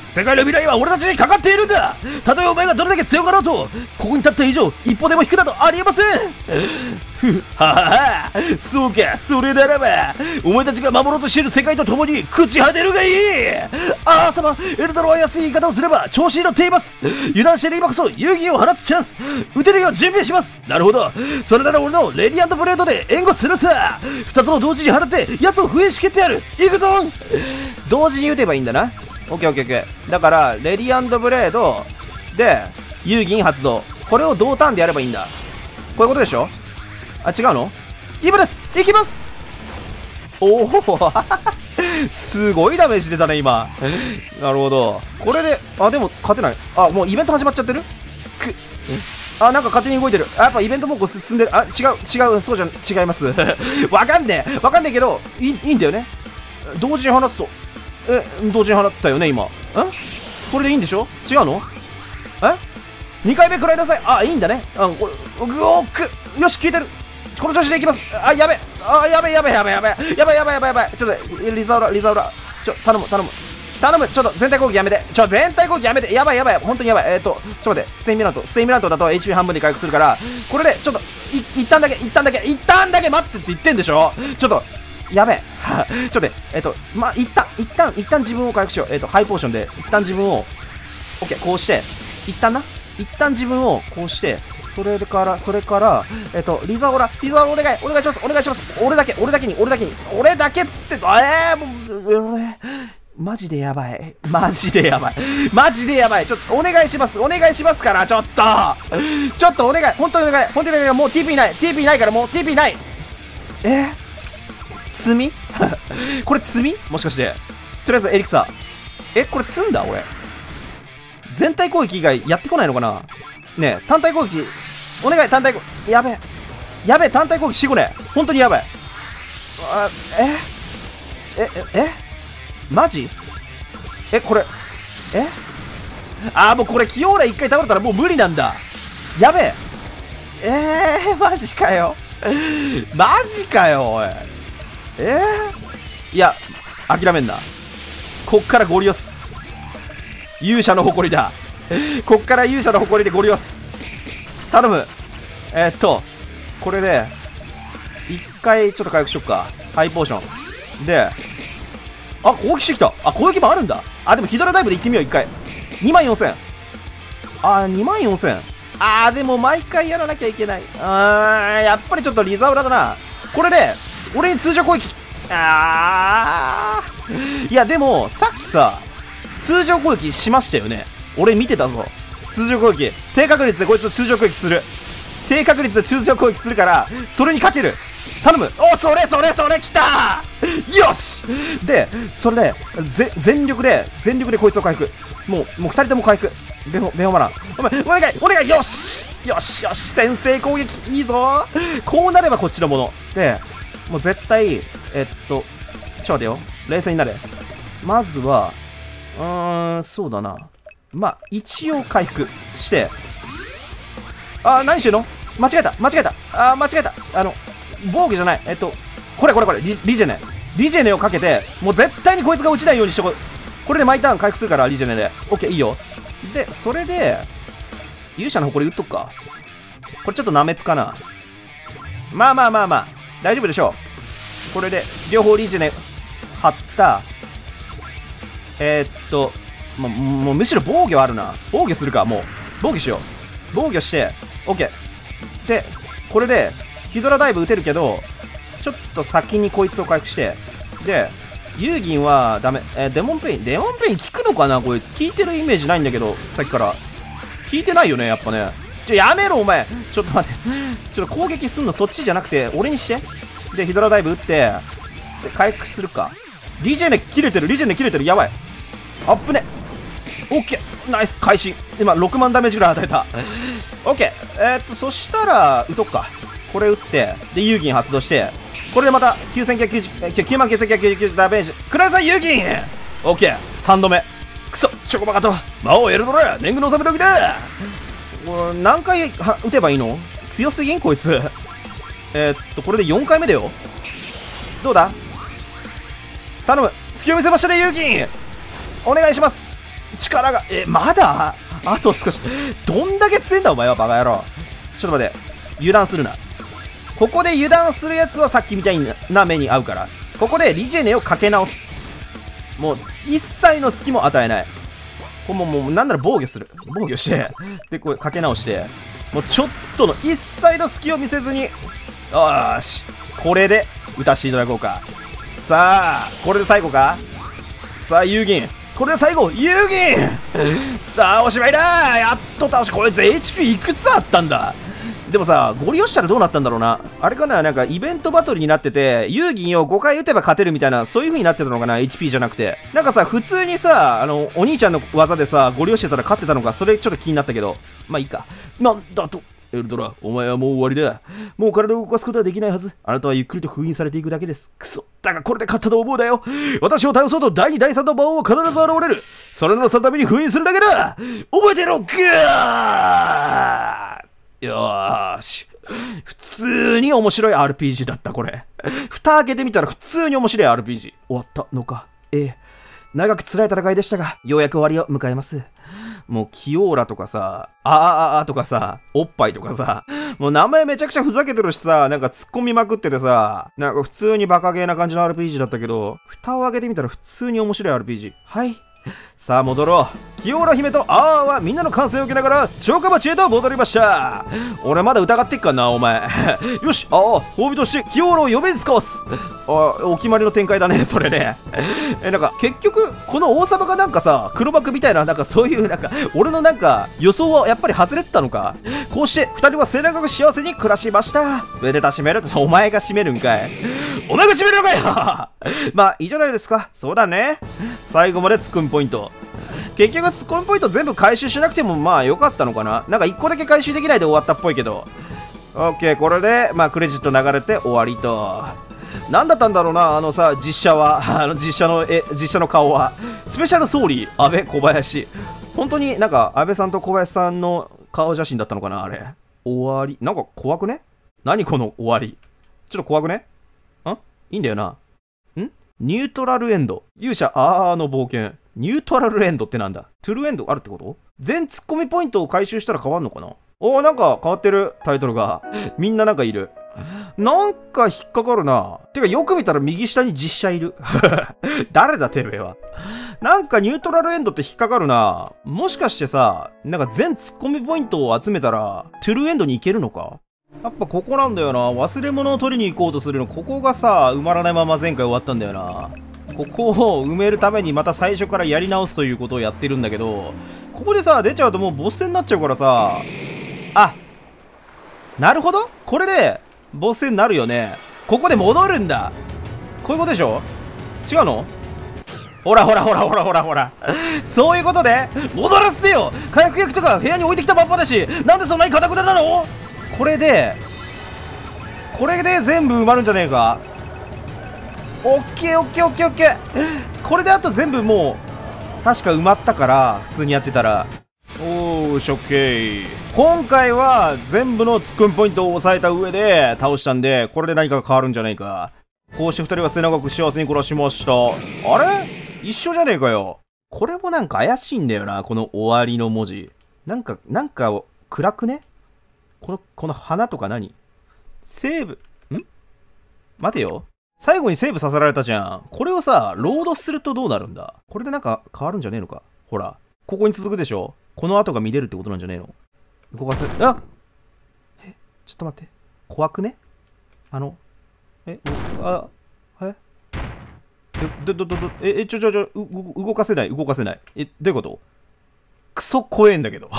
世界の未来は俺たちにかかっているんだ。たとえお前がどれだけ強かろうと、ここに立った以上一歩でも引くなどありえません。ふははは、そうか、それならばお前たちが守ろうとしている世界と共に朽ち果てるがいい。ああ様、エルダロは安い言い方をすれば調子に乗っています。油断している今こそ遊戯を放つチャンス。撃てるよう準備します。なるほど、それなら俺のレディアントブレードで援護するさ。2つを同時に放って奴を不衛し蹴ってやる。行くぞ。同時に撃てばいいんだな。オッケーオッケーオッケー。だからレディアントブレードで遊戯発動、これを同ターンでやればいいんだ。こういうことでしょ。あ、違うの。イブです。行きます。おおすごいダメージ出たね今。なるほど。これで、あ、でも勝てない。あ、もうイベント始まっちゃってる。あ、なんか勝手に動いてる。あ、やっぱイベントもう進んでる。あ、違う、そうじゃ違いますわかんねえけどいいんだよね。同時に放つと、同時に放ったよね今。これでいいんでしょ。違うの。2回目食らいなさい。あ、いいんだね。これグオック、よし、消えてる。この調子でいきます。あ、やべ。あ、やべ。ちょっとリザオラ、頼む。ちょっと全体攻撃やめて。やばい。本当にやばい。ちょっと待って。ステイミラントだと HP 半分で回復するから、これでちょっと一旦だけ待ってって言ってんでしょ。ちょっとやべえ。ちょっとまあ、一旦自分を回復しよう。ハイポーションで一旦自分を OK こうして、一旦自分をこうして、それからリザオラお願いします。俺だけっつってもうマジでやばい。ちょっとお願いしますから、ちょっとお願い、本当にお願い。もう TP ないから、もう TP ない。積みこれ積み、もしかして。とりあえずエリクサー、これ積んだ。俺全体攻撃以外やってこないのかな。ねえ、単体攻撃お願い。単体攻撃やべえ、単体攻撃してこねえ。本当にやばい。マジ。これもうこれキオーラ1回倒れたらもう無理なんだ。やべえ。マジかよおい。いや、諦めんな。こっからゴリ押す。勇者の誇りだ。こっから勇者の誇りでゴリ押す。頼む。これで一回ちょっと回復しよっか。ハイポーションで、攻撃してきた。攻撃もあるんだ。でもヒドラダイブで行ってみよう。一回24000。24000。でも毎回やらなきゃいけない。やっぱりちょっとリザウラだな。これで俺に通常攻撃。いやでもさっきさ、通常攻撃しましたよね。俺見てたぞ。通常攻撃低確率でこいつ通常攻撃する。からそれにかける。頼む。それきたよし。でそれで全力でこいつを回復。もう2人とも回復。ベホマラン、お願い。よし、先制攻撃いいぞ。こうなればこっちのもので、もう絶対ちょっと待てよ、冷静になれ。まずはそうだな、まあ一応回復して、何してんの。間違えた。防御じゃない。これリジェネをかけて、もう絶対にこいつが落ちないようにしとこう。これで毎ターン回復するから、リジェネで OK いいよ。でそれで勇者の誇り打っとくか。これちょっとナメプかな。まあ大丈夫でしょう。これで両方リジェネ貼った。もうむしろ防御あるな。防御するか。もう防御しよう。防御して OK で、これでヒドラダイブ打てるけど、ちょっと先にこいつを回復して、でユーギンはダメ。デモンペイン効くのかな。こいつ効いてるイメージないんだけど、さっきから効いてないよねやっぱね。やめろお前。ちょっと待って、ちょっと攻撃すんのそっちじゃなくて俺にして。でヒドラダイブ打って、で回復するか。リジェネ切れてる。やばい。アップね。オッケー、ナイス会心。今6万ダメージぐらい与えた。オッケー。そしたら打とくか。これ打って、でユーギン発動して、これでまた99999ダメージくださいユーギン。オッケー、3度目。クソチョコバカと魔王エルドラ年貢の納め時だ。何回打てばいいの。強すぎんこいつ。これで4回目だよ。どうだ、頼む。隙を見せましたねユーギン。お願いします。 力が、まだあと少し。どんだけ強いんだお前はバカ野郎。ちょっと待って。油断するな。ここで油断するやつはさっきみたいな目に遭うから。ここでリジェネをかけ直す。もう、一切の隙も与えない。もう、なんなら防御する。防御して、で、これかけ直して、もうちょっとの一切の隙を見せずに、よーし。これで、打たしていただこうか。さあ、これで最後か。さあ、遊銀。これで最後、遊銀さあ、おしまいだ。やっと倒し、これ HP いくつあったんだ。でもさ、ゴリ押したらどうなったんだろうな。あれかな、なんかイベントバトルになってて、遊銀を5回打てば勝てるみたいな、そういう風になってたのかな、HP じゃなくて。なんかさ、普通にさ、お兄ちゃんの技でさ、ゴリ押してたら勝ってたのか、それちょっと気になったけど。まあいいか。なんだと。エルドラ、お前はもう終わりだ。もう体を動かすことはできないはず。あなたはゆっくりと封印されていくだけです。くそ。だがこれで勝ったと思うだよ。私を倒そうと第2、第3の魔王は必ず現れる。それのそのために封印するだけだ。覚えてろ。よーし。普通に面白い RPG だった、これ。蓋開けてみたら普通に面白い RPG。終わったのか。長く辛い戦いでしたが、ようやく終わりを迎えます。もう、キオーラとかさ、とかさ、おっぱいとかさ、もう名前めちゃくちゃふざけてるしさ、なんか突っ込みまくっててさ、なんか普通にバカゲーな感じの RPG だったけど、蓋を開けてみたら普通に面白い RPG。はい。さあ戻ろう。キオーラ姫とはみんなの歓声を受けながら城下町へと戻りました。俺まだ疑ってっかなお前。よし、褒美としてキオーラを呼びに使わす。お決まりの展開だねそれね。なんか結局この王様がなんかさ黒幕みたいな、なんかそういうなんか俺のなんか予想はやっぱり外れてたのか。こうして2人は末永く幸せに暮らしました。めでたしめるとお前が締めるんかい。お前が締めるのかよ。まあいいじゃないですか。そうだね。最後までツッコミポイント。結局ツッコミポイント全部回収しなくてもまあ良かったのかな。なんか1個だけ回収できないで終わったっぽいけど。OK、これでまあクレジット流れて終わりと。何だったんだろうな、実写は、実写の顔は。スペシャルソーリー、安倍小林。本当になんか安倍さんと小林さんの顔写真だったのかな、あれ。終わり。なんか怖くね？何この終わり。ちょっと怖くね？いいんだよな。ニュートラルエンド。勇者の冒険。ニュートラルエンドってなんだ？トゥルーエンドあるってこと？全ツッコミポイントを回収したら変わんのかな？なんか変わってる。タイトルが。みんななんかいる。なんか引っかかるな。てかよく見たら右下に実写いる。誰だてめえは。なんかニュートラルエンドって引っかかるな。もしかしてさ、なんか全ツッコミポイントを集めたら、トゥルーエンドに行けるのか？やっぱここなんだよな。忘れ物を取りに行こうとするの。ここがさ、埋まらないまま前回終わったんだよな。ここを埋めるためにまた最初からやり直すということをやってるんだけど、ここでさ、出ちゃうともうボス戦になっちゃうからさ。なるほど。これで、ボス戦になるよね。ここで戻るんだ。こういうことでしょ？違うの？ほら。そういうことで、戻らせてよ！火薬薬とか部屋に置いてきたまんまだし、なんでそんなに堅くななの？これで全部埋まるんじゃねえか。オッケー。これであと全部もう確か埋まったから、普通にやってたら。おーし、オッケー。今回は全部のツッコミポイントを抑えた上で倒したんで、これで何かが変わるんじゃないか。こうして2人は末永く幸せに暮らしました。あれ？一緒じゃねえかよ。これもなんか怪しいんだよな、この終わりの文字。なんか暗くね？この花とか何？セーブ、待てよ。最後にセーブさせられたじゃん。これをさ、ロードするとどうなるんだ？これでなんか変わるんじゃねえのか？ほら。ここに続くでしょ？この後が見れるってことなんじゃねえの？動かせ、ちょっと待って。怖くね？動かせない。どういうこと？クソ怖えんだけど。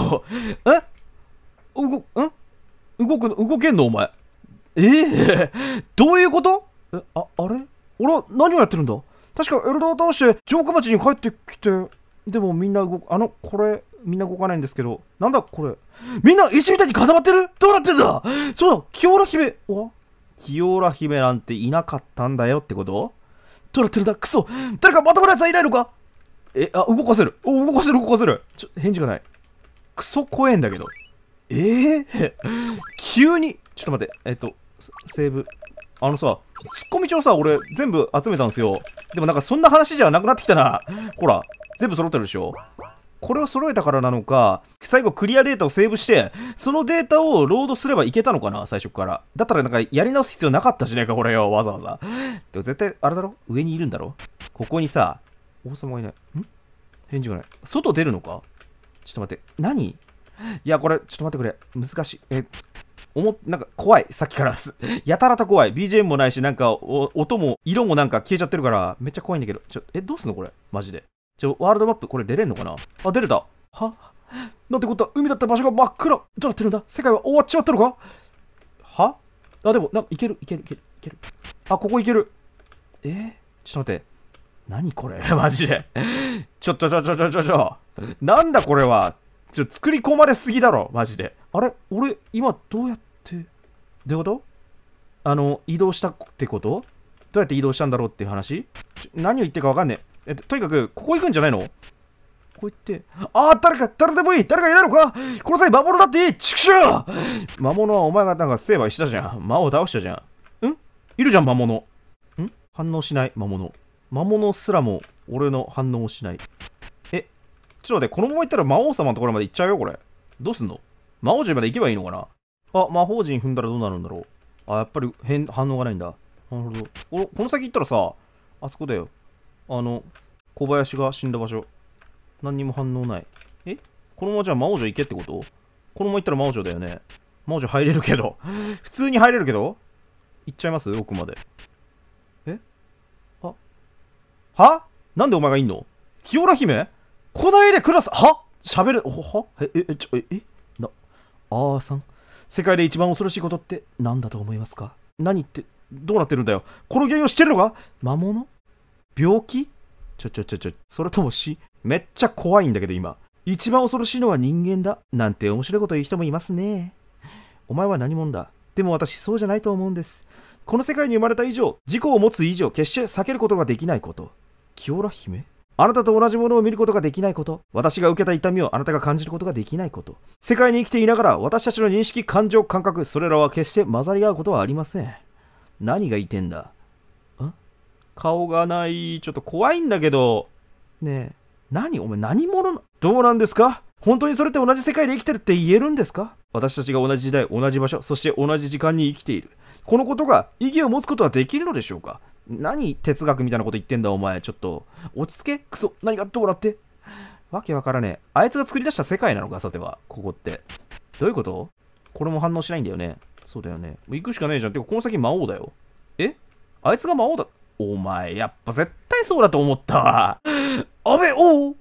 動けんのお前。どういうこと？あれ？俺は何をやってるんだ？確かエルダーを倒して城下町に帰ってきて、でもみんなこれ、みんな動かないんですけど、なんだこれ。みんな石みたいに固まってる？どうなってんだ？そうだ、キオラ姫。キオラ姫なんていなかったんだよってこと？どうなってるんだ？クソ！誰かまともなやつはいないのか？動かせる。返事がない。クソ怖えんだけど。急に。ちょっと待って。セーブ。ツッコミ帳さ、俺全部集めたんですよ。でもなんかそんな話じゃなくなってきたな。ほら、全部揃ってるでしょ？ これを揃えたからなのか、最後クリアデータをセーブして、そのデータをロードすればいけたのかな、最初から。だったらなんかやり直す必要なかったしねえか、これよ、わざわざ。でも絶対、あれだろ、上にいるんだろ。ここにさ、王様がいない。返事がない。外出るのか。ちょっと待って。何？いや、これ、ちょっと待ってくれ。難しい。なんか怖い。さっきから。やたらと怖い。BGM もないし、なんか、音も、色もなんか消えちゃってるから、めっちゃ怖いんだけど。どうすんのこれ。マジで。ワールドマップ、これ出れんのかな。あ、出れた。は？なんてことは、海だった場所が真っ暗。どうなってるんだ。世界は終わっちまったのか。は？あ、でも、いける。あ、ここいける。ちょっと待って。何これマジで。ちょ。なんだこれは。作り込まれすぎだろ。マジで。あれ俺、今、どうやって。どういうこと？移動したってこと？どうやって移動したんだろうっていう話？何を言ってるかわかんねえ。とにかく、ここ行くんじゃないの？こう行って。誰でもいい。誰かいないのか？この際、魔物だっていい。チクショー！魔物はお前がなんか成敗したじゃん。魔王倒したじゃん。いるじゃん、魔物。反応しない、魔物。魔物すらも俺の反応をしない。ちょっと待って、このまま行ったら魔王様のところまで行っちゃうよ、これ。どうすんの？魔王陣まで行けばいいのかな？あ、魔法陣踏んだらどうなるんだろう。あ、やっぱり反応がないんだ。なるほど。この先行ったらさ、あそこだよ。小林が死んだ場所。何にも反応ない。このままじゃあ魔王城行けってこと？このまま行ったら魔王城だよね。魔王城入れるけど。普通に入れるけど行っちゃいます？奥まで。は？なんでお前がいんの？清良姫？こないでクラス、喋る、さん。世界で一番恐ろしいことって何だと思いますか？何って、どうなってるんだよ。この原因を知ってるのか？魔物？病気？それとも死？めっちゃ怖いんだけど今。一番恐ろしいのは人間だ。なんて面白いこと言う人もいますね。お前は何者だ？でも私そうじゃないと思うんです。この世界に生まれた以上、自己を持つ以上、決して避けることができないこと。清良姫？あなたと同じものを見ることができないこと。私が受けた痛みをあなたが感じることができないこと。世界に生きていながら私たちの認識、感情、感覚、それらは決して混ざり合うことはありません。何が言ってんだ？顔がない。ちょっと怖いんだけど。ねえ。お前何者な？どうなんですか？本当にそれって同じ世界で生きてるって言えるんですか？私たちが同じ時代、同じ場所、そして同じ時間に生きている。このことが意義を持つことはできるのでしょうか？何哲学みたいなこと言ってんだお前。ちょっと落ち着け。クソ。何がどうなって。わけわからねえ。あいつが作り出した世界なのか、さては。ここってどういうこと？これも反応しないんだよね。そうだよね。行くしかねえじゃん。てかこの先魔王だよ。あいつが魔王だ。お前やっぱ絶対そうだと思ったわ。あべおう。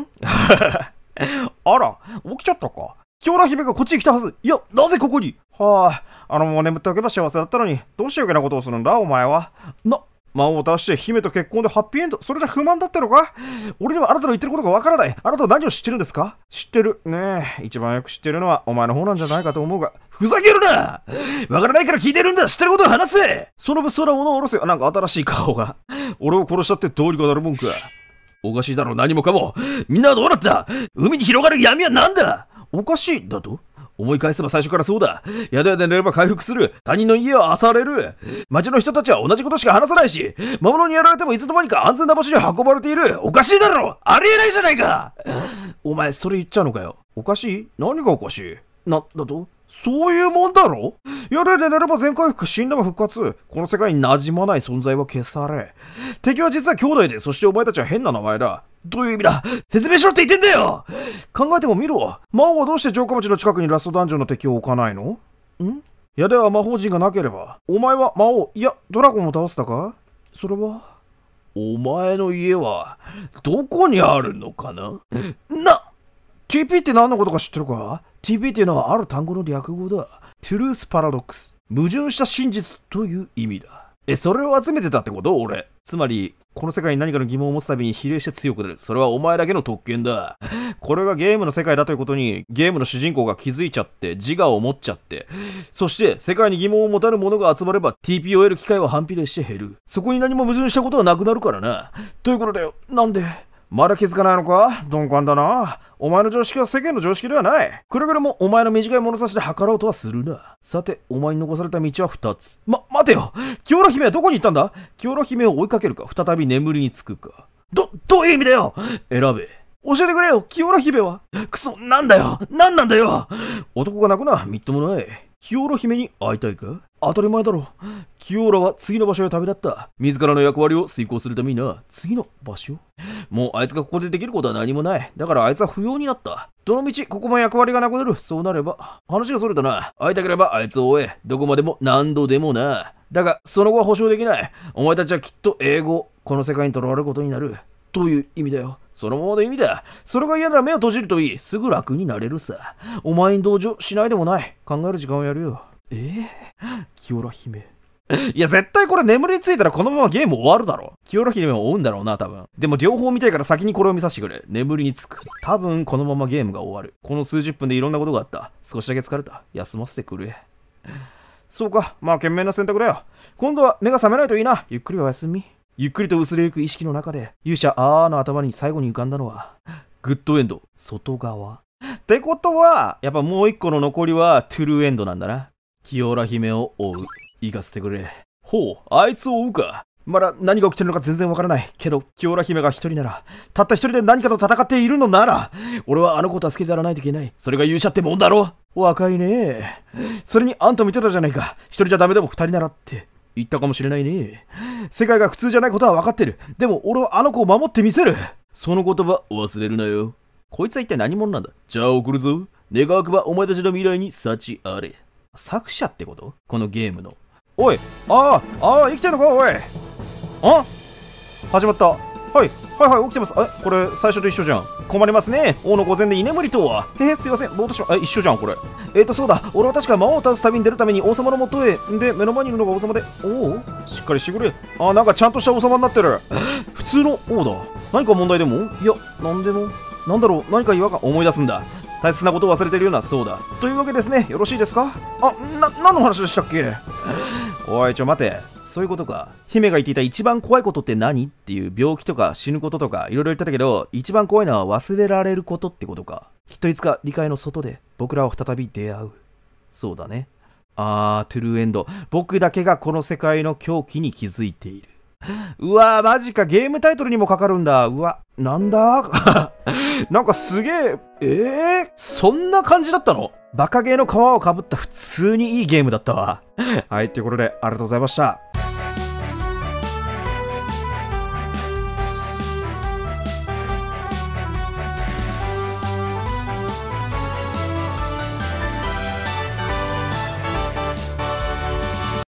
あら起きちゃったか。清良姫がこっちに来たはず。いや、なぜここに？もう眠っておけば幸せだったのに。どうして余計なことをするんだお前は。魔王を倒して姫と結婚でハッピーエンド。それじゃ不満だってのか？俺にはあなたの言ってることがわからない。あなたは何を知ってるんですか？知ってる。ねえ、一番よく知ってるのはお前の方なんじゃないかと思うが。ふざけるな！わからないから聞いてるんだ。知ってることを話せ！その物騒なものを下ろせよ。なんか新しい顔が。俺を殺したってどうにかなるもんか。おかしいだろ、何もかも。みんなはどうなった？海に広がる闇は何だ？おかしいだと？思い返せば最初からそうだ。宿屋で寝れば回復する。他人の家は漁れる。町の人たちは同じことしか話さないし、魔物にやられてもいつの間にか安全な場所に運ばれている。おかしいだろ！ありえないじゃないか！お前、それ言っちゃうのかよ。おかしい？何がおかしい？だと？そういうもんだろ？宿屋で寝れば全回復、死んでも復活。この世界に馴染まない存在は消され。敵は実は兄弟で、そしてお前たちは変な名前だ。どういう意味だ？説明しろって言ってんだよ！考えてもみろ。魔王はどうして城下町の近くにラストダンジョンの敵を置かないの？宿屋は魔法陣がなければ。お前は魔王、いや、ドラゴンを倒したか？それは？お前の家は、どこにあるのかな？TP って何のことか知ってるか？ TP っていうのはある単語の略語だ。トゥルースパラドックス。矛盾した真実という意味だ。それを集めてたってこと？俺。つまり、この世界に何かの疑問を持つたびに比例して強くなる。それはお前だけの特権だ。これがゲームの世界だということに、ゲームの主人公が気づいちゃって、自我を持っちゃって、そして世界に疑問を持たぬ者が集まれば TP を得る機会は反比例して減る。そこに何も矛盾したことはなくなるからな。ということだよ。なんでまだ気づかないのか？鈍感だな。お前の常識は世間の常識ではない。くれぐれもお前の短い物差しで測ろうとはするな。さて、お前に残された道は2つ。待てよ！清良姫はどこに行ったんだ？清良姫を追いかけるか、再び眠りにつくか。どういう意味だよ！選べ。 教えてくれよ、清良姫は。くそ、なんだよ、なんなんだよ。男が泣くな、みっともない。清良姫に会いたいか？当たり前だろ。清良は次の場所へ旅立った。自らの役割を遂行するためにな。次の場所？もうあいつがここでできることは何もない。だからあいつは不要になった。どのみち、ここも役割がなくなる。そうなれば。話がそれたな。会いたければあいつを追え。どこまでも何度でもな。だが、その後は保証できない。お前たちはきっと英語、この世界に囚われることになる。という意味だよ。そのままで意味だ。それが嫌なら目を閉じるといい。すぐ楽になれるさ。お前に同情しないでもない。考える時間をやるよ。清良姫。いや、絶対これ眠りについたらこのままゲーム終わるだろ。清良姫を追うんだろうな、多分。でも両方見たいから先にこれを見させてくれ。眠りにつく。多分このままゲームが終わる。この数十分でいろんなことがあった。少しだけ疲れた。休ませてくれ。そうか。まあ、賢明な選択だよ。今度は目が覚めないといいな。ゆっくりお休み。ゆっくりと薄れゆく意識の中で、勇者あーの頭に最後に浮かんだのは、グッドエンド、外側。ってことは、やっぱもう一個の残りはトゥルーエンドなんだな。清良姫を追う。行かせてくれ。ほう、あいつを追うか。まだ何が起きてるのか全然わからない。けど、清良姫が一人なら、たった一人で何かと戦っているのなら、俺はあの子を助けてやらないといけない。それが勇者ってもんだろ。若いね。それにあんた見てたじゃないか。一人じゃダメでも二人ならって。言ったかもしれないね。世界が普通じゃないことは分かってる。でも俺はあの子を守ってみせる。その言葉忘れるなよ。こいつは一体何者なんだ。じゃあ送るぞ。願わくばお前たちの未来に幸あれ。作者ってこと？このゲームの。おい、生きてんのかおい。始まった。はい、起きてます。これ最初と一緒じゃん。困りますね。王の御前で居眠りとは。すいません。ぼーっとしま、一緒じゃん、これ。そうだ。俺は確か魔王を倒す旅に出るために王様の元へ。で、目の前にいるのが王様で。おお、しっかりしてくれ。なんかちゃんとした王様になってる。普通の王だ。何か問題でも？いや、なんでも。なんだろう、何か違和感思い出すんだ。大切なことを忘れてるような、そうだ。というわけですね。よろしいですか？何の話でしたっけ？おい、待て。そういうことか。姫が言っていた一番怖いことって何っていう病気とか死ぬこととかいろいろ言ってたけど、一番怖いのは忘れられることってことか。きっといつか理解の外で僕らは再び出会う。そうだね。トゥルーエンド。僕だけがこの世界の狂気に気づいている。うわー、マジか。ゲームタイトルにもかかるんだ。うわ、なんだなんかすげえ。そんな感じだったの？バカゲーの皮をかぶった普通にいいゲームだったわ。はい、ということでありがとうございました。